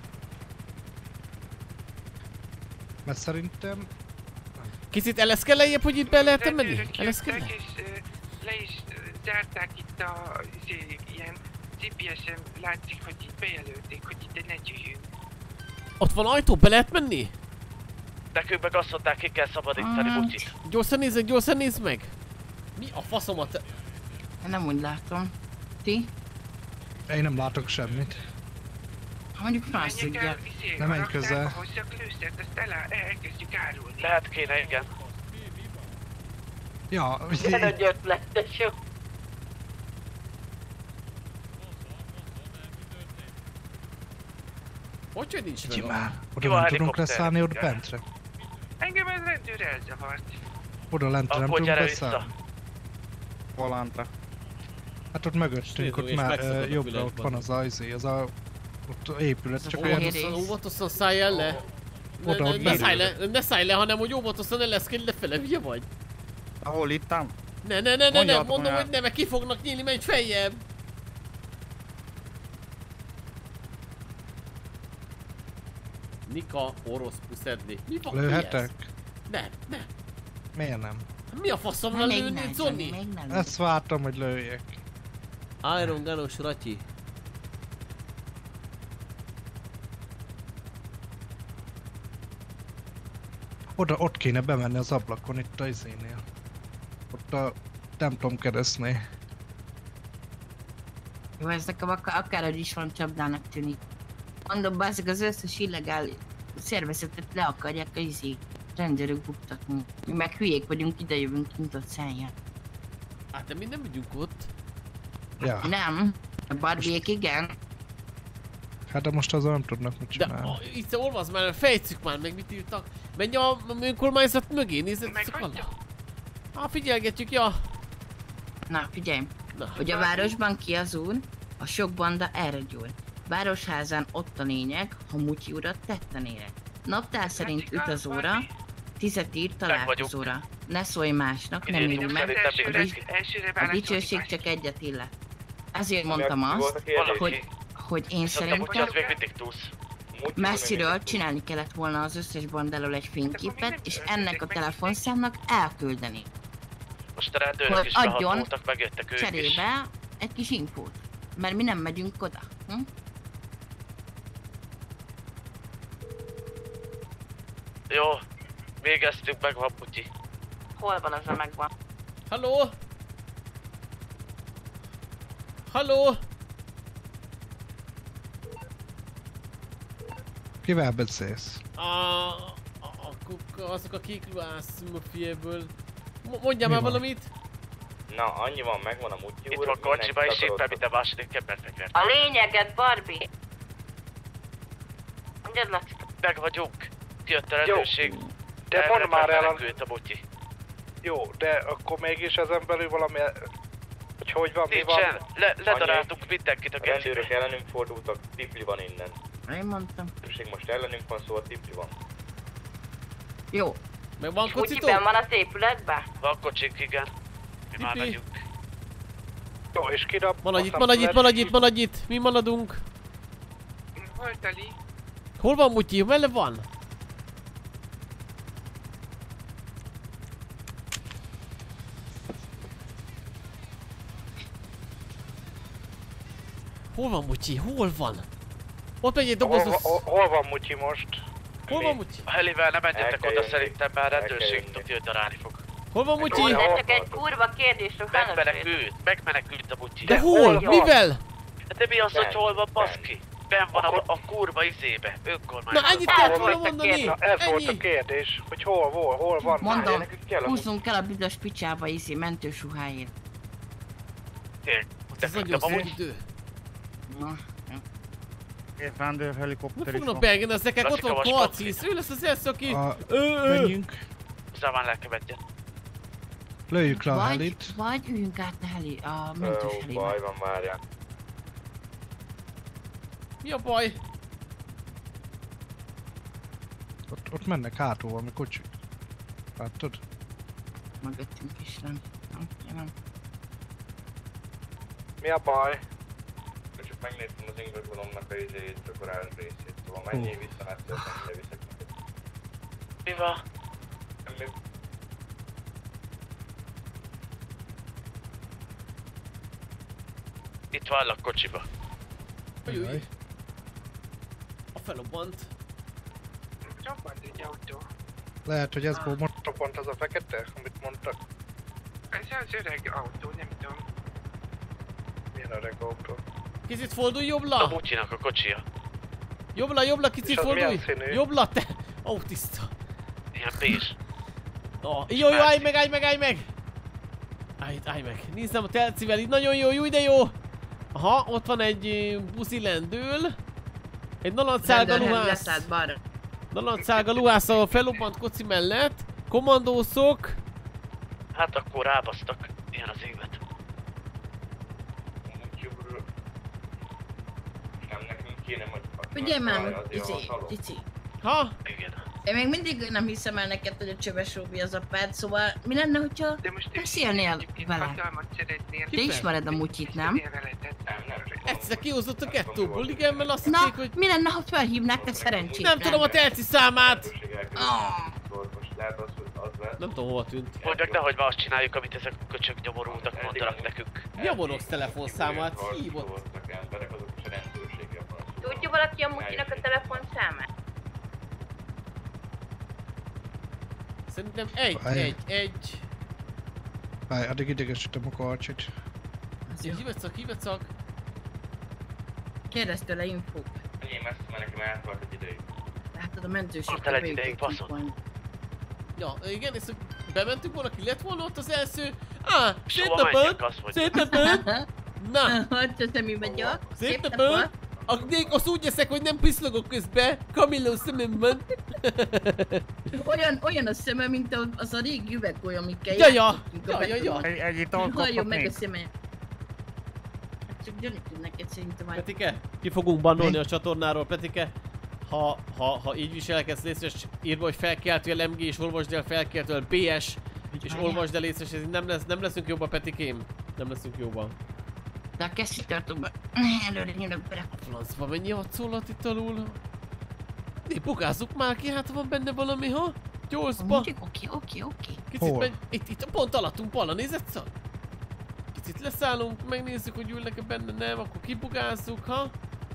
Mert szerintem... Kicsit eleszkel lejjebb, hogy itt be lehet menni? Eleszkel le? Le is zárták itt a ilyen GPS-en látszik, hogy itt bejelölték, hogy itt ne gyűjjünk. Ott van ajtó, be lehet menni? Nekünk meg azt mondták, ki kell szabadítani bucit. Gyorsan nézd meg! Mi a faszomat? Én nem úgy látom. Ti? Én nem látok semmit. Mondjuk más tudja. Nem menj közel. Hozzak lőszert, azt elkezdjük árulni. Lehet kéne, igen. Ja, milyen nagy ötletes, jó. Hogy nincs meg már? Oda nem tudunk leszállni ott bentre? Engem ez rendőr elzavart. Oda lentre nem tudunk leszállni? Volántra. Hát ott mögöttünk, ott már jobbra ott van az ajzé, az a... Ott épület, csak olyan... Óvatosan szállj el le! Ne szállj le, hanem hogy óvatosan eleszkedj lefele, hülye vagy? Ahol ittam? Ne, mondom, hogy ne, mert ki fognak nyílni, menj feljebb! Nika, orosz puszedni. Mi fog lőhetek? Nem. Miért nem? Mi a faszomra lőni, Zoni? Ezt vártam, hogy lőjek. Iron Gun-os ratyi. Ott kéne bemenni az ablakon, itt a izénél. Ott a templom keresztnél. Jó, ez nekem akárhogy is van csapdának tűnik. Mondom, bászik az összes illegál szervezetet le akarják a rendőrök buktatni. Mi meg hülyék vagyunk, ide jövünk nyitott szájjal. Hát de mi nem megyünk ott. Ja. Nem. A barbiék igen. Hát de most azzal nem tudnak mit csinálni. De itt olvasd már, fejtsük már meg mit írtak. Menj a önkormányzat mögé, nézzed figyelgetjük, ja. Na figyelj, hogy a városban ki az úr, a sok banda erre gyúl. Városházán ott a lényeg, ha Mutyi urat tetten érek. Naptár szerint utazóra, 10 ír találkozóra. Ne szólj másnak, nem írj meg. A dicsőség csak egyet illet. Ezért mondtam azt, hogy én szerintem Az még mindig túlsz. messziről csinálni kellett volna az összes band elől egy fényképet, és ennek a telefonszámnak elküldeni. Most a rendőrök Hogy is adjon behatoltak, megjöttek ők is. cserébe egy kis infót. Mert mi nem megyünk oda. Hm? Jó, végeztük, megvan Putyi. Hol van az a megvan? Halló? Halló? Kivel beszélsz? Azok a kék ruhász mafiéből. Mondjál már valamit? Na, annyi van, megvan a mutyi úr. Itt van kocsiba és éppen minden második ember fekvert. A lényeget, Barbie! Mondjad, Laci. Meg vagyunk. Kijött a rendőrség. De mondd már el a... a Mutyi. Jó, de akkor mégis ezen belül valami... Hogy van, mi van? Nincsen, ledaráltuk mindenkit a gecibe. Rendőrök ellenünk fordultak, tipli van innen. Én mondtam. Most ellenünk van, szóval tipli van. Jó. Meg van kocitó? Kocsiben van az épületben? Van kocsink, igen. Mi már megyünk. Jó, és kidab... Maradj itt! Mi maradunk? Hol teli? Hol van Mutyi? Melle van? Hol van Mutyi? Hol van? Ott megy egy dobozos... Hol van Mutyi most? Hol van Mutyi? A helivel nem menjetek oda, szerintem már rendőrség tudja, darálni fog. Hol van Mutyi? Ez csak egy kurva kérdés, hogy megmenekült a Mutyi. De hol? Mivel? De mi az, hogy hol van, baszki? Ben van a kurva izébe, önkormányzat. Na ennyit kellett volna mondani! Na, ez volt a kérdés, hogy hol van. Mondom, húzzunk el a büdös picsába mentős ruháért. Ez nagyon szép idő. Na, Két rendőr helikopter is fognak beengedni ezeket, ott van Kalcisz, ő lesz az első, aki... Menjünk. Zaván lelkevedjen. Lőjük le a helit. Vagy üljünk át a mentős helibe. Baj van, várjál. Mi a baj? Ott mennek hátul valami kocsik. Láttad? Mögöttünk is nem. Mi a baj? Csak megnéztem az ingatlanomnak a izéjét, a korábbi részét, szóval menjél vissza, mert szeretném, ide viszek neked. Mi van? Semmi. Itt várlak kocsiba. Jöjj! A felobbant. Robbant egy autó. Lehet, hogy ez most... Robbant az a fekete, amit mondtak? Ez az öreg autó, nem tudom. Milyen öreg autó? Kicsit fordulj jobbra! A Mutyinak a kocsia. Jobbra, kicsit fordulj! Jobbra, te! Autista! Ilyen bézs. Jó, állj meg! Állj meg! Nézzem a telcivel, itt nagyon jó, de jó! Aha, ott van egy buzi lendül. Egy nalancálga luhász a fellobbant koci mellett. Kommandószok. Hát akkor rábasztak. Ilyen az évet. Nem nekünk kéne, hogy... Ugye már, Cici. Ha? Igen. Én még mindig nem hiszem el neked, hogy a csöves Róbi az apád, szóval mi lenne, hogyha beszélnél vele? Te ismered a Mutyit, nem? Egyszer kihozott a gettóból, igen, mert azt hitték, hogy... mi lenne, ha felhívnák te szerencsét? Nem tudom a telci számát! Nem tudom, hova tűnt. Mondjak, nehogy már azt csináljuk, amit ezek a köcsök nyomorultak mondanak nekünk. Nyomorosz telefonszámát hívott. Tudja valaki a Mutyinak a telefonszámát? Szerintem egy. Várj, addig idegesítem a karcsit. Hívecak. Kérdezz tőle infók. Én messze, mert nekem eltart egy ideig. Látod, a mentőség. Azt el egy ideig, baszod. Ja, igen, és bementünk volna, ki lett volna ott az első. Szép napot! Na! Hogy te mi vagyok? Szép napot! Azt úgy eszek, hogy nem piszlogok közbe, Camillo szemem van. Olyan a szeme, mint az a régi üveggolyó, amikkel Ja. Egyet halljon meg a szeme. Csak gyanítjuk neked szerintem. Petike, ki fogunk bannolni a csatornáról, Petike. Ha így viselkedsz, létszős, írva, hogy felkeltően MG és olvasd el felkeltően PS és olvasd el létszős, nem leszünk jobban, Petikém. Nem leszünk jobban. De a kesztyűt tartom be. Előre nyúlok bele. Francba, mennyi hadszólat itt alul? Né, bugázzuk már ki, hát van benne valami, ha? Gyorsba. Oké. Kicsit menj. Itt pont alattunk balla, nézed szak? Kicsit leszállunk, megnézzük, hogy ülnek-e benne, nem, akkor kibugázzuk, ha?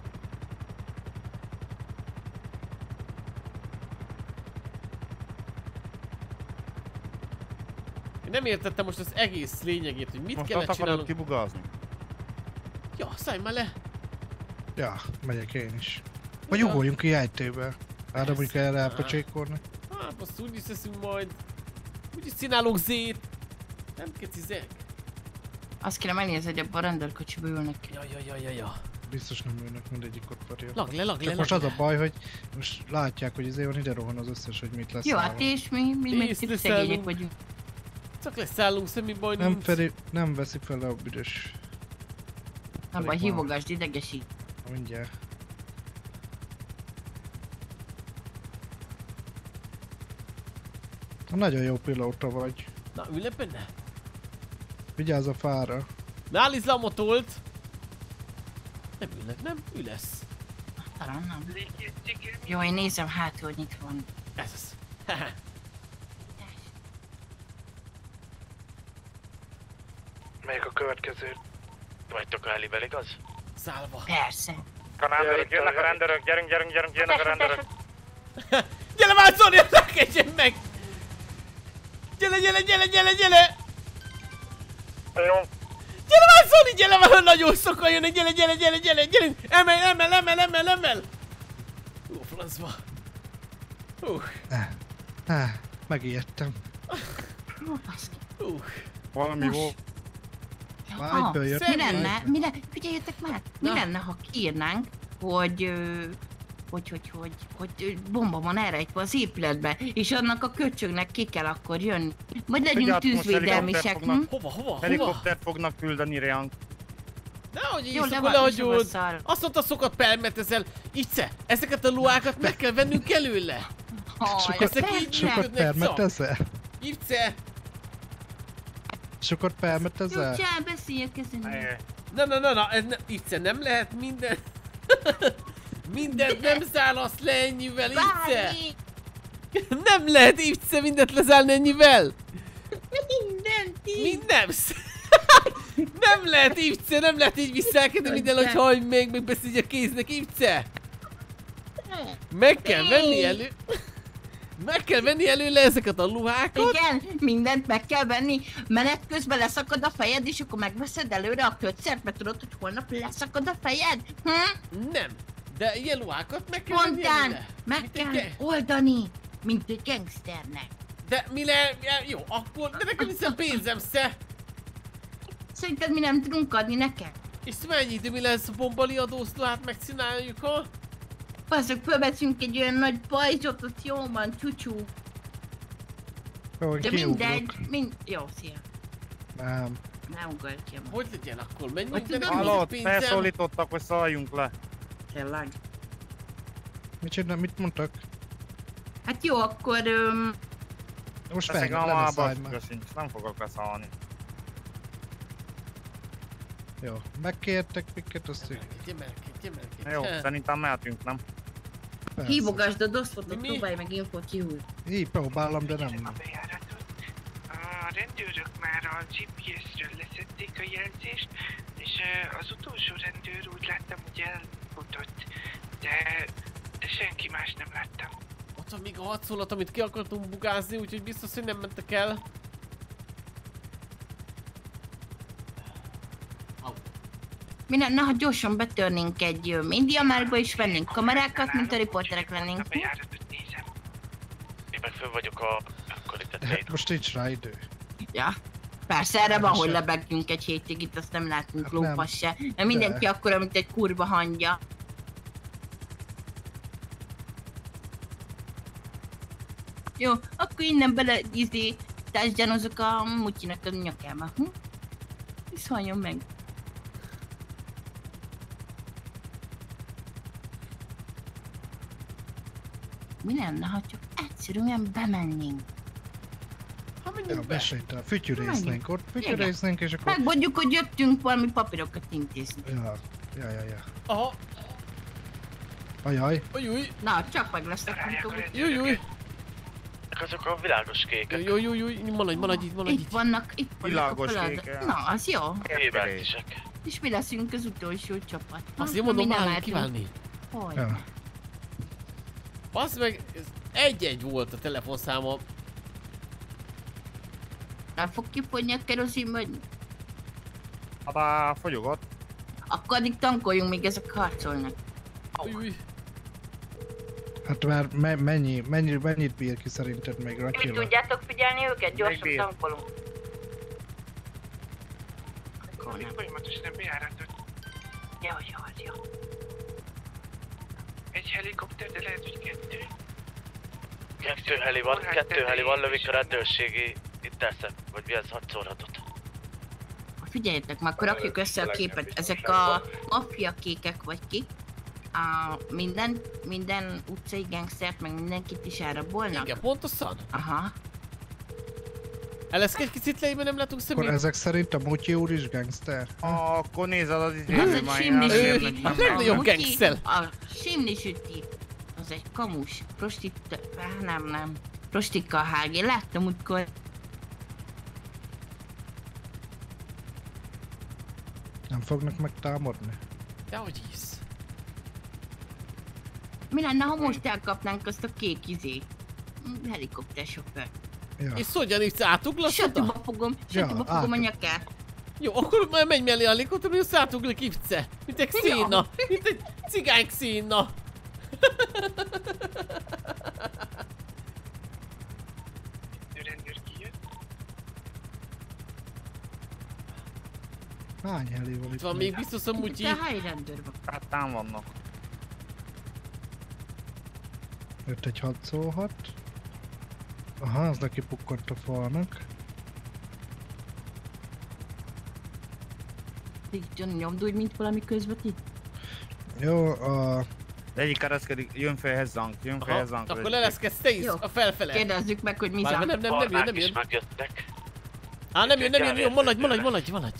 Én nem értettem most az egész lényegét, hogy mit kellett csinálnunk. Most kibugázni. Ja, szállj már le! Ja, megyek én is. Vagy ugoljunk ki ejtőbe. Arra mondjuk erre elpocsékolni. Hát most úgyis eszünk majd. Úgyis csinálok zét. Nem kecizek. Azt kéne megnézni, hogy abban a rendőrkocsiba ülnek. Ja. Biztos nem ülnek, mindegyik ott varja. Lag le. Csak most az a baj, hogy most látják, hogy azért van, ide rohan az összes, hogy mit lesz. Jó, hát és mi meg szegények vagyunk. Csak leszállunk, semmi baj nem nincs. Pedig nem veszi fel a büdös. Nem baj, hívogasd, idegesít. Mindjárt. Nagyon jó pilóta vagy. Na, ülj benne? Vigyázz a fára. Ne állítsd le a motolt! Nem ülnek, nem? Ülesz. Talán nem. Jó, én nézem hátul, hogy nyitva van. Ez az. Melyik a következő? Vagytok Álivel, igaz? Szállva. Persze. Jönnek a rendőrök, gyerünk, jönnek a rendőrök. Gyere már, Zoli, rakedjen meg! Gyere! Jó. Gyere már, Zoli, gyere már, nagyon sokan jönnek, gyere! Emel! Ó, francba. Megijedtem. Valami volt. Egyből jött. Mi lenne, figyeljetek már, mi lenne, ha kiírnánk, hogy bomba van elrejtve az épületbe, és annak a köcsögnek ki kell akkor jönni. Majd legyünk tűzvédelmisek, Hova? Helikoptert fognak küldeni ránk. Nehogy így akkor lehagyod. Azt mondta, szokat permetezel. Ice, ezeket a luákat meg kell vennünk előle. Ezek így működnek permetezel? Ice! Sokat permetezel? Jó, beszéljek ezen. Na, Ice, nem lehet minden... Mindent nem szállasz le ennyivel, Ice! Nem lehet, Ice, mindent lezárni ennyivel! Mindent! Nem lehet, Ice, nem lehet így viselkedni minden, hogy hagyd meg beszélj a kéznek, Ice! Meg kell venni előle ezeket a luhákat. Igen, mindent meg kell venni. Menet közben leszakad a fejed, és akkor megveszed előre a kötszert, mert tudod, hogy holnap leszakad a fejed? Nem, de ilyen luhákat meg kell venni előle. Meg kell oldani, mint egy gangsternek. De jó, akkor, de nekem hiszen pénzem, Szerinted mi nem tudunk adni neked? És mennyi idő mi lesz a bombaliadózt, hát megcsináljuk, ha? Bazzak, fölveszünk egy olyan nagy pajzsot, ott jó van, csúcsú. Jó, de mindegy, jó, szia. Nem. Nem ugorj ki. Hogy legyen akkor? Menjünk, de Hallott, felszólítottak, hogy szálljunk le. Tényleg. Mit mondtak? Hát jó, akkor... Most felszállj már. Nem fogok leszállni. Jó, megkértek minket, azt Gyermelkedj. Jó, szerintem mehetünk, nem? Hívogasd a doszfotot, próbálj meg infót kiújni. Így próbálom, de nem. A rendőrök már a GPS-ről leszették a jelzést, és az utolsó rendőr úgy láttam, hogy elfutott, de senki más nem láttam. Ott van még a hadszólat, amit ki akartunk bugázni, úgyhogy biztos, hogy nem mentek el. Mi lenne, ha gyorsan betörnénk egy médiamárba és vennénk kamerákat, mint a riporterek lennénk? A bejáratot nézem. Én meg föl vagyok a kvalitetét. Most nincs rá idő. Ja. Persze, erre van, hogy lebegjünk egy hétig, itt azt nem látunk lófasz se. Mert mindenki akkora, mint egy kurva hangya. Jó, akkor innen bele társadalmazok a mutyinak a nyakába. Szóljon meg. Mi lenne, ha csak egyszerűen bemennénk? Ha menjünk be. Besejtel, fütyürésznénk ott, fütyürésznénk és akkor... Megmondjuk, hogy jöttünk valami papírokat intézni. Ja. Aha. Ajaj. Ujjúj. Na, csak meg lesznek. Ujjúj. Azok a világos kékek. Ujjúj, maradj itt. Itt vannak Világos a kékek. Na, az jó. Ébertisek. És mi leszünk az utolsó csapat. Azt én mondom, már kívánni. Hogy? Basz meg, ez 1-1 volt a telefonszáma. Nem fog kifogyni a kerozin, vagy? Hát fogyogott. Akkor addig tankoljunk, míg ezek harcolnak. Ujjúj. Hát már mennyit bír ki szerinted még Mi Ratyila? tudjátok figyelni őket? Gyorsan tankolunk. Folyamatosan bejáratot. Jó. Egy helikopter, de lehet, hogy 2. 2 heli van, lövik a rendőrségi intercept, vagy mi ez 6 óratot. Figyeljetek, már akkor rakjuk össze a képet. Ezek a maffia kékek vagy ki. Minden utcai gangstert, meg mindenkit is elrabolnak? Igen, pontosan. Aha. Eleszkedj kicsit le, mert nem látunk szemét. Akkor ezek szerint a Mutyi úr is gangster? Akkor nézed az Az egy simlisüti. A legnagyobb gangstel. A simlisüti. Az egy kamus. Nem. Prostika a hágé. Láttam útkor. Nem fognak megtámadni? Dehogy hisz. Mi lenne, ha most elkapnánk azt a kék helikoptersofőrt? Ja. És hogyan is átuglasz oda? Sötőbe fogom a nyakát. Jó, akkor már menj mellé a helikopter, hogy átuglik Ipce. Mint egy Xena. Mint egy cigány Xena. Rendőr kijött. Hány heli van itt? Van még biztos a Mutyi. De hány rendőr van? Hát tám vannak. Jött egy 6x6. Aha, az neki pukkant a falnak. Nyomdulj, mint valami közvetít. Jó, a... Egyik kereszkedik, jön fel zank. Akkor leleszkedsz te is a felfele. Kérdezzük meg, hogy mi zank. Nem jön. Megjöttek. Nem jön, jó, maradj.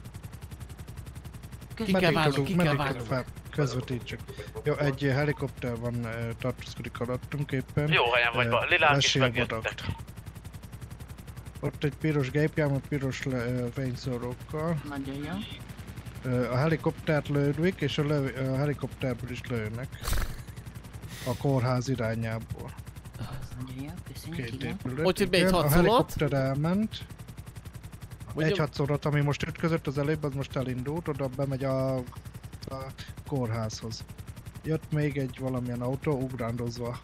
Ki kell vágnom. Közvetítsük. Jó, egy helikopter van, tartózkodik alattunk éppen. Jó helyen vagy, Lilák is megjöttek. Lesérbodagt. Ott egy piros gépjármű, piros fényszórókkal. Nagyon jó. A helikoptert lődik, és a helikopterből is lőnek. A kórház irányából. Nagyon jó, köszönjük, Két igen. épület. Hogy jött be egy 6x6? A helikopter elment. Egy 6x6, ami most ütközött az előbb, az most elindult, oda bemegy a kórházhoz. Jött még egy valamilyen autó ugrándozva.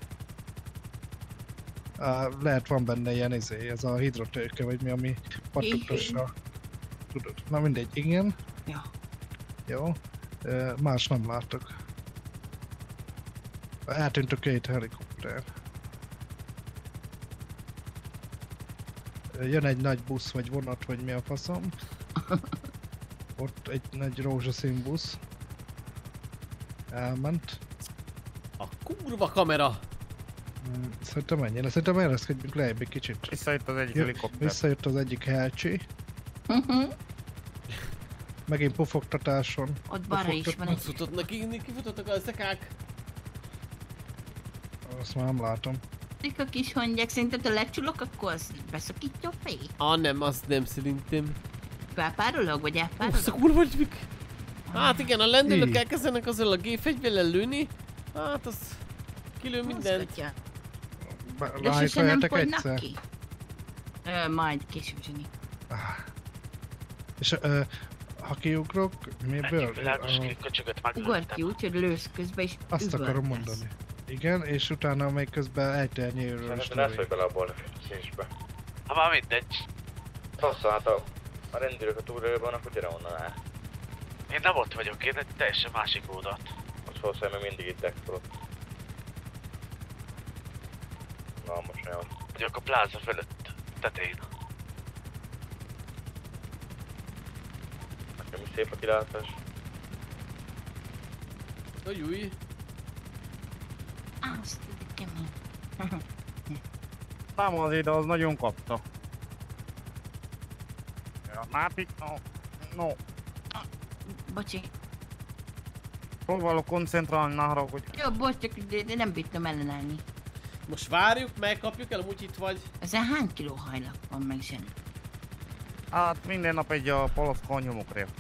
Lehet van benne ilyen ez a hidrotőke, vagy mi, ami pattogtassa. Tudod, na mindegy, igen. Ja. Jó. Más nem látok. Eltűnt a két helikopter. Jön egy nagy busz, vagy vonat, vagy mi a faszom. Ott egy nagy rózsaszín busz. Elment. A kurva kamera! Szerintem ennyire. Szerintem ereszkedjünk lejjebb egy kicsit. Visszajött az egyik helikopter. Visszajött az egyik helcsi. Megint pufogtatáson. Ott balra is van egy... Kifutottak a szekák. Azt már nem látom. A kis hangyák, szerinted a lecsulok, akkor az beszakítja a fejét? Nem, azt nem szerintem. Felpárolog, vagy elpárolog? Azt a kurva, hogy mik? Hát igen, a lendülők elkezdenek azzal a gépfegyverrel lőni. Hát az... kilő mindent. De sose nem fogynak ki? Majd később, Zseni. És ha kiugrok, miből? Ugorj ki úgy, hogy lősz közben és azt akarom mondani. Igen, és utána még közben ejtőernyőről is lesz, hogy bele abból a színsbe. Ha már mindegy. Bassza, hát a rendőrök a túlélőben, akkor gyere onnan el. Én nem ott vagyok, én egy teljesen másik oldalt. Most valószínűleg még mindig itt explod. Na, most olyan. Vagyok a pláza fölött, tetején. Nekem is szép a kilátás. Ajúj! Azt kemény. Számol az ide, az nagyon kapta. Mápi, no. Bocsi. Próbálok koncentrálni, ne haragudj. Jó, bocs, csak de nem bírtam ellenállni. Most várjuk, megkapjuk el, amúgy itt vagy. Ezen hány kiló hajlak van meg, Zseni? Hát minden nap egy a palackon nyomok rá.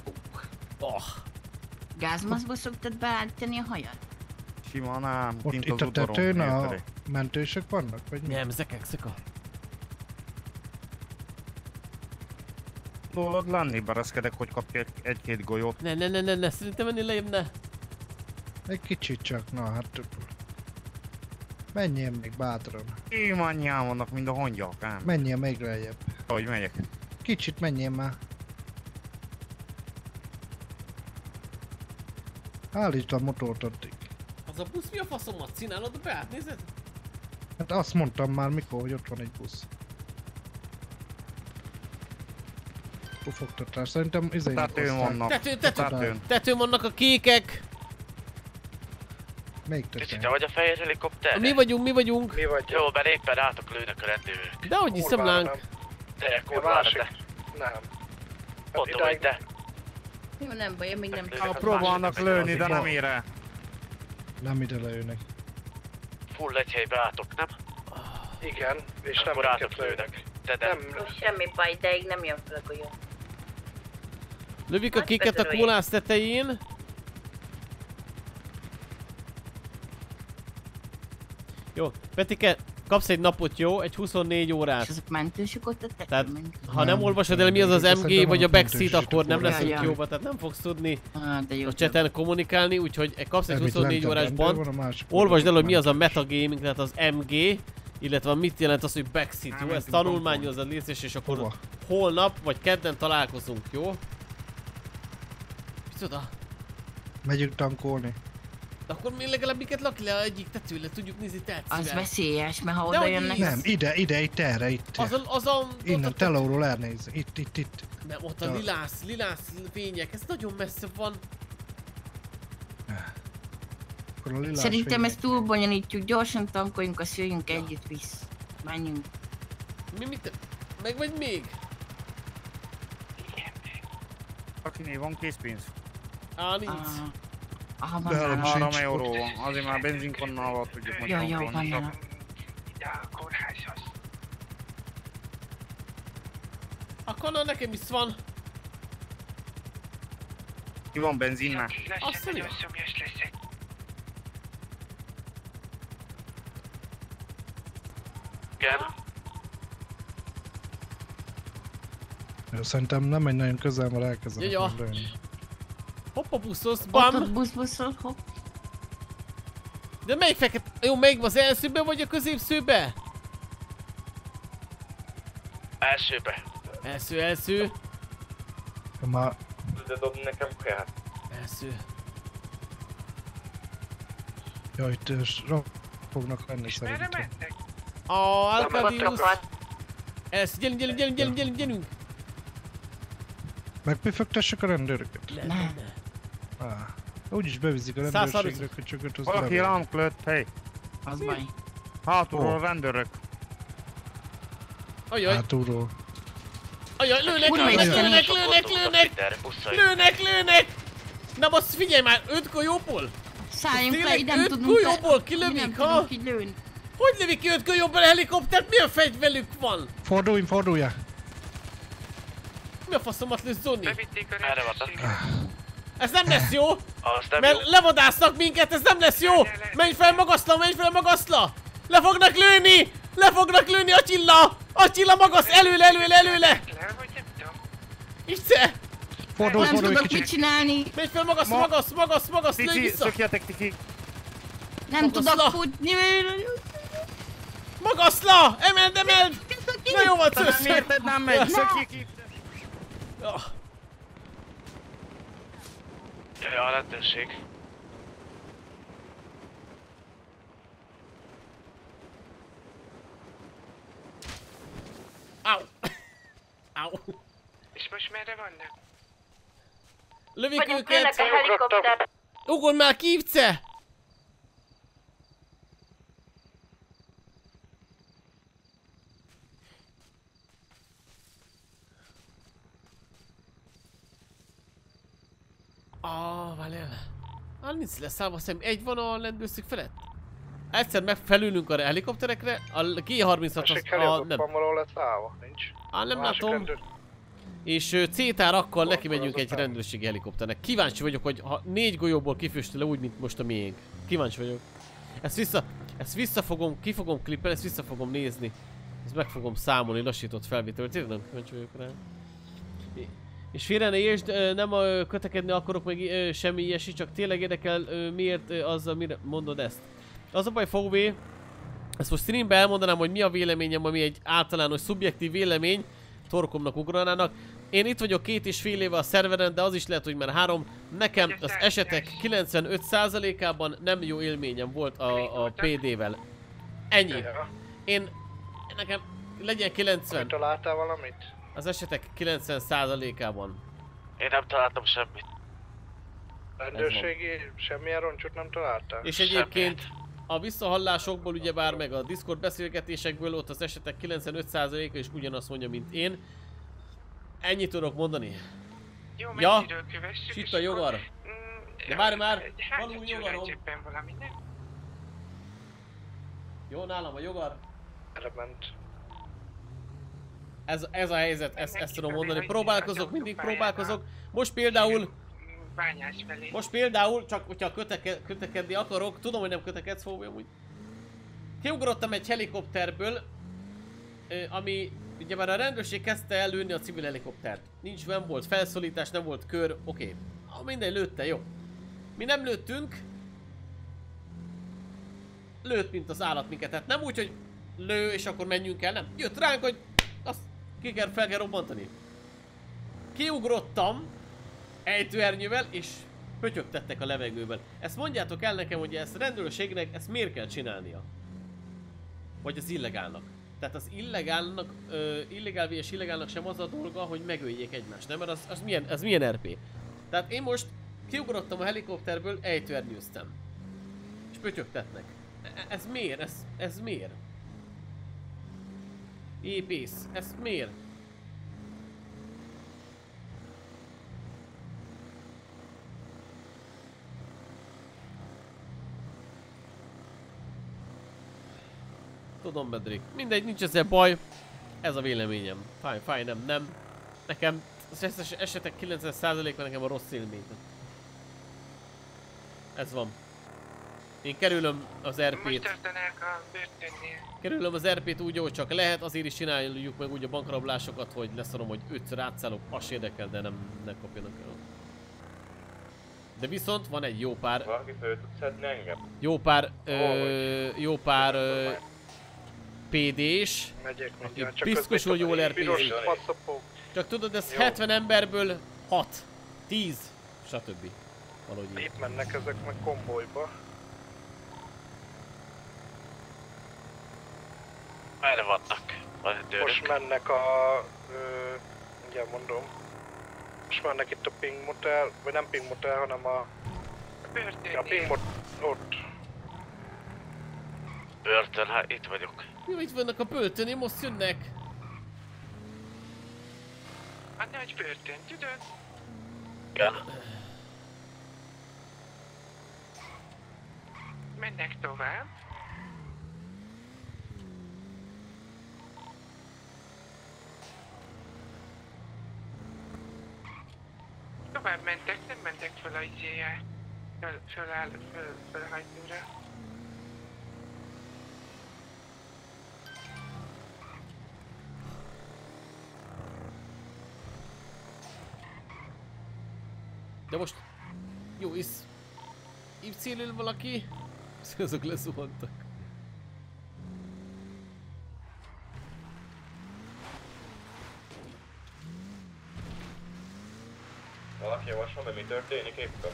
Gázmaszkba szoktad beállítani a hajat? Sima nem, Ott kint itt az a tetőn udvaron. a mentősök vannak, vagy mi? Nem, zekek. Tudod lenni, bereszkedek, hogy kapj egy-két golyót. Ne, szerintem ennél lejjebb ne. Egy kicsit csak, na hát... Menjél még bátran. Én annyián vannak, mint a hongyak, ám. Menjél még lejjebb. Hogy megyek? Kicsit menjél már. Állítsd a motort addig. Az a busz mi a faszomat csinálod be? Átnézed? Hát azt mondtam már mikor, hogy ott van egy busz. Pufogtatás, szerintem izének Tetőn vannak. Tetőn vannak a kékek. Melyik tetőn? Kicsit, te vagy a fehér helikopter? Mi vagyunk. Mi vagy? Jó, mert éppen rátok lőnek a rendőrök. Dehogy hiszem lánk. Te, kurvára te. Nem. Mondom, hogy te. Jó, nem baj, még nem Próbálnak lőni, de nem ér el. Nem ide lőnek. Full egy helybe álltok, nem? Igen, és nem akkor rátok lőnek. Te nem. Semmi baj, ideig nem jön fel a golyó. Lövik a kéket a kólász tetején. Jó, Petike, kapsz egy napot, jó? Egy 24 órát. És azok mentősök ott a Tehát, ha nem olvasod el mi az az MG vagy a backseat, akkor nem leszünk jóba, tehát nem fogsz tudni a chaten kommunikálni, úgyhogy kapsz egy 24 órás bant. Olvasd el, hogy mi az a metagaming, tehát az MG, illetve mit jelent az, hogy backseat, jó? Ezt tanulmányozod, létszés, és akkor holnap vagy kedden találkozunk, jó? Micsoda? Megyünk tankolni. De akkor mi legalább minket laki le egyik tetőre, tudjuk nézni tetszővel. Az veszélyes, mert ha oda jönnek... Nem, ide, itt erre, itt. Innen, telóról elnéz, itt. Nem, ott a lilász fények, ez nagyon messze van. Szerintem ezt túl bonyolítjuk, gyorsan tankoljunk, azt jöjjünk együtt vissza. Menjünk. Mit? Meg vagy még? Akinél van készpénz? Nincs. Van 3 euró van, azért már benzinkonnal tudjuk majd tankolni. Jó, van. Ide a kórházhoz. A kanal nekem is van. Ki van benzin már? Azt nagyon szomjas leszek. Igen. Jó, szerintem nem megy nagyon közel, mert elkezdenek Jaja. lőni. Hopp a buszhoz, bam! Ott buszol, hopp. De melyik fekete? Jó, melyik az elsőbe vagy a középszőbe? Elsőbe. Első. Már... De dobni nekem kell. Első. Jaj, itt fognak lenni szerintem. Arkadius. Első, gyerünk. Megpüfögtessek a rendőröket? Nem. Úgyis beviszik a rendőrségre, köcsögöt, az valaki ránk lőtt, hely. Az baj. Hátulról a rendőrök. Ajaj. Hátulról. Ajaj, lőnek! Na most figyelj már, 5 golyóból? Szálljunk le, így nem tudunk... 5 golyóból kilövik, ha? Hogy lövik ki 5 golyóból a helikoptert? Milyen fegyvelük van? Forduljál! Mi a faszomat lősz, Zoni? Erre vannak. Ez nem lesz jó! Mert jó. Levadásznak minket, ez nem lesz jó! Menj fel magaszla! Le fognak lőni, Attila! Attila magasz, előle! Ice! Fordulj nem tudok kicsit. mit csinálni. Menj fel magasz, lőj vissza! Szökjetek, Tiki! Nem tudok futni. Magaszla! Emeld! Na jó van, szösszök! Miért nem megy? Szökjék itt! Ja, a rendőrség. Au! És most merre vannak? Lövik Jönnek őket! a helikopter. Ugorj már ki, Ivce! Várjál. Nincs leszállva, azt hiszem egy van a rendőrség felett. Egyszer megfelülünk a helikopterekre, a G36 az nem. Van valahol leszállva, nincs. Nem látom. És C-tárakkal neki megyünk egy rendőrségi helikopternek. Kíváncsi vagyok, hogy ha 4 golyóból kifüstöl le úgy, mint most a miénk. Kíváncsi vagyok. Ezt vissza fogom, ki fogom klippelni, ezt vissza fogom nézni. Ezt meg fogom számolni, lassított felvételt. Tényleg nem kíváncsi vagyok rá. És félre ne értsd, nem kötekedni akarok meg semmi ilyesmi, csak tényleg érdekel miért azzal, mire mondod ezt. Az a baj, VV, ezt most streamben elmondanám, hogy mi a véleményem, ami egy általános szubjektív vélemény, torkomnak ugranának. Én itt vagyok 2,5 éve a szerveren, de az is lehet, hogy már 3. Nekem az esetek 95%-ában nem jó élményem volt a PD-vel. Ennyi. Nekem legyen 90. Találtál valamit? Az esetek 90%-ában. Én nem találtam semmit. Rendőrségi semmilyen roncsot nem találtál? És egyébként a visszahallásokból ugyebár meg a Discord beszélgetésekből ott az esetek 95%-a is ugyanazt mondja, mint én. Ennyit tudok mondani. Jó, ja, itt a jogar. De várj már, van új jogarom. Jó, nálam a jogar. Element. Ez a helyzet, ezt tudom mondani. Próbálkozok, mindig próbálkozok. Most például, csak hogyha kötekedni akarok, tudom, hogy nem kötekedsz, fogom amúgy. Kiugrottam egy helikopterből, ami ugye már a rendőrség kezdte előni a civil helikoptert. Nem volt felszólítás, nem volt kör, oké. Minden lőtte, jó. Mi nem lőttünk. Lőtt, mint az állat minket, tehát nem úgy, hogy lő és akkor menjünk el, nem. Jött ránk, hogy azt fel kell robbantani. Kiugrottam ejtőernyővel és pötyögtettek a levegőben. Ezt mondjátok el nekem, hogy ezt a rendőrségnek ezt miért kell csinálnia? Vagy az illegálnak. Tehát az illegálnak, illegál és illegálnak sem az a dolga, hogy megöljék egymást, nem? Mert az milyen RP? Tehát én most kiugrottam a helikopterből, ejtőernyőztem. És pötyögtetnek. Ez miért? Ez miért? Épész, ez miért? Tudom, Bedrik. Mindegy, nincs ezzel baj. Ez a véleményem. Fáj, nem. Nekem az esetek 90%-ban nekem a rossz élmény. Ez van. Én kerülöm az RP-t. Kerülöm az RP-t úgy, ahogy csak lehet, azért is csináljuk meg úgy a bankrablásokat, hogy leszarom, hogy 5-ször átszállok, az érdekel, de nem kapjanak el. De viszont van egy jó pár... Valaki föl tudsz szedni engem? Jó pár PD-s, aki piszkosul jól RP-zik. Csak tudod, ez 70 emberből 6, 10, stb. Valahogy így. Itt mennek ezek meg konvojba. Merre vannak? Most mennek mindjárt mondom. Most mennek itt a Pink Motel, vagy nem Pink Motel, hanem a Pink Motel, ott. Börtön, hát itt vagyok. Jó, itt vannak a börtönén, most jönnek. A nagy börtön, tudod? Igen. Mennek tovább. Tovább mentek, nem mentek fel a izéje. Fölhajtóra. De most... Jó, így célül valaki? Azok lezuhantak. Valaki javasol, hogy mi történik éppen?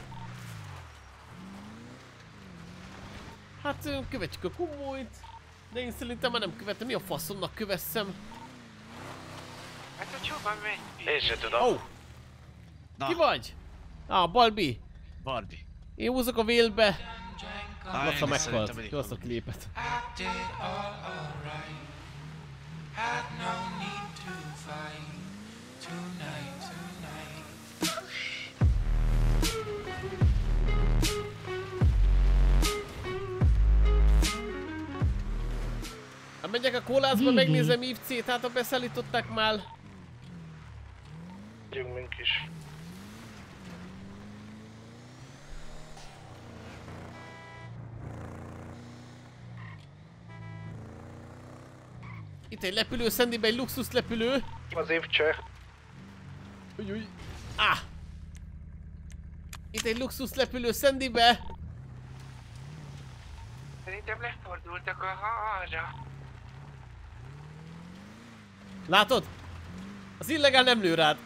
Hát követjük a komolyt, de én szerintem már nem követem. Mi a faszomnak kövesszem? Hát hogy hova megy? Én sem tudom. Oh. Ki vagy? Balbi. Barbie. Én húzok a vélbe. Laca meghalt. Ki azt a klipet. Megyek a kólázba, megnézem IFC-t, hát ha beszállították már. Gyünk mink is. Itt egy lepülő, Sandybe egy luxus lepülő. Az IFC. Új. Ah! Itt egy luxus lepülő Sandybe. Szerintem lefordultak arra. Látod? Az illegál nem lő rád.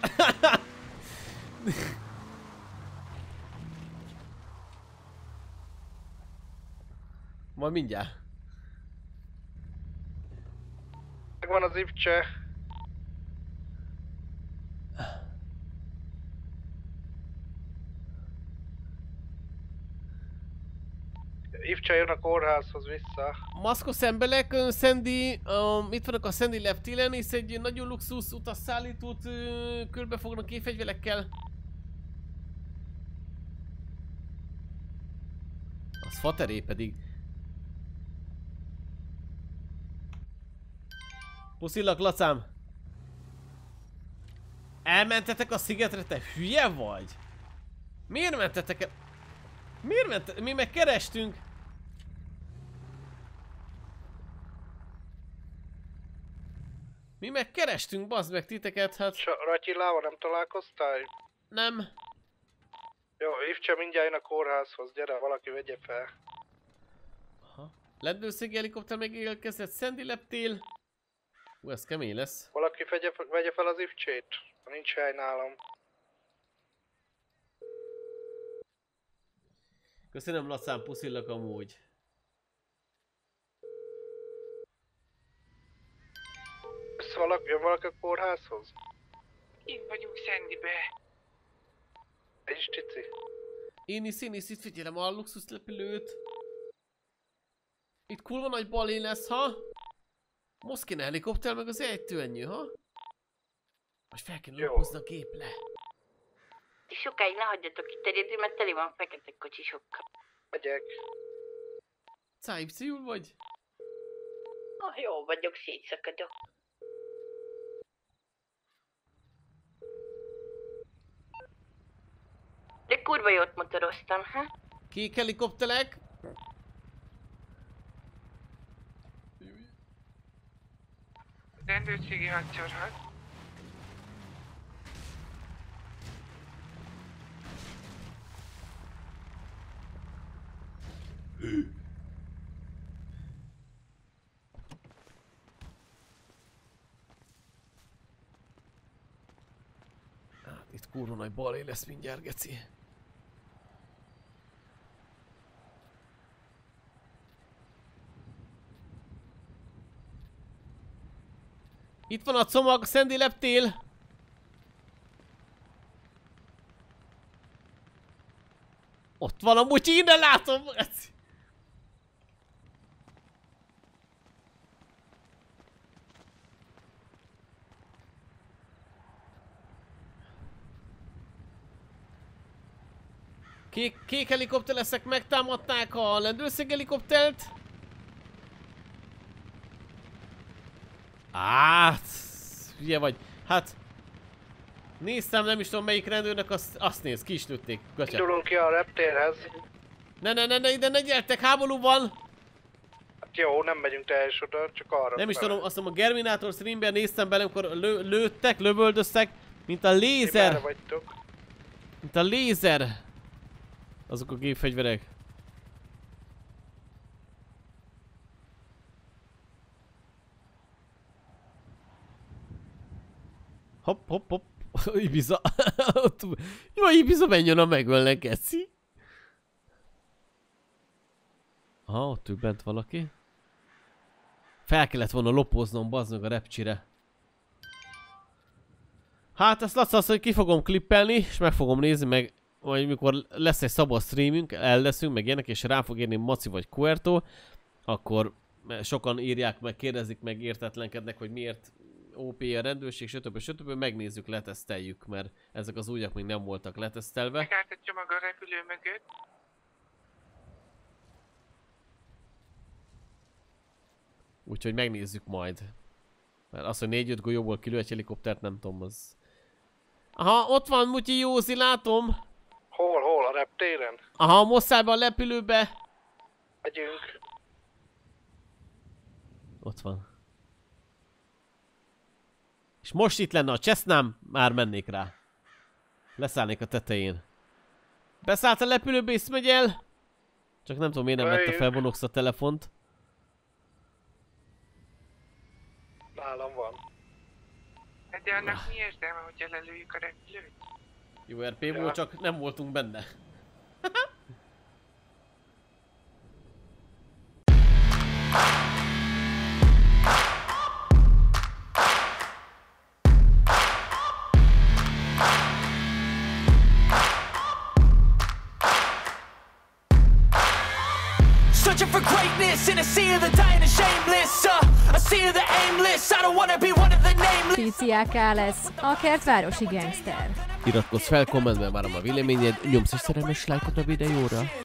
Majd mindjárt. Megvan az IFC. IFC jön a kórházhoz vissza. Maszkos emberek, Sandy, itt vannak a Sandy Leptilen, és egy nagyon luxus utasszállítót körbefognak kéfegyverekkel. Az fateré pedig. Puszillak, Lacám! Elmentetek a szigetre, te hülye vagy? Miért mentetek el? Miért mentetek? Mi meg kerestünk? Mi meg kerestünk, bazd meg titeket, hát... Ratyilával nem találkoztál? Nem. Jó, IFC mindjárt jön a kórházhoz, gyere, valaki vegye fel. Aha. Lendőrszégi helikopter megérkezett, Sandy Leptél. Ez kemény lesz. Valaki vegye fel az IFC-t, nincs hely nálam. Köszönöm, Lacán, puszillak amúgy. Jön valaki a kórházhoz? Én vagyunk Sandybe. Egy is cici. Én is itt figyelem a luxus lepülőt. Itt kurva nagy balé lesz, ha? Most kéne helikopter meg az ejtőernyő, ha? Most fel kéne lapozni a gép le. Sokáig ne hagyjatok itt egyedül, mert teli van fekete kocsisokkal. Megyek. Cájpszijul vagy? Jó vagyok, szétszakadok. De kurva jót motoroztam, ha? Kék helikopterek. Rendőrségi hadsorhat. Itt kurva nagy balé lesz mindjárt, geci. Itt van a comag, Sandy Leptél. Ott van a mutyi, innen látom! Kék helikopter leszek, megtámadták a lendőrszeg helikoptert. Hülye vagy. Hát... Néztem, nem is tudom melyik rendőrnek, azt néz, ki is lőtték. Indulunk ki a reptérhez. Ne, ide ne gyertek, háború van! Hát jó, nem megyünk teljes oda, csak arra. Nem is tudom, azt mondom, a Germinator streamben néztem bele, amikor lőttek, lövöldöztek, mint a lézer. Mint a lézer. Azok a gépfegyverek. Hopp. Ibiza. Jó, Ibiza menjön a megölnek, geci. Aha, ott ül bent valaki. Fel kellett volna lopoznom, bazd meg a repcsire. Hát ezt Laca azt, hogy ki fogom klippelni, és meg fogom nézni, meg majd mikor lesz egy szabad streamünk, el leszünk, meg ilyenek, és rá fog érni Maci vagy Kuerto, akkor sokan írják meg, kérdezik meg, értetlenkednek, hogy miért OP a rendőrség, stb. Megnézzük, leteszteljük, mert ezek az újak még nem voltak letesztelve. Megállt a csomag a repülő mögött. Úgyhogy megnézzük majd. Mert az, hogy 4-5 golyóból kilő egy helikoptert, nem tudom, az... Aha, ott van Mutyi Józi, látom! Hol? A reptéren? Aha, Mosszában a lepülőbe! Megyünk. Ott van. És most itt lenne a Cessnám, már mennék rá. Leszállnék a tetején. Beszállt a lepülőbe és megy el! Csak nem tudom, miért nem vette fel Vonox a telefont. Nálam van. De annak mi értelme, hogy lelőjük a repülőt? Jó RP volt, csak nem voltunk benne. Searching for greatness in a sea of the dying and shameless, a sea of the aimless. I don't wanna be one of the nameless. PCAK lesz a kertvárosi gangster. Iratkozz fel, kommentben várom a véleményed, nyomsz egy szerelmes lájkot a videóra.